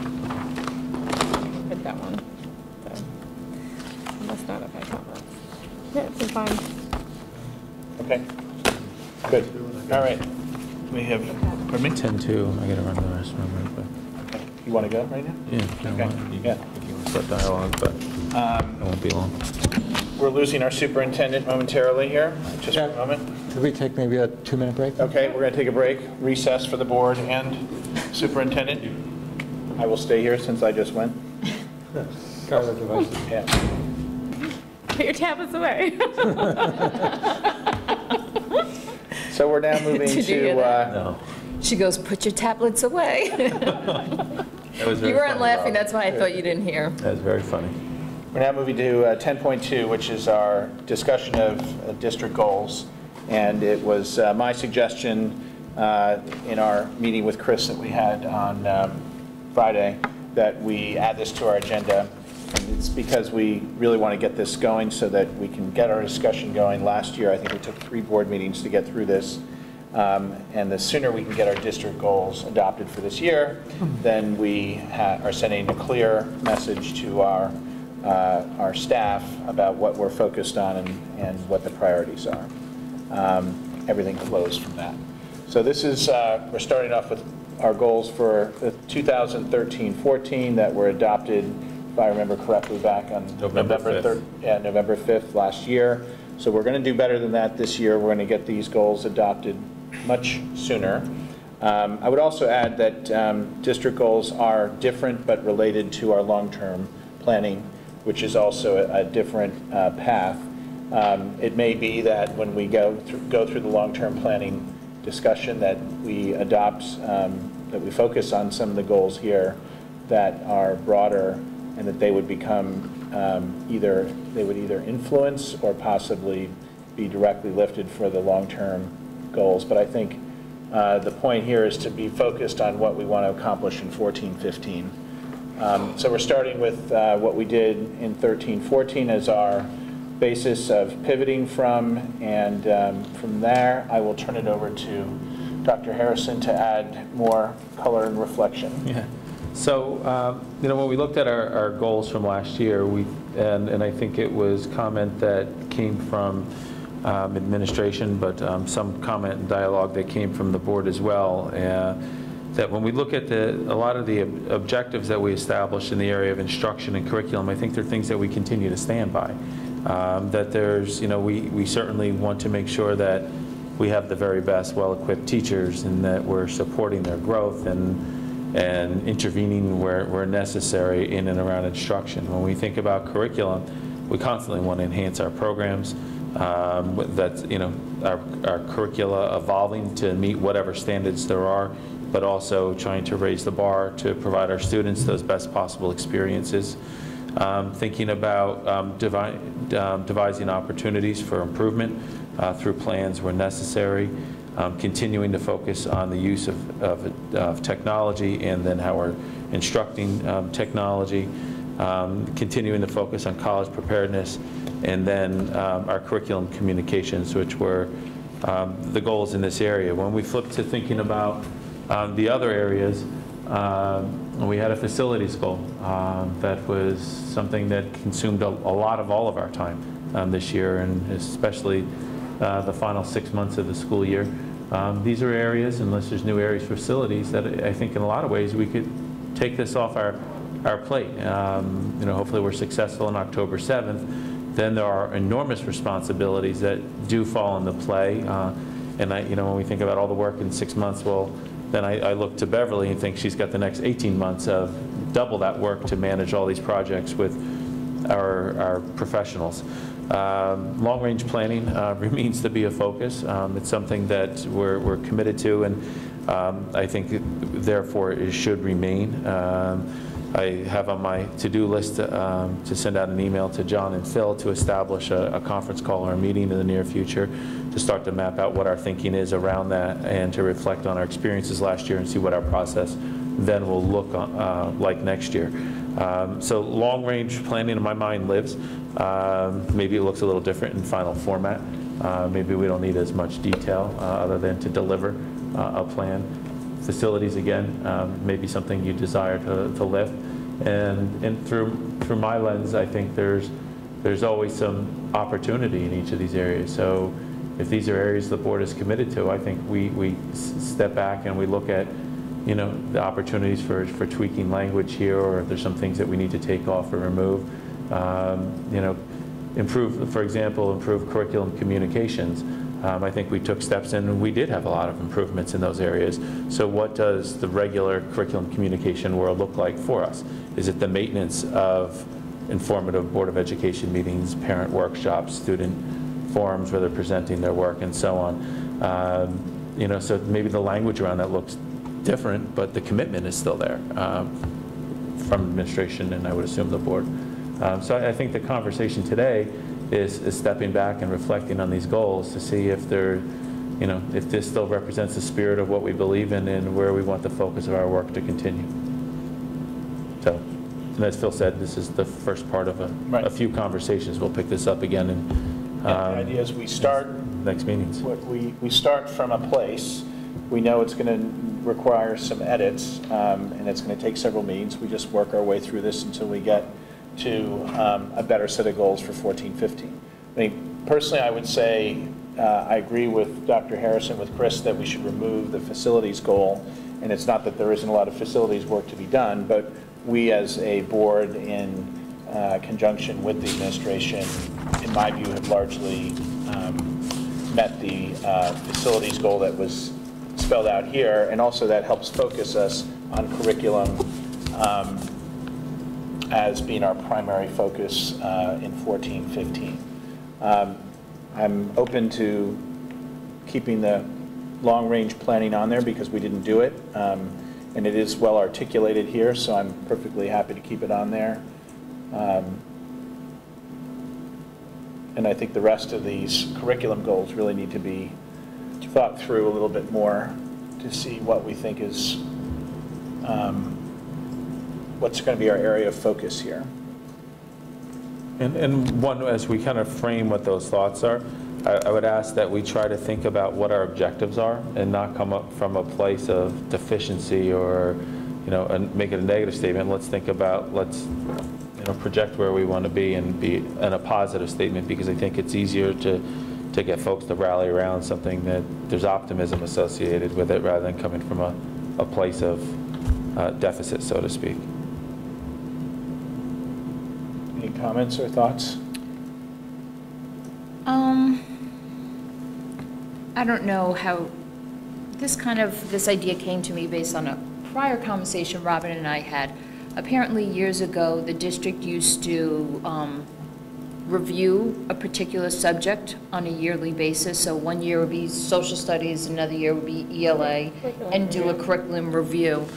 Hit that one. So, must not have had comments. Yeah, it's been fine. Okay, good. All right. We have, pardon me? ten two, I gotta run the rest, remember, but, You want to go right now? yeah, if you Okay, want, you yeah. can, if you want to start dialogue, but Um, it won't be long. We're losing our superintendent momentarily here, just for a Yeah. moment. Could we take maybe a two-minute break? Okay, we're going to take a break, recess for the board and superintendent. I will stay here since I just went. Guard our devices. Yeah. Put your tablets away. So we're now moving Did you hear to, that? uh, No. She goes, put your tablets away. That was very You weren't funny, laughing, Robin. that's why I thought you didn't hear. That was very funny. we're now moving to uh, ten point two, which is our discussion of uh, district goals. And it was uh, my suggestion uh, in our meeting with Chris that we had on um, Friday that we add this to our agenda. And it's because we really want to get this going so that we can get our discussion going. Last year, I think we took three board meetings to get through this. Um, And the sooner we can get our district goals adopted for this year, then we ha- are sending a clear message to our, uh, our staff about what we're focused on and, and what the priorities are. Um, Everything flows from that. So this is, uh, we're starting off with our goals for the two thousand thirteen fourteen that were adopted, if I remember correctly, back on November November fifth. third, yeah, November fifth last year. So we're going to do better than that this year. We're going to get these goals adopted much sooner. Um, I would also add that um, district goals are different but related to our long-term planning, which is also a, a different uh, path. Um, It may be that when we go through, go through the long-term planning discussion that we adopt, um, that we focus on some of the goals here that are broader and that they would become um, either, they would either influence or possibly be directly lifted for the long-term goals. But I think uh, the point here is to be focused on what we want to accomplish in fourteen fifteen. Um, so we're starting with uh, what we did in thirteen fourteen as our basis of pivoting from, and um, from there I will turn it over to Doctor Harrison to add more color and reflection. Yeah. So, uh, you know, when we looked at our, our goals from last year, we and, and I think it was comment that came from um, administration, but um, some comment and dialogue that came from the board as well, uh, that when we look at the, a lot of the ob objectives that we established in the area of instruction and curriculum, I think they're things that we continue to stand by. Um, that there's, you know, we, we certainly want to make sure that we have the very best well-equipped teachers and that we're supporting their growth and and intervening where, where necessary in and around instruction. When we think about curriculum, we constantly want to enhance our programs. Um, that, you know, our, our curricula evolving to meet whatever standards there are, but also trying to raise the bar to provide our students those best possible experiences. Um, thinking about um, devi um, devising opportunities for improvement uh, through plans where necessary. Um, continuing to focus on the use of, of, of technology and then how we're instructing um, technology, um, continuing to focus on college preparedness, and then um, our curriculum communications, which were um, the goals in this area. When we flipped to thinking about um, the other areas, um, we had a facilities goal um, that was something that consumed a, a lot of all of our time um, this year, and especially Uh, the final six months of the school year. Um, these are areas, unless there's new areas for facilities, that I think in a lot of ways we could take this off our, our plate. Um, you know, hopefully we're successful on October seventh. Then there are enormous responsibilities that do fall into play. Uh, and I, you know, when we think about all the work in six months, well, then I, I look to Beverly and think she's got the next eighteen months of double that work to manage all these projects with our, our professionals. Um, long-range planning uh, remains to be a focus. Um, it's something that we're, we're committed to, and um, I think it, therefore it should remain. Um, I have on my to-do list um, to send out an email to John and Phil to establish a, a conference call or a meeting in the near future to start to map out what our thinking is around that and to reflect on our experiences last year and see what our process then will look on, uh, like next year. Um, so long-range planning in my mind lives. Um, maybe it looks a little different in final format. Uh, maybe we don't need as much detail uh, other than to deliver uh, a plan. Facilities, again, um, maybe something you desire to, to lift. And, and through, through my lens, I think there's, there's always some opportunity in each of these areas. So if these are areas the board is committed to, I think we, we step back and we look at, you know, the opportunities for, for tweaking language here, or if there's some things that we need to take off or remove. Um, you know, improve, for example, improve curriculum communications. Um, I think we took steps in, and we did have a lot of improvements in those areas. So what does the regular curriculum communication world look like for us? Is it the maintenance of informative Board of Education meetings, parent workshops, student forums where they're presenting their work, and so on? Um, you know, so maybe the language around that looks different, but the commitment is still there um, from administration, and I would assume the board. Um, so I, I think the conversation today is, is stepping back and reflecting on these goals to see if they're, you know, if this still represents the spirit of what we believe in and where we want the focus of our work to continue. So, and as Phil said, this is the first part of a, right. a few conversations. We'll pick this up again in um, yeah, the idea is we start next meetings. We, we start from a place. We know it's going to require some edits, um, and it's going to take several meetings. We just work our way through this until we get to um, a better set of goals for fourteen fifteen. I mean, personally, I would say uh, I agree with Doctor Harrison, with Chris, that we should remove the facilities goal. And it's not that there isn't a lot of facilities work to be done, but we as a board, in uh, conjunction with the administration, in my view, have largely um, met the uh, facilities goal that was spelled out here, and also that helps focus us on curriculum um, as being our primary focus uh, in fourteen fifteen. Um, I'm open to keeping the long-range planning on there because we didn't do it, um, and it is well articulated here, so I'm perfectly happy to keep it on there. Um, And I think the rest of these curriculum goals really need to be thought through a little bit more to see what we think is, um, what's going to be our area of focus here. And, and one, as we kind of frame what those thoughts are, I, I would ask that we try to think about what our objectives are and not come up from a place of deficiency or, you know, and make it a negative statement. Let's think about, let's, you know, project where we want to be and be in a positive statement, because I think it's easier to, to get folks to rally around something that there's optimism associated with it rather than coming from a, a place of uh, deficit, so to speak. Any comments or thoughts? Um, I don't know how, this kind of, this idea came to me based on a prior conversation Robin and I had. Apparently, years ago, the district used to um, review a particular subject on a yearly basis. So one year would be social studies, another year would be E L A, and do a curriculum review.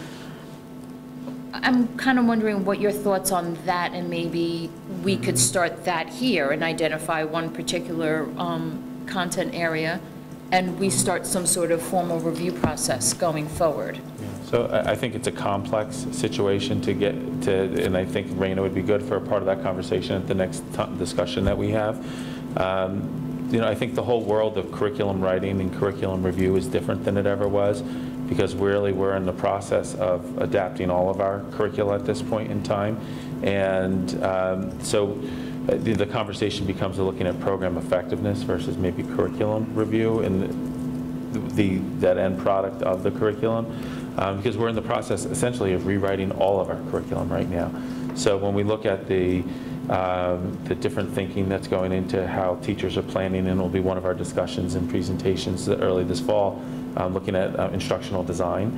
I'm kind of wondering what your thoughts on that, and maybe we could start that here and identify one particular um, content area, and we start some sort of formal review process going forward. So I I think it's a complex situation to get to, and I think Raina would be good for a part of that conversation at the next t- discussion that we have. Um, you know, I think the whole world of curriculum writing and curriculum review is different than it ever was, because really we're in the process of adapting all of our curricula at this point in time. And um, so the, the conversation becomes looking at program effectiveness versus maybe curriculum review and the, the that end product of the curriculum. Um, because we're in the process essentially of rewriting all of our curriculum right now. So when we look at the, um, the different thinking that's going into how teachers are planning, and will be one of our discussions and presentations early this fall, um, looking at uh, instructional design.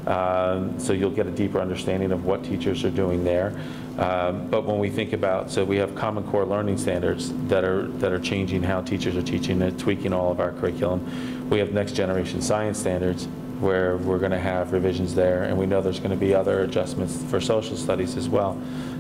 Um, so you'll get a deeper understanding of what teachers are doing there. Um, but when we think about, so we have Common Core learning standards that are, that are changing how teachers are teaching and tweaking all of our curriculum. We have next generation science standards, where we're going to have revisions there, and we know there's going to be other adjustments for social studies as well.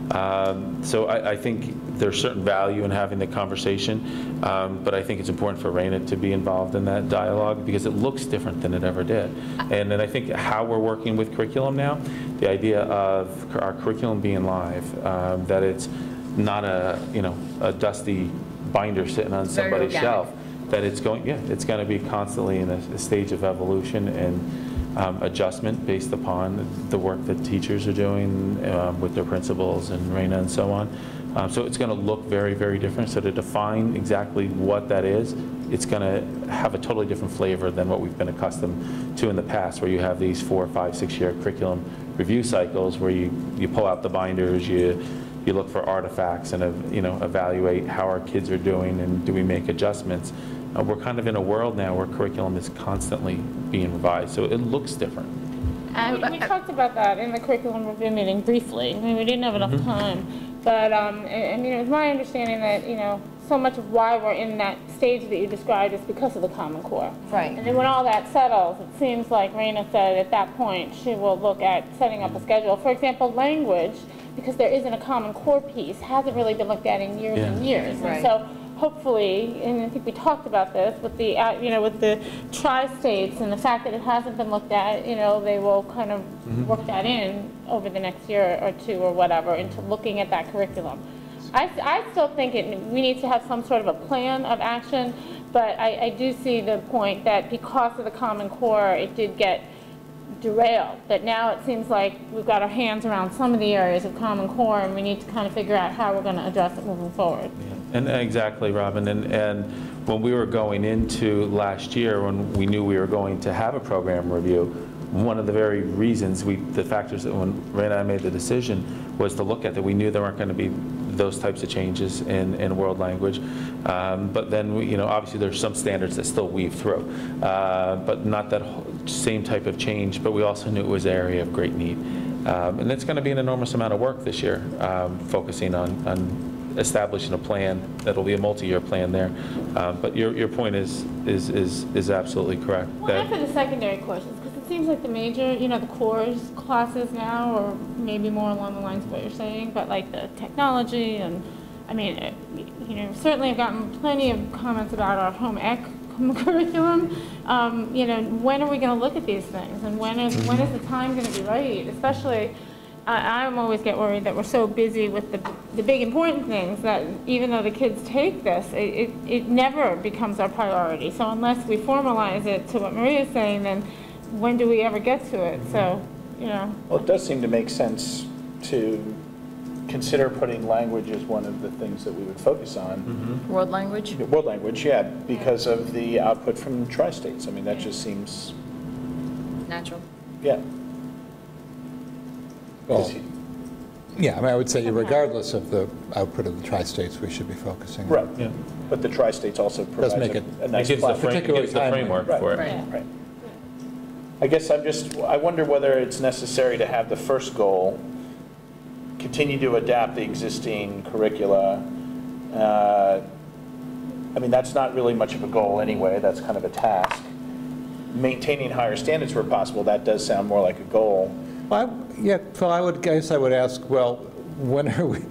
Um, so I, I think there's certain value in having the conversation, um, but I think it's important for Raina to be involved in that dialogue, because it looks different than it ever did. And then I think how we're working with curriculum now, the idea of our curriculum being live, um, that it's not a, you know, a dusty binder sitting on somebody's shelf. That it's going, yeah, it's going to be constantly in a, a stage of evolution and um, adjustment based upon the work that teachers are doing um, with their principals and Raina and so on. Um, so it's going to look very, very different. So to define exactly what that is, it's going to have a totally different flavor than what we've been accustomed to in the past, where you have these four, five, six-year curriculum review cycles where you, you pull out the binders, you you look for artifacts and, uh, you know, evaluate how our kids are doing and do we make adjustments. Uh, we're kind of in a world now where curriculum is constantly being revised, so it looks different. We, we talked about that in the curriculum review meeting briefly. I mean, we didn't have enough Mm-hmm. time, but um, I, I mean, it was my understanding that, you know, so much of why we're in that stage that you described is because of the Common Core. Right. And then when all that settles, it seems like Raina said at that point she will look at setting up a schedule. For example, language, because there isn't a Common Core piece, hasn't really been looked at in years and years. Right. And so hopefully, and I think we talked about this with the, uh, you know, with the tri-states and the fact that it hasn't been looked at, you know, they will kind of mm-hmm. work that in over the next year or two or whatever into looking at that curriculum. I, I still think it, we need to have some sort of a plan of action, but I, I do see the point that because of the Common Core, it did get derailed, that now it seems like we've got our hands around some of the areas of Common Core, and we need to kind of figure out how we're going to address it moving forward. Yeah. And exactly, Robin, and, and when we were going into last year, when we knew we were going to have a program review, one of the very reasons, we, the factors that when Raina and I made the decision was to look at that we knew there weren't going to be those types of changes in, in world language. Um, but then, we, you know, obviously there's some standards that still weave through, uh, but not that same type of change, but we also knew it was an area of great need. Um, and it's going to be an enormous amount of work this year, um, focusing on, on establishing a plan that'll be a multi-year plan there. Um, but your, your point is, is, is, is absolutely correct. Well, and for the secondary questions, because seems like the major, you know, the cores classes now, or maybe more along the lines of what you're saying, but like the technology and, I mean, it- you know, certainly I've gotten plenty of comments about our home ec curriculum. Um, You know, when are we going to look at these things? And when is, when is the time going to be right? Especially, I, I'm always get worried that we're so busy with the, the big important things that even though the kids take this, it, it, it never becomes our priority. So unless we formalize it to what Maria's saying, then when do we ever get to it? So, you know. Well, it does seem to make sense to consider putting language as one of the things that we would focus on. World language? World language, yeah, because of the output from tri-states. I mean, that just seems, Natural. yeah. Well, yeah, I mean, I would say regardless of the output of the tri-states, we should be focusing. Right, but the tri-states also provides make a it- a It nice gives the platform. frame- it gives the Particularly framework timely. for it. Right. Right. I guess I'm just, I wonder whether it's necessary to have the first goal, continue to adapt the existing curricula. Uh, I mean, that's not really much of a goal anyway, that's kind of a task. Maintaining higher standards where possible, that does sound more like a goal. Well, I- yeah, Phil, I would guess I would ask, well, when are we,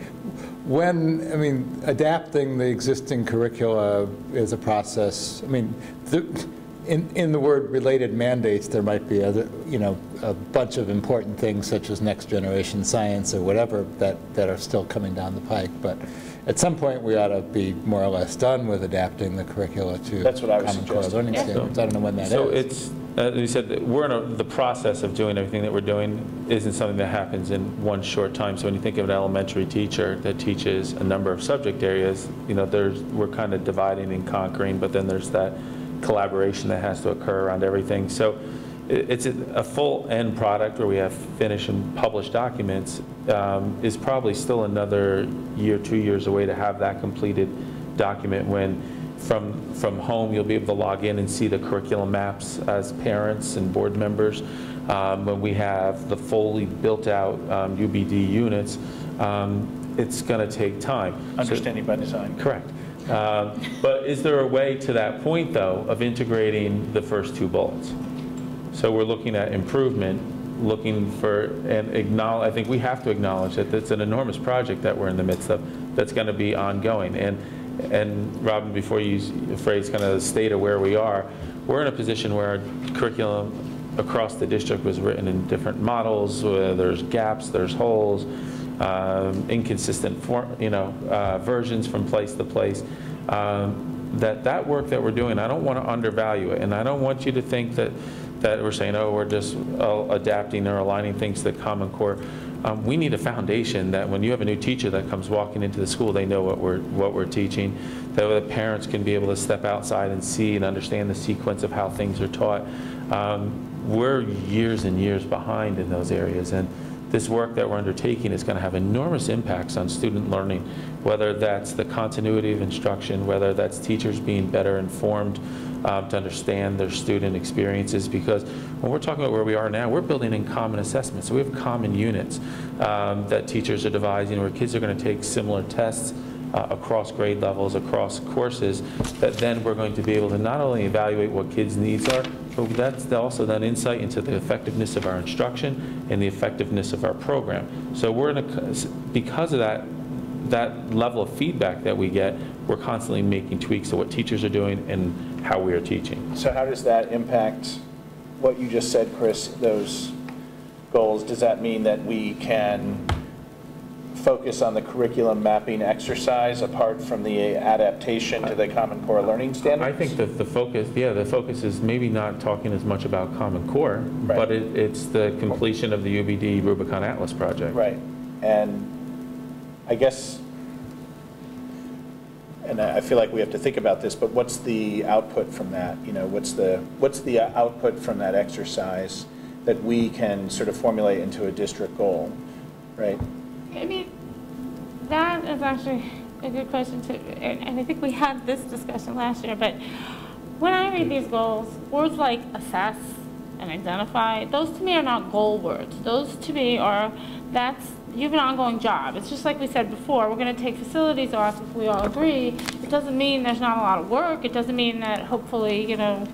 when, I mean, adapting the existing curricula is a process. I mean, the, in, in the word related mandates, there might be other, you know, a bunch of important things such as next generation science or whatever that, that are still coming down the pike. But at some point, we ought to be more or less done with adapting the curricula to That's what I was Common Core suggesting. learning Yeah. standards. I don't know when that is. So it's, as you said, that we're in a, the process of doing everything that we're doing isn't something that happens in one short time. So when you think of an elementary teacher that teaches a number of subject areas, you know, there's, we're kind of dividing and conquering, but then there's that collaboration that has to occur around everything. So it- it's a a full end product where we have finished and published documents um, is probably still another year, two years away to have that completed document when from, from home, you'll be able to log in and see the curriculum maps as parents and board members. Um, When we have the fully built-out um, U B D units, um, it's going to take time. So- Understanding by design. Correct. Um, But is there a way to that point, though, of integrating the first two bullets? So we're looking at improvement, looking for, and acknowledge, I think we have to acknowledge that it's an enormous project that we're in the midst of that's going to be ongoing. And, and Robin, before you use the phrase kind of the state of where we are, we're in a position where our curriculum across the district was written in different models, where there's gaps, there's holes, um, inconsistent form, you know, uh, versions from place to place. Um, that that work that we're doing, I don't want to undervalue it, and I don't want you to think that that we're saying, oh, we're just uh, adapting or aligning things to Common Core. Um, we need a foundation that when you have a new teacher that comes walking into the school, they know what we're what we're teaching. That the parents can be able to step outside and see and understand the sequence of how things are taught. Um, we're years and years behind in those areas, and this work that we're undertaking is going to have enormous impacts on student learning, whether that's the continuity of instruction, whether that's teachers being better informed um, to understand their student experiences. Because when we're talking about where we are now, we're building in common assessments. So we have common units um, that teachers are devising where kids are going to take similar tests uh, across grade levels, across courses, that then we're going to be able to not only evaluate what kids' needs are, but that's also then insight into the effectiveness of our instruction and the effectiveness of our program. So we're in a, because of that, that level of feedback that we get, we're constantly making tweaks to what teachers are doing and how we are teaching. So how does that impact what you just said, Chris, those goals? Does that mean that we can focus on the curriculum mapping exercise apart from the adaptation to the Common Core learning standards? I think that the focus, yeah, the focus is maybe not talking as much about Common Core, Right. but it, it's the completion of the U B D Rubicon Atlas project. Right. And I guess, and I feel like we have to think about this, but what's the output from that? You know, what's the, what's the output from that exercise that we can sort of formulate into a district goal, right? I mean, that is actually a good question too, and, and I think we had this discussion last year, but when I read these goals, words like assess and identify, those to me are not goal words. Those to me are, that's, you have an ongoing job. It's just like we said before, we're going to take facilities off if we all agree. It doesn't mean there's not a lot of work. It doesn't mean that hopefully, you know,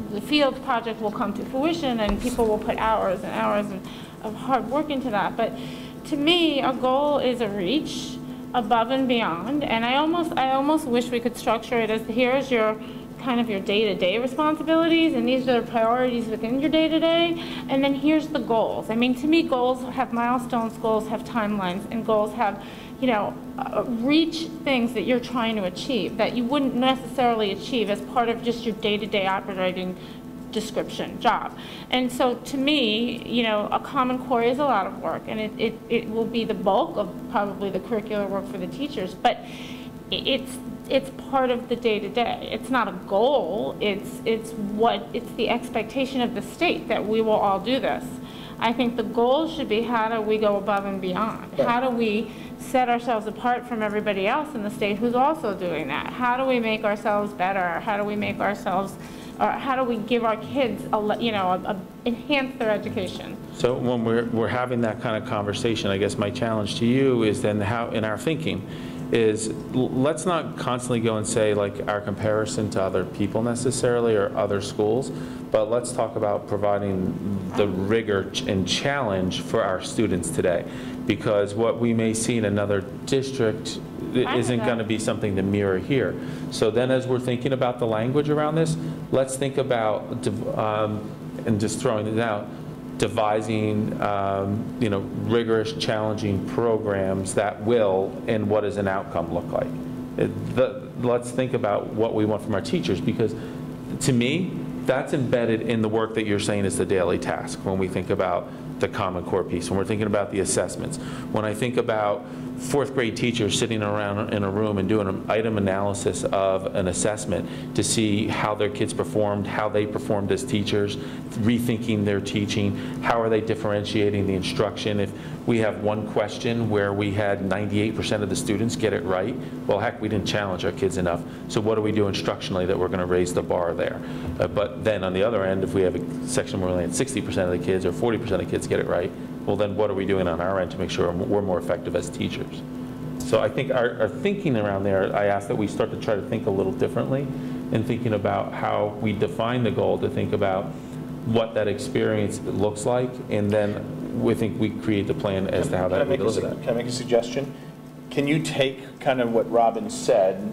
the field project will come to fruition and people will put hours and hours of, of hard work into that. But to me, a goal is a reach above and beyond, and I almost, I almost wish we could structure it as here's your kind of your day-to-day responsibilities, and these are the priorities within your day-to-day, and then here's the goals. I mean, to me, goals have milestones, goals have timelines, and goals have, you know, uh, reach things that you're trying to achieve that you wouldn't necessarily achieve as part of just your day-to-day operating description job. And so to me, you know, a Common Core is a lot of work, and it, it, it will be the bulk of probably the curricular work for the teachers, but it's it's part of the day-to-day. It's not a goal, it's, it's what, it's the expectation of the state that we will all do this. I think the goal should be how do we go above and beyond? How do we set ourselves apart from everybody else in the state who's also doing that? How do we make ourselves better? How do we make ourselves, or how do we give our kids, a, you know, a, a, enhance their education? So when we're, we're having that kind of conversation, I guess my challenge to you is then how, in our thinking, is let's not constantly go and say like our comparison to other people necessarily or other schools, but let's talk about providing the rigor and challenge for our students today. Because what we may see in another district isn't going to be something to mirror here. So then as we're thinking about the language around this, let's think about, um, and just throwing it out, devising, um, you know, rigorous, challenging programs that will, and what does an outcome look like? It, the, let's think about what we want from our teachers, because to me, that's embedded in the work that you're saying is the daily task when we think about the Common Core piece, when we're thinking about the assessments. When I think about fourth grade teachers sitting around in a room and doing an item analysis of an assessment to see how their kids performed, how they performed as teachers, rethinking their teaching, how are they differentiating the instruction. If we have one question where we had ninety-eight percent of the students get it right, well, heck, we didn't challenge our kids enough. So what do we do instructionally that we're going to raise the bar there? Uh, but then on the other end, if we have a section where we only had sixty percent of the kids or forty percent of the kids get it right, well, then what are we doing on our end to make sure we're more effective as teachers? So I think our, our thinking around there, I ask that we start to try to think a little differently in thinking about how we define the goal, to think about what that experience looks like, and then we think we create the plan as to how that we deliver that. Can I make a suggestion? Can you take kind of what Robin said,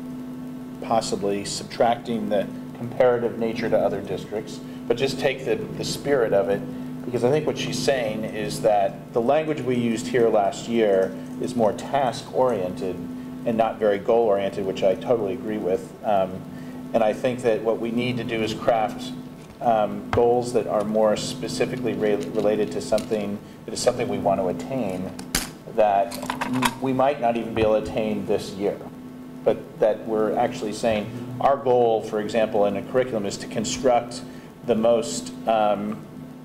possibly subtracting the comparative nature to other districts, but just take the, the spirit of it? Because I think what she's saying is that the language we used here last year is more task-oriented and not very goal-oriented, which I totally agree with. Um, and I think that what we need to do is craft um, goals that are more specifically re related to something that is something we want to attain that we might not even be able to attain this year. But that we're actually saying our goal, for example, in a curriculum is to construct the most um,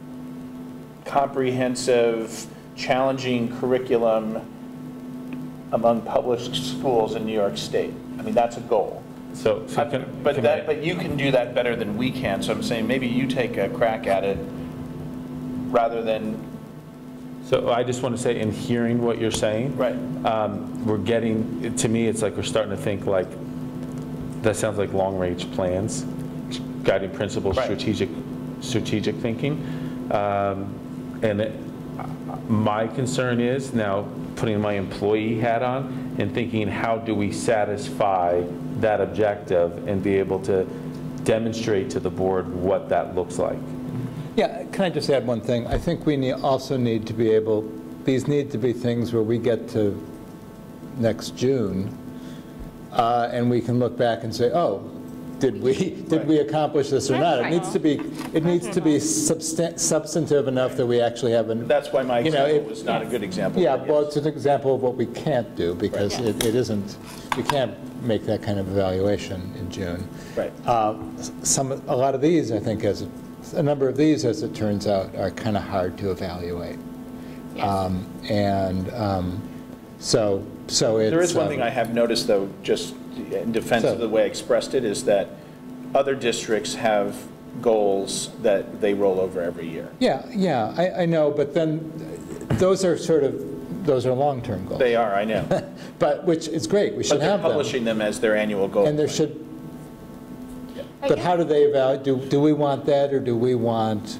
comprehensive, challenging curriculum among public schools in New York State. I mean, that's a goal. So, so can, but can that, I, but you can do that better than we can. So I'm saying maybe you take a crack at it rather than. So I just want to say, in hearing what you're saying, right? Um, we're getting, to me, it's like we're starting to think like that sounds like long-range plans, guiding principles, right. strategic, strategic thinking. Um, And it, my concern is now putting my employee hat on and thinking, how do we satisfy that objective and be able to demonstrate to the board what that looks like? Yeah, can I just add one thing? I think we need, also need to be able, these need to be things where we get to next June uh, and we can look back and say, oh, did we did right. we accomplish this or not? It needs to be it needs to be substan substantive enough that we actually have an. That's why my you example know, it, was not a good example. Yeah, yes. well, it's an example of what we can't do because right. it, it isn't. You can't make that kind of evaluation in June. Right. Uh, some a lot of these, I think, as a number of these, as it turns out, are kind of hard to evaluate. Yes. Um, and um, so so it's. There is one um, thing I have noticed, though, just in defense so, of the way I expressed it, is that other districts have goals that they roll over every year. Yeah, yeah, I, I know, but then those are sort of, those are long-term goals. They are, I know. But, which is great, we should But they're have them. publishing them as their annual goal. And there should, but how do they evaluate, do, do we want that, or do we want,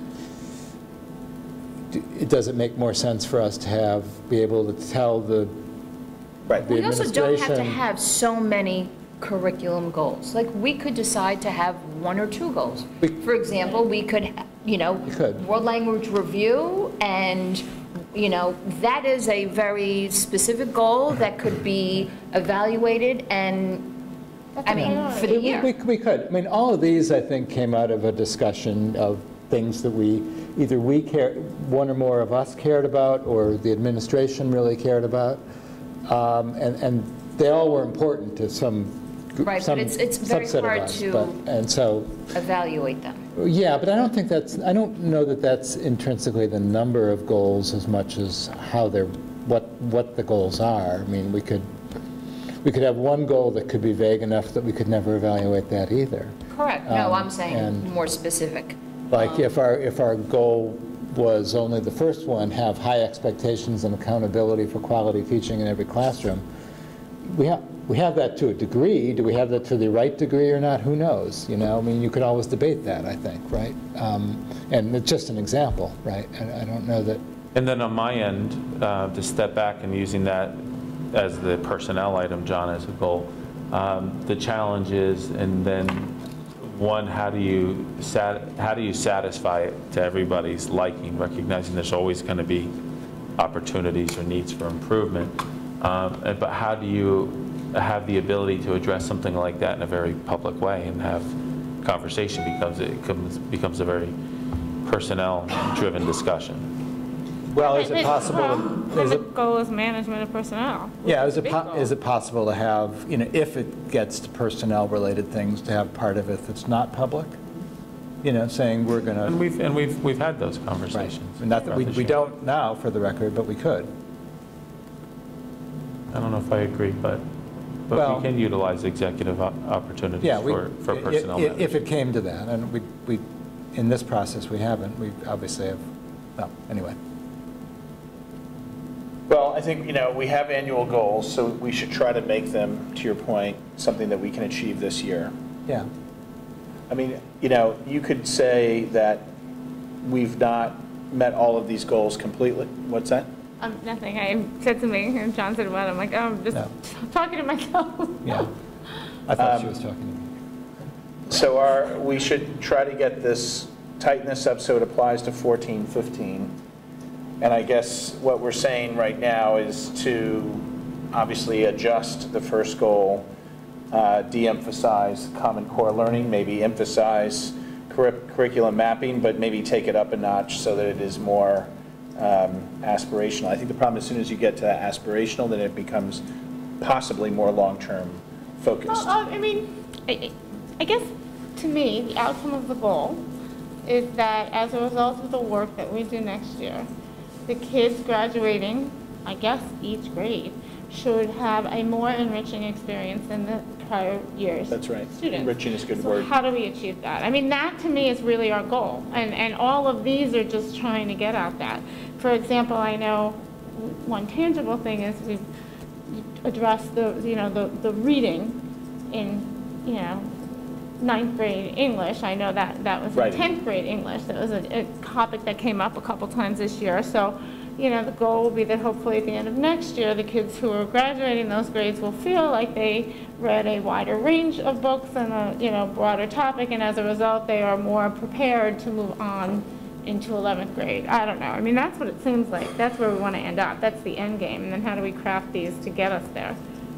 do- it does it make more sense for us to have, be able to tell the, Right. the We also don't have to administration? have so many curriculum goals. Like, we could decide to have one or two goals. We- For example, we could, you know, could. world language review, and, you know, that is a very specific goal that could be evaluated and, I mean, for the We- year. We, we could. I mean, all of these, I think, came out of a discussion of things that we, either we care, one or more of us cared about, or the administration really cared about. Um, And, and they all were important to some, gr- Right, but some it's- it's very subset of hard us, to- but- And so, Evaluate them. yeah, but I don't think that's, I don't know that that's intrinsically the number of goals as much as how they're, what, what the goals are. I mean, we could, we could have one goal that could be vague enough that we could never evaluate that either. Correct. No, Um, I'm saying and- more specific. Like if our, if our goal was only the first one, have high expectations and accountability for quality teaching in every classroom, we have, we have that to a degree. Do we have that to the right degree or not? Who knows? You know, I mean, you could always debate that, I think, right? Um, And it's just an example, right? I I don't know that, And then on my end, uh, to step back and using that as the personnel item, John, as a goal, um, the challenge is, and then, one, how do you sat, how do you satisfy it to everybody's liking, recognizing there's always going to be opportunities or needs for improvement. Um, and- But how do you have the ability to address something like that in a very public way and have conversation becomes, it becomes, becomes a very personnel-driven discussion? well, is it Well, possible, then is the it, goal is management of personnel. yeah, is it, Big po- goal. is it possible to have, you know, if it gets to personnel-related things, to have part of it that's not public? You know, saying we're going to. And we've, and we've, we've had those Right. conversations. And not that we, throughout this we year. don't now, for the record, but we could. I don't know if I agree, but, but Well- we can utilize executive o- opportunities Yeah, we, for, for i- personnel i- matters. if it came to that, and we, we, in this process, we haven't, we obviously have, well, anyway. Well, I think, you know, we have annual goals, so we should try to make them, to your point, something that we can achieve this year. Yeah, I mean, you know, you could say that we've not met all of these goals completely. What's that? Um, nothing, I said something, and John said what, I'm like, oh, I'm just No. talking to myself. yeah. I thought she Um, was talking to me. So our, we should try to get this, tighten this up so it applies to fourteen, fifteen. And I guess what we're saying right now is to obviously adjust the first goal, uh, de-emphasize Common Core learning, maybe emphasize curri- curriculum mapping, but maybe take it up a notch so that it is more um, aspirational. I think the problem, as soon as you get to aspirational, then it becomes possibly more long-term focused. Well, uh, I mean, I, I guess, to me, the outcome of the goal is that as a result of the work that we do next year, the kids graduating, I guess each grade, should have a more enriching experience than the prior year's That's right. students. Enriching is a good So word. how do we achieve that? I mean, that to me is really our goal, and, and all of these are just trying to get at that. For example, I know one tangible thing is we've addressed the, you know, the, the reading in, you know, ninth grade English. I know that that was in Right. tenth grade English. That was a, a topic that came up a couple times this year. So, you know, the goal will be that hopefully at the end of next year, the kids who are graduating those grades will feel like they read a wider range of books and a, you know, broader topic, and as a result, they are more prepared to move on into eleventh grade. I don't know. I mean, that's what it seems like. That's where we want to end up. That's the end game. And then how do we craft these to get us there?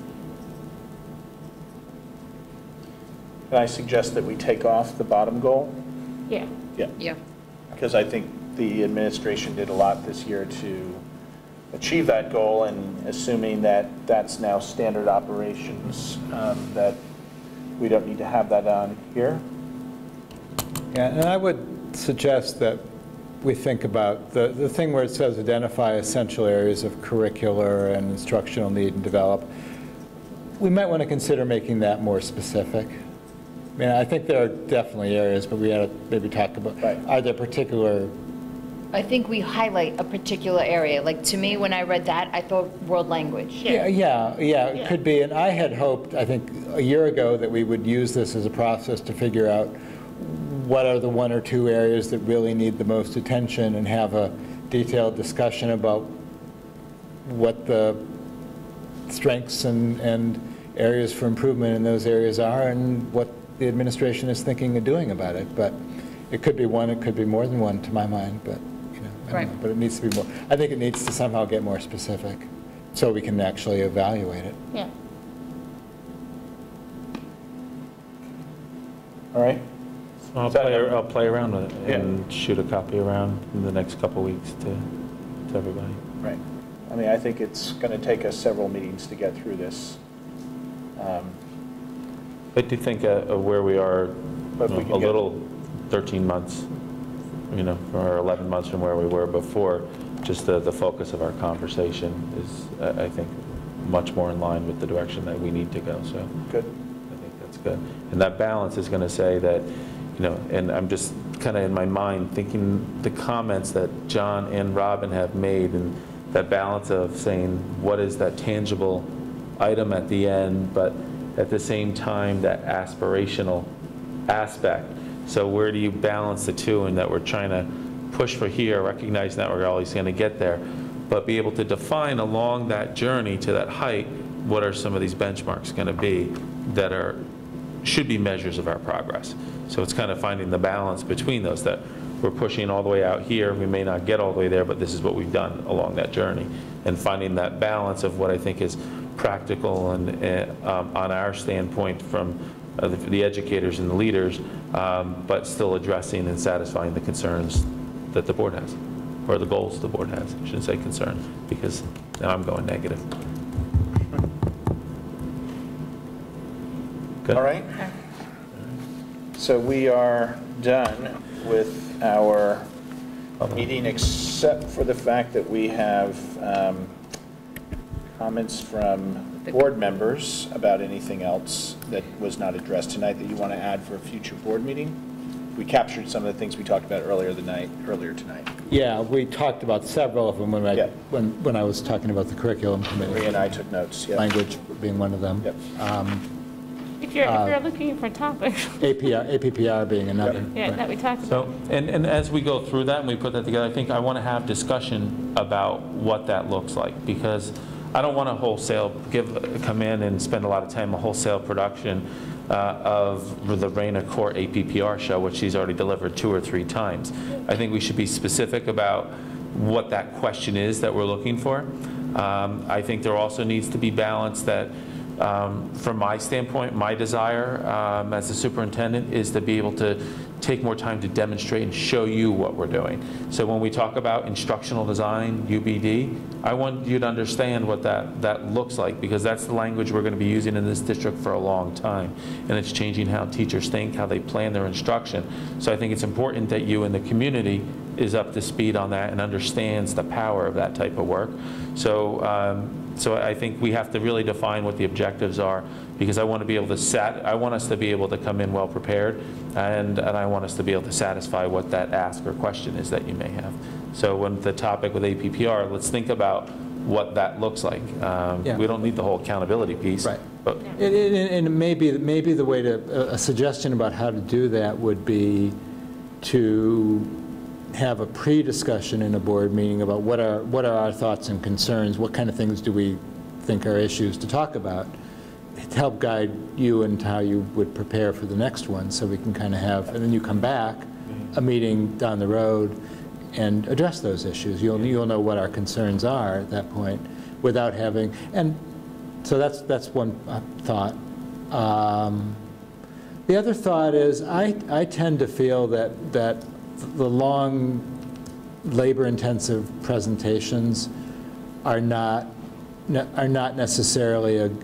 Can I suggest that we take off the bottom goal? Yeah. Yeah. Yeah. Because I think the administration did a lot this year to achieve that goal, and assuming that that's now standard operations, um, that we don't need to have that on here. Yeah, and I would suggest that we think about the, the thing where it says identify essential areas of curricular and instructional need and develop. We might want to consider making that more specific. I mean, I think there are definitely areas, but we ought to maybe talk about, Right. are there particular I think we highlight a particular area. Like, to me, when I read that, I thought world language. Yeah, yeah, yeah, it could be, and I had hoped, I think, a year ago that we would use this as a process to figure out what are the one or two areas that really need the most attention and have a detailed discussion about what the strengths and, and areas for improvement in those areas are and what the administration is thinking of doing about it. But it could be one, it could be more than one to my mind, but, you know, I don't Right. know. But it needs to be more, I think it needs to somehow get more specific so we can actually evaluate it. Yeah. All right? I'll Is that- play, I'll play around with it Yeah. and shoot a copy around in the next couple of weeks to, to everybody. Right. I mean, I think it's going to take us several meetings to get through this. Um, I do think uh, of where we are, But if we a can get- little thirteen months, you know, or eleven months from where we were before, just the, the focus of our conversation is, uh, I think, much more in line with the direction that we need to go, so. Good. I think that's good. And that balance is going to say that, you know, and I'm just kind of in my mind thinking the comments that John and Robin have made, and that balance of saying what is that tangible item at the end, but at the same time that aspirational aspect. So where do you balance the two, and that we're trying to push for here, recognizing that we're always going to get there, but be able to define along that journey to that height, what are some of these benchmarks going to be that are, should be measures of our progress. So it's kind of finding the balance between those, that we're pushing all the way out here, we may not get all the way there, but this is what we've done along that journey. And finding that balance of what I think is practical and uh, um, on our standpoint from uh, the, the educators and the leaders, um, but still addressing and satisfying the concerns that the board has, or the goals the board has. I shouldn't say concern, because now I'm going negative. Good. All right. So we are done with our meeting, except for the fact that we have um, comments from board members about anything else that was not addressed tonight that you want to add for a future board meeting. We captured some of the things we talked about earlier the night, earlier tonight. Yeah, we talked about several of them when I, Yeah. when, when I was talking about the curriculum committee. Maria and I took notes, yeah. Language being one of them. Yep. Um, If you're, Uh, if you're looking for topics, A P R, A P P R being another. yeah, Right. that we talked about. So, and, and as we go through that and we put that together, I think I want to have discussion about what that looks like, because I don't want to wholesale, give, come in and spend a lot of time, a wholesale production uh, of the Raina Court A P P R show, which she's already delivered two or three times. I think we should be specific about what that question is that we're looking for. Um, I think there also needs to be balance that, Um, from my standpoint, my desire um, as the superintendent is to be able to take more time to demonstrate and show you what we're doing. So when we talk about instructional design, U B D, I want you to understand what that, that looks like, because that's the language we're going to be using in this district for a long time. And it's changing how teachers think, how they plan their instruction. So I think it's important that you and the community is up to speed on that and understands the power of that type of work. So, um, so I think we have to really define what the objectives are, because I want to be able to sat, I want us to be able to come in well prepared, and, and I want us to be able to satisfy what that ask or question is that you may have. So when the topic with A P P R, let's think about what that looks like. Um, Yeah. We don't need the whole accountability piece. Right. But And, and- and maybe, maybe the way to, a suggestion about how to do that would be to have a pre-discussion in a board meeting about what are, what are our thoughts and concerns, what kind of things do we think are issues to talk about, to help guide you and how you would prepare for the next one, so we can kind of have, and then you come back, a meeting down the road, and address those issues. You'll, you'll know what our concerns are at that point, without having, and so that's, that's one uh, thought. Um, The other thought is, I, I tend to feel that, that the long, labor-intensive presentations are not, are not necessarily a,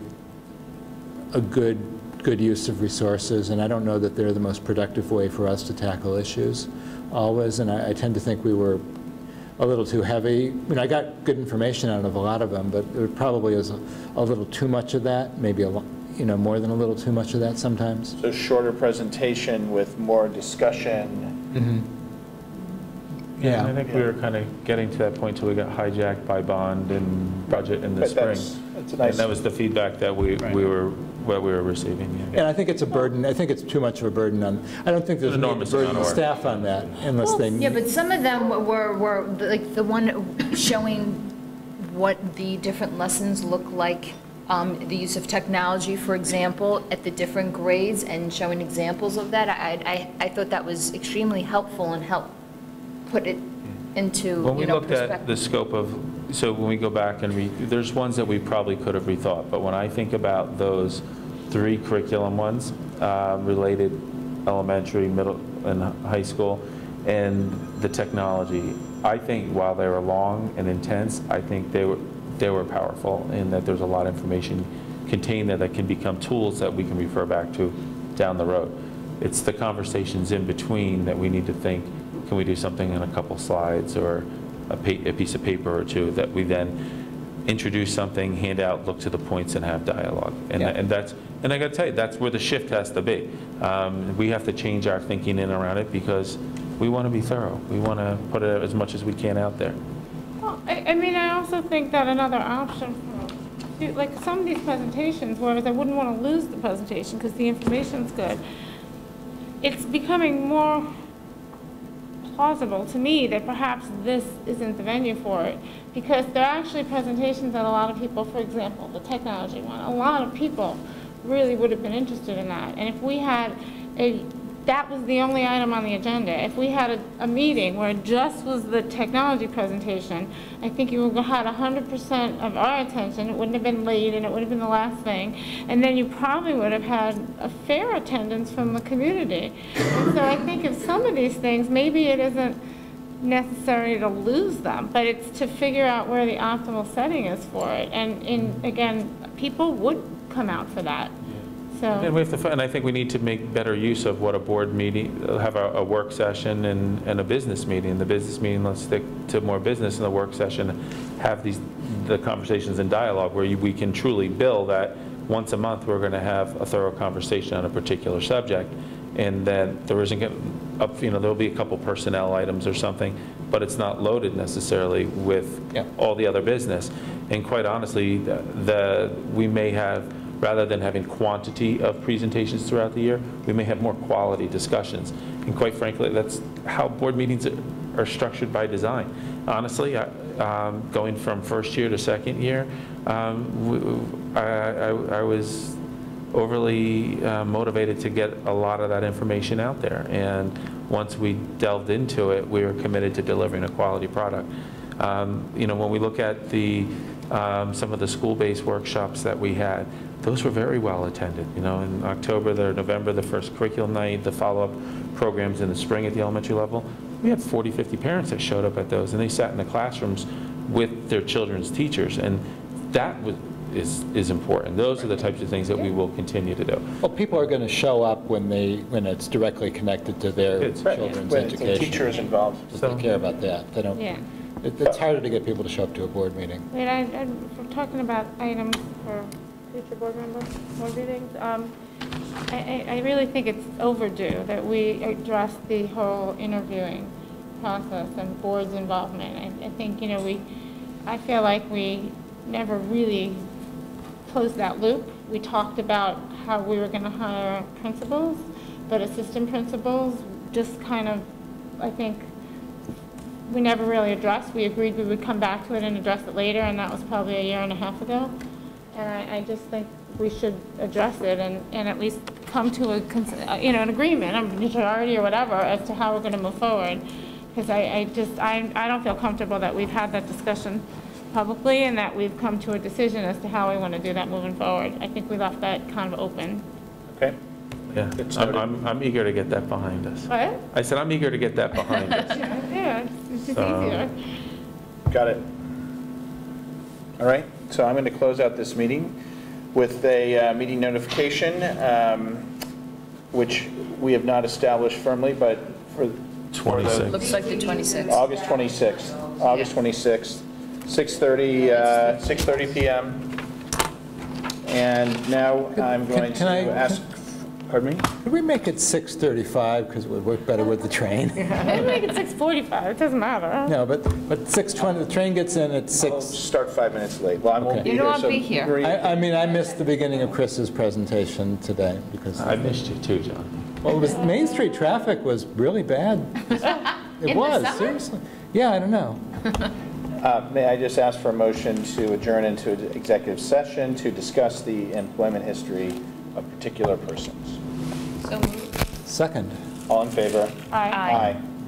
a good, good use of resources, and I don't know that they're the most productive way for us to tackle issues always, and I, I tend to think we were a little too heavy. I mean, I got good information out of a lot of them, but there probably is a, a little too much of that, maybe a lot, you know, more than a little too much of that sometimes. So shorter presentation with more discussion. Mm-hmm. Yeah, I think we were kind of getting to that point till we got hijacked by bond and budget in the But spring. that's, that's a nice. And that was the feedback that we, we were, what we were receiving, yeah. And I think it's a burden, I think it's too much of a burden on, I don't think there's a An need to enormous burden amount the of work. staff on that unless they. Yeah, but some of them were, were, like, the one showing what the different lessons look like, um, the use of technology, for example, at the different grades, and showing examples of that. I, I, I thought that was extremely helpful and helped put it into, When we you know, looked at the perspective. scope of, so when we go back and read, there's ones that we probably could have rethought, but when I think about those three curriculum ones, uh, related elementary, middle, and high school, and the technology, I think while they were long and intense, I think they were, they were powerful in that there's a lot of information contained there that can become tools that we can refer back to down the road. It's the conversations in between that we need to think, can we do something in a couple slides or a, pa a piece of paper or two that we then introduce something, hand out, look to the points, and have dialogue. And, Yeah. and that's, and I got to tell you, that's where the shift has to be. Um, we have to change our thinking in around it because we want to be thorough. We want to put it as much as we can out there. Well, I, I mean, I also think that another option for, like, some of these presentations, whereas I wouldn't want to lose the presentation because the information's good, it's becoming more plausible to me that perhaps this isn't the venue for it, because there are actually presentations that a lot of people, for example, the technology one, a lot of people really would have been interested in that. And if we had a, that was the only item on the agenda, if we had a, a meeting where it just was the technology presentation, I think you would have had one hundred percent of our attention. It wouldn't have been late, and it would have been the last thing. And then you probably would have had a fair attendance from the community. And so I think if some of these things, maybe it isn't necessary to lose them, but it's to figure out where the optimal setting is for it. And in, again, people would come out for that. And So, we have to, and I think we need to make better use of what a board meeting, have a, a work session and, and a business meeting. The business meeting, let's stick to more business, in the work session, have these, the conversations and dialogue where you, we can truly bill that once a month we're going to have a thorough conversation on a particular subject, and then there isn't going up, you know, there'll be a couple personnel items or something, but it's not loaded necessarily with Yeah. all the other business. And quite honestly, the, the we may have, rather than having quantity of presentations throughout the year, we may have more quality discussions. And quite frankly, that's how board meetings are, are structured by design. Honestly, I, um, going from first year to second year, um, w- I, I, I was overly uh, motivated to get a lot of that information out there. And once we delved into it, we were committed to delivering a quality product. Um, you know, when we look at the um, some of the school-based workshops that we had, those were very well attended. You know, in October, the November, the first curriculum night, the follow-up programs in the spring at the elementary level, we had forty, fifty parents that showed up at those, and they sat in the classrooms with their children's teachers, and that was, is, is important. Those are the types of things that we will continue to do. Well, people are going to show up when they, when it's directly connected to their It's- children's When the education. teacher is involved. They care about that. They don't, yeah. it- it's harder to get people to show up to a board meeting. Wait, I, I, we're talking about items for future board members, board meetings. Um, I, I, I really think it's overdue that we address the whole interviewing process and board's involvement. I, I think, you know, we, I feel like we never really closed that loop. We talked about how we were going to hire principals, but assistant principals just kind of, I think, we never really addressed. We agreed we would come back to it and address it later, and that was probably a year and a half ago. And I, I just think we should address it and, and at least come to a, cons- uh, you know, an agreement, a majority or whatever, as to how we're going to move forward. Because I, I just, I, I don't feel comfortable that we've had that discussion publicly and that we've come to a decision as to how we want to do that moving forward. I think we left that kind of open. Okay? Yeah, It's I'm, noted. I'm, I'm eager to get that behind us. What? I said I'm eager to get that behind us. Yeah, it's, it's just So- easier. Got it. All right, so I'm going to close out this meeting with a uh, meeting notification, um, which we have not established firmly, but for twenty-six. Looks like the twenty-sixth. August twenty-sixth, August twenty-sixth, six thirty, uh, six thirty p m And now I'm going Can- to can I- ask, Pardon me? Could we make it six thirty-five, because it would work better with the train? Maybe make it six forty-five, it doesn't matter. No, but, but six twenty, the train gets in at I'll six. start five minutes late. Well, I won't Okay. be You here, know I'll so be here. Marie- I, I mean, I missed the beginning of Chris's presentation today, because, I missed you too, John. well, it was, Main Street traffic was really bad. It In the was, summer? seriously. Yeah, I don't know. Uh, May I just ask for a motion to adjourn into an executive session to discuss the employment history of particular persons? So moved. Second. All in favor? Aye. Aye.